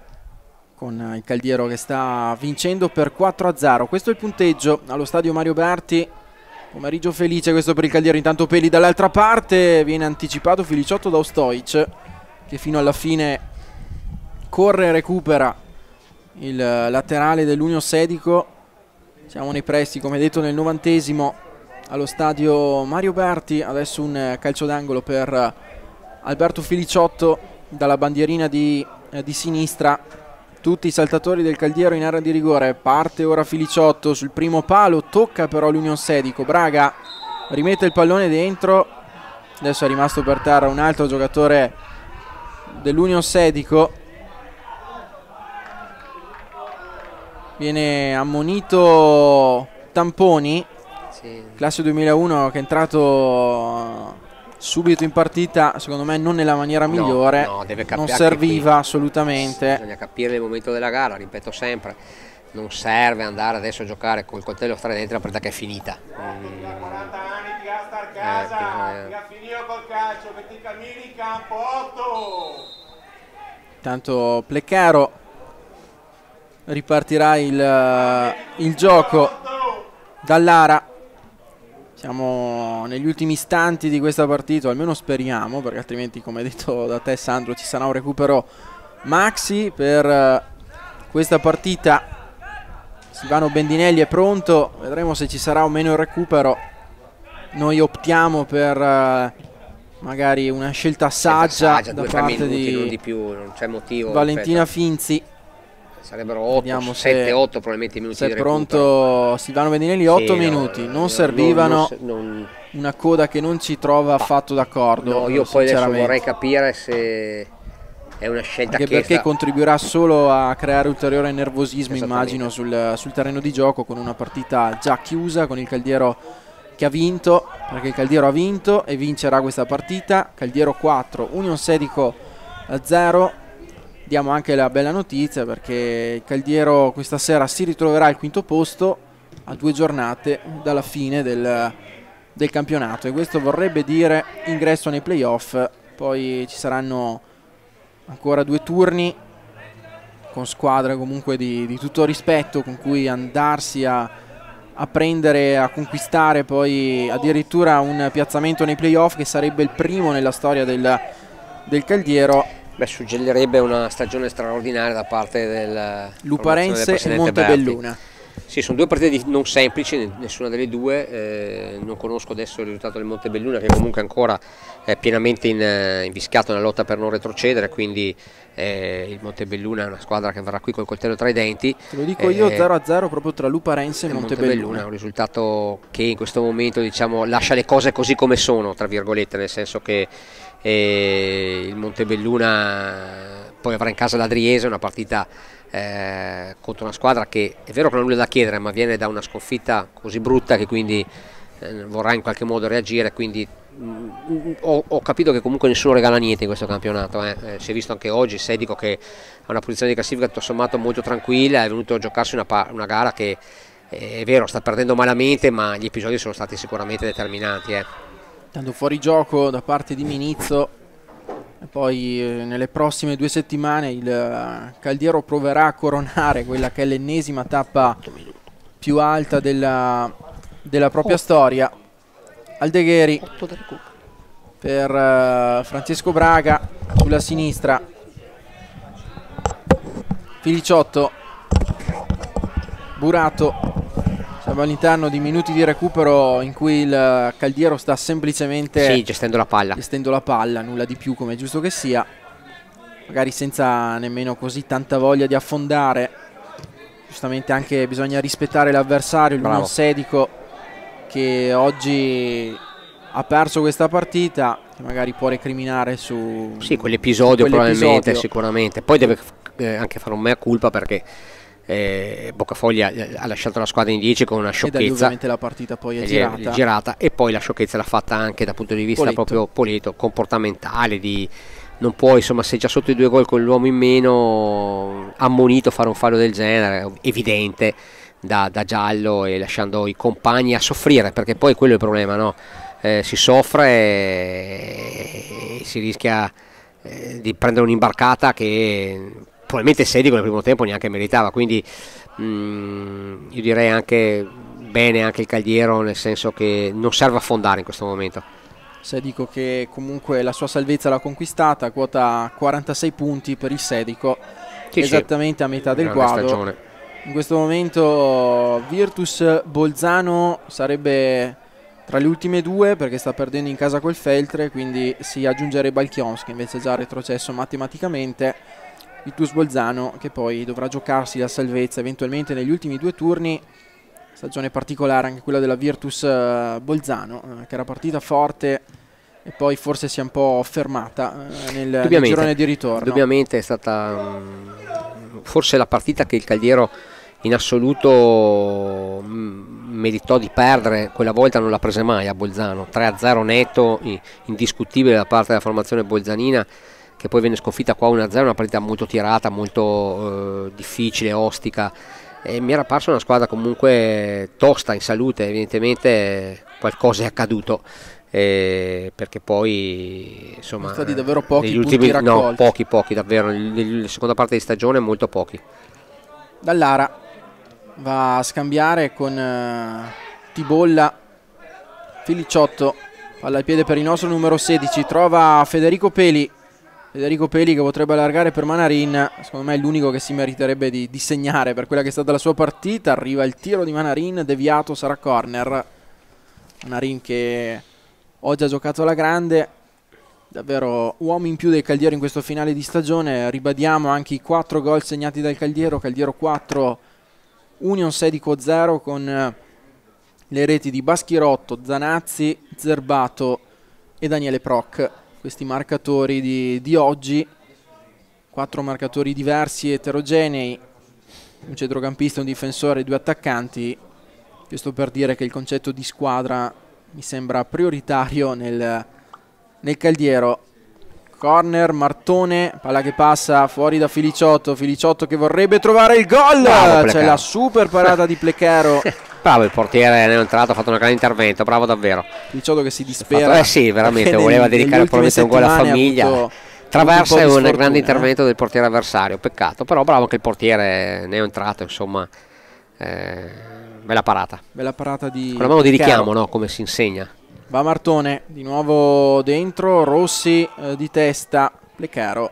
Con il Caldiero che sta vincendo per quattro a zero, questo è il punteggio allo stadio Mario Berti. Pomeriggio felice questo per il Caldiero. Intanto Peli dall'altra parte, viene anticipato Filiciotto da Ostojic, che fino alla fine corre e recupera il laterale dell'Union Sedico. Siamo nei pressi, come detto, nel novantesimo allo stadio Mario Berti. Adesso un calcio d'angolo per Alberto Filiciotto dalla bandierina di, eh, di sinistra. Tutti i saltatori del Caldiero in area di rigore. Parte ora Filiciotto sul primo palo, tocca però l'Union Sedico. Braga rimette il pallone dentro. Adesso è rimasto per terra un altro giocatore dell'Union Sedico. Viene ammonito Tamponi, sì. classe duemilauno, che è entrato subito in partita, secondo me non nella maniera no, migliore, no, deve non serviva assolutamente. Bisogna capire il momento della gara, ripeto sempre, non serve andare adesso a giocare col coltello fra dentro la partita che è finita. Mm. Casa, eh, finito col calcio, che ti cammini in campo. Otto. Tanto Pleccaro ripartirà il, uh, il gioco. Dallara Siamo negli ultimi istanti di questa partita, almeno speriamo, perché altrimenti, come detto da te Sandro, ci sarà un recupero maxi per uh, questa partita. Silvano Bendinelli è pronto, vedremo se ci sarà o meno il recupero. Noi optiamo per uh, magari una scelta saggia, saggia da parte minuti, di, non di più, non c'è motivo, Valentina aspetta. Finzi. Sarebbero otto, sette otto probabilmente minuti se di è pronto Silvano Bendinelli. otto sì, minuti, no, non servivano non, non, una coda che non ci trova affatto d'accordo. No, io poi adesso vorrei capire se è una scelta anche chiesta. Perché contribuirà solo a creare ulteriore nervosismo, immagino, sul, sul terreno di gioco, con una partita già chiusa, con il Caldiero che ha vinto, perché il Caldiero ha vinto e vincerà questa partita. Caldiero quattro, Union Sedico zero. Diamo anche la bella notizia, perché il Caldiero questa sera si ritroverà al quinto posto a due giornate dalla fine del, del campionato, e questo vorrebbe dire ingresso nei playoff. Poi ci saranno ancora due turni con squadre comunque di, di tutto rispetto, con cui andarsi a, a prendere, a conquistare poi addirittura un piazzamento nei playoff, che sarebbe il primo nella storia del, del Caldiero. Beh, suggerirebbe una stagione straordinaria da parte del Luparense e Montebelluna. Sì, sono due partite non semplici, nessuna delle due. Eh, non conosco adesso il risultato del Montebelluna, che comunque ancora è pienamente in, invischiato nella lotta per non retrocedere, quindi eh, il Montebelluna è una squadra che verrà qui col coltello tra i denti. Te lo dico eh, io, zero a zero proprio tra Luparense e, e Montebelluna. Montebelluna. Un risultato che in questo momento, diciamo, lascia le cose così come sono, tra virgolette, nel senso che e il Montebelluna poi avrà in casa l'Adriese, una partita eh, contro una squadra che è vero che non ha nulla da chiedere, ma viene da una sconfitta così brutta che quindi eh, vorrà in qualche modo reagire. Quindi mh, ho, ho capito che comunque nessuno regala niente in questo campionato, eh. Eh, si è visto anche oggi Sedico, che ha una posizione di classifica tutto sommato molto tranquilla, è venuto a giocarsi una, una gara che eh, è vero sta perdendo malamente, ma gli episodi sono stati sicuramente determinanti, eh. Tanto fuori gioco da parte di Minizzo, e poi eh, nelle prossime due settimane il uh, Caldiero proverà a coronare quella che è l'ennesima tappa più alta della, della propria oh. storia. Aldegheri per uh, Francesco Braga sulla sinistra, Filiciotto, Burato. Siamo all'interno di minuti di recupero in cui il Caldiero sta semplicemente sì, gestendo la palla, gestendo la palla, nulla di più, come è giusto che sia, magari senza nemmeno così tanta voglia di affondare. Giustamente anche bisogna rispettare l'avversario, il Union Sedico, che oggi ha perso questa partita, che magari può recriminare su sì, quell'episodio, quell probabilmente, sicuramente. Poi deve eh, anche fare un mea culpa, perché Eh, Boccafoglia ha lasciato la squadra in dieci con una sciocchezza, e ovviamente la partita poi è girata. è girata e poi la sciocchezza l'ha fatta anche dal punto di vista Poletto. proprio Poletto, comportamentale, di non puoi, insomma, se già sotto i due gol con l'uomo in meno, ammonito fare un fallo del genere, evidente, da, da giallo, e lasciando i compagni a soffrire, perché poi quello è il problema, no? Eh, si soffre e, e si rischia eh, di prendere un'imbarcata che probabilmente Sedico nel primo tempo neanche meritava, quindi mh, io direi anche bene anche il Caldiero, nel senso che non serve affondare in questo momento. Sedico che comunque la sua salvezza l'ha conquistata, quota quarantasei punti per il Sedico, sì, esattamente sì, a metà del quadro. Stagione. In questo momento Virtus Bolzano sarebbe tra le ultime due, perché sta perdendo in casa col Feltre, quindi si aggiungerebbe Balchions, che invece è già retrocesso matematicamente. Virtus Bolzano che poi dovrà giocarsi la salvezza eventualmente negli ultimi due turni. Stagione particolare anche quella della Virtus Bolzano, eh, che era partita forte e poi forse si è un po' fermata eh, nel, nel girone di ritorno. Indubbiamente è stata um, forse la partita che il Caldiero in assoluto mh, meritò di perdere. Quella volta non l'ha presa mai a Bolzano, tre a zero netto, indiscutibile da parte della formazione bolzanina, che poi venne sconfitta qua uno a zero, una partita molto tirata, molto eh, difficile, ostica, e mi era parso una squadra comunque tosta in salute. Evidentemente qualcosa è accaduto, eh, perché poi insomma sono stati davvero pochi negli punti ultimi, raccolti. no, pochi pochi davvero, nella seconda parte di stagione molto pochi. Dallara va a scambiare con uh, Tibolla, Filiciotto, palla al piede per il nostro numero sedici, trova Federico Peli. Federico Peli che potrebbe allargare per Manarin, secondo me è l'unico che si meriterebbe di, di segnare per quella che è stata la sua partita. Arriva il tiro di Manarin, deviato, sarà corner. Manarin che oggi ha giocato alla grande, davvero uomo in più del Caldiero in questo finale di stagione. Ribadiamo anche i quattro gol segnati dal Caldiero, Caldiero quattro, Union Sedico zero, con le reti di Baschirotto, Zanazzi, Zerbato e Daniele Proc. Questi marcatori di, di oggi, quattro marcatori diversi, eterogenei, un centrocampista, un difensore e due attaccanti. Questo per dire che il concetto di squadra mi sembra prioritario nel, nel Caldiero. Corner, Martone, palla che passa fuori da Filiciotto, Filiciotto che vorrebbe trovare il gol, c'è la super parata di Plechero. Bravo il portiere, ne è entrato, ha fatto un grande intervento, bravo davvero. Filiciotto che si dispera. Fatto, eh sì, veramente, voleva dedicare probabilmente un gol alla famiglia. Traversa è un, un grande intervento eh? del portiere avversario, peccato, però bravo anche il portiere, ne è entrato, insomma, eh, bella parata. Bella parata di... Con la mano di richiamo, no? Come si insegna. Va Martone, di nuovo dentro, Rossi eh, di testa, Plechero,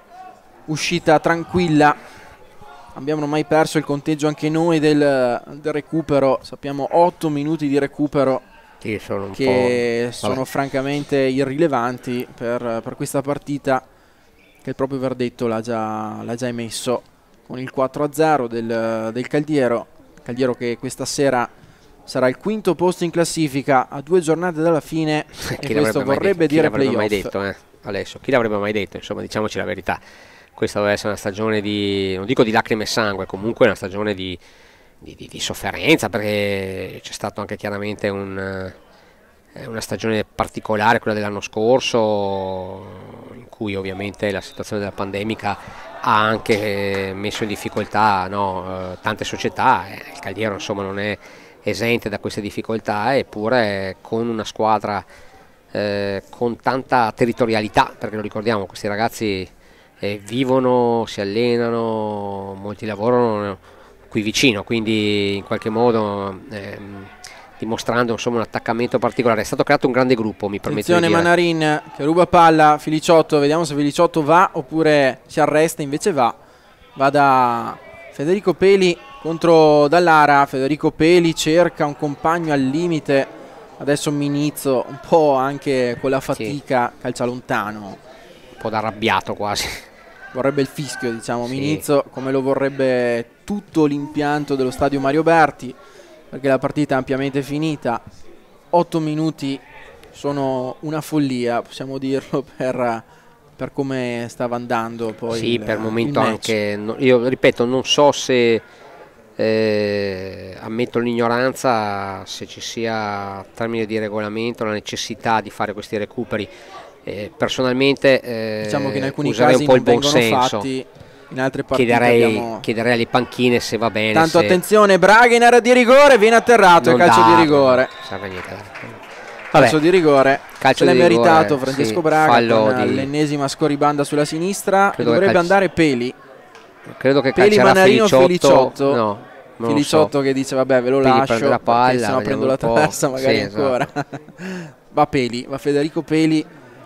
uscita tranquilla. Abbiamo ormai perso il conteggio anche noi del, del recupero, sappiamo otto minuti di recupero sì, sono un che po'... sono francamente irrilevanti per, per questa partita, che il proprio verdetto l'ha già, l'ha già emesso con il quattro a zero del, del Caldiero. Caldiero che questa sera sarà il quinto posto in classifica a due giornate dalla fine e questo vorrebbe dire playoff. Chi l'avrebbe mai detto, eh? Adesso, chi l'avrebbe mai detto, insomma, diciamoci la verità. Questa deve essere una stagione di, non dico di lacrime e sangue, comunque una stagione di, di, di, di sofferenza, perché c'è stato anche chiaramente un, una stagione particolare, quella dell'anno scorso, in cui ovviamente la situazione della pandemica ha anche messo in difficoltà, no, tante società. Il Caldiero insomma non è esente da queste difficoltà, eppure con una squadra eh, con tanta territorialità, perché lo ricordiamo, questi ragazzi eh, vivono, si allenano, molti lavorano qui vicino, quindi in qualche modo ehm, dimostrando insomma un attaccamento particolare. È stato creato un grande gruppo, mi permetto di dire. Manarin che ruba palla, Filiciotto, vediamo se Filiciotto va oppure si arresta, invece va, va da Federico Peli contro Dallara. Federico Peli cerca un compagno al limite, adesso Minizzo un po' anche con la fatica, sì, calcia lontano, un po' da arrabbiato quasi, vorrebbe il fischio, diciamo, sì. Minizzo, come lo vorrebbe tutto l'impianto dello stadio Mario Berti, perché la partita è ampiamente finita. Otto minuti sono una follia, possiamo dirlo, per, per come stava andando poi sì, il, per il momento anche, no, io ripeto, non so se eh, ammetto l'ignoranza se ci sia a termine di regolamento la necessità di fare questi recuperi. Eh, personalmente eh, diciamo che in alcuni userei casi un po' il non buon vengono senso. Fatti. In altre partite chiederei, abbiamo... chiederei alle panchine se va bene. Tanto se... attenzione, Braga in area di rigore, viene atterrato, non e calcio darlo, di rigore. Serve niente. Calcio di rigore, calcio se l'è meritato rigore, Francesco sì, Braga con di... l'ennesima scorribanda sulla sinistra. Credo dovrebbe calci... andare Peli. Credo che Peli, Manarino, Filiciotto. Filiciotto. No, Filiciotto so. Che dice vabbè ve lo Peli lascio, la palla, se no prendo la traversa magari sì, ancora. Esatto. Va Peli, va Federico Peli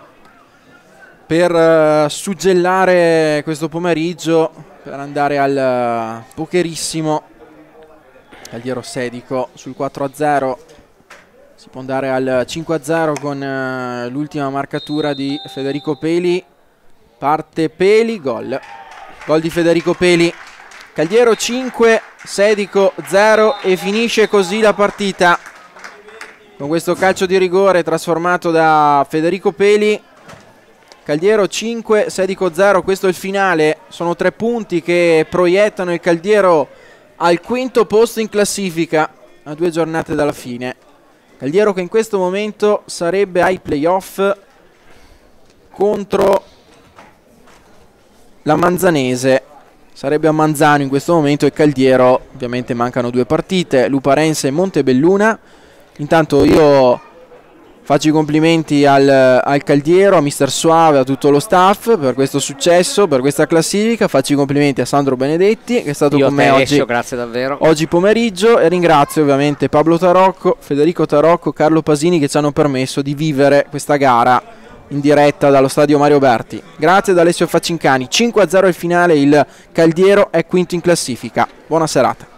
per uh, suggellare questo pomeriggio, per andare al uh, pokerissimo. Caldiero Sedico sul quattro a zero, si può andare al cinque a zero con uh, l'ultima marcatura di Federico Peli. Parte Peli, gol, gol di Federico Peli. Caldiero cinque, Sedico zero e finisce così la partita con questo calcio di rigore trasformato da Federico Peli. Caldiero cinque, Sedico zero, questo è il finale, sono tre punti che proiettano il Caldiero al quinto posto in classifica a due giornate dalla fine. Caldiero che in questo momento sarebbe ai playoff contro la Manzanese, sarebbe a Manzano in questo momento, e Caldiero ovviamente mancano due partite, Luparense e Montebelluna. Intanto io Faccio i complimenti al, al Caldiero, a mister Soave, a tutto lo staff per questo successo, per questa classifica. Faccio i complimenti a Sandro Benedetti che è stato Io con me Alessio, oggi, grazie davvero. oggi pomeriggio, e ringrazio ovviamente Pablo Tarocco, Federico Tarocco, Carlo Pasini che ci hanno permesso di vivere questa gara in diretta dallo stadio Mario Berti. Grazie ad Alessio Faccincani. Cinque a zero il finale, il Caldiero è quinto in classifica. Buona serata.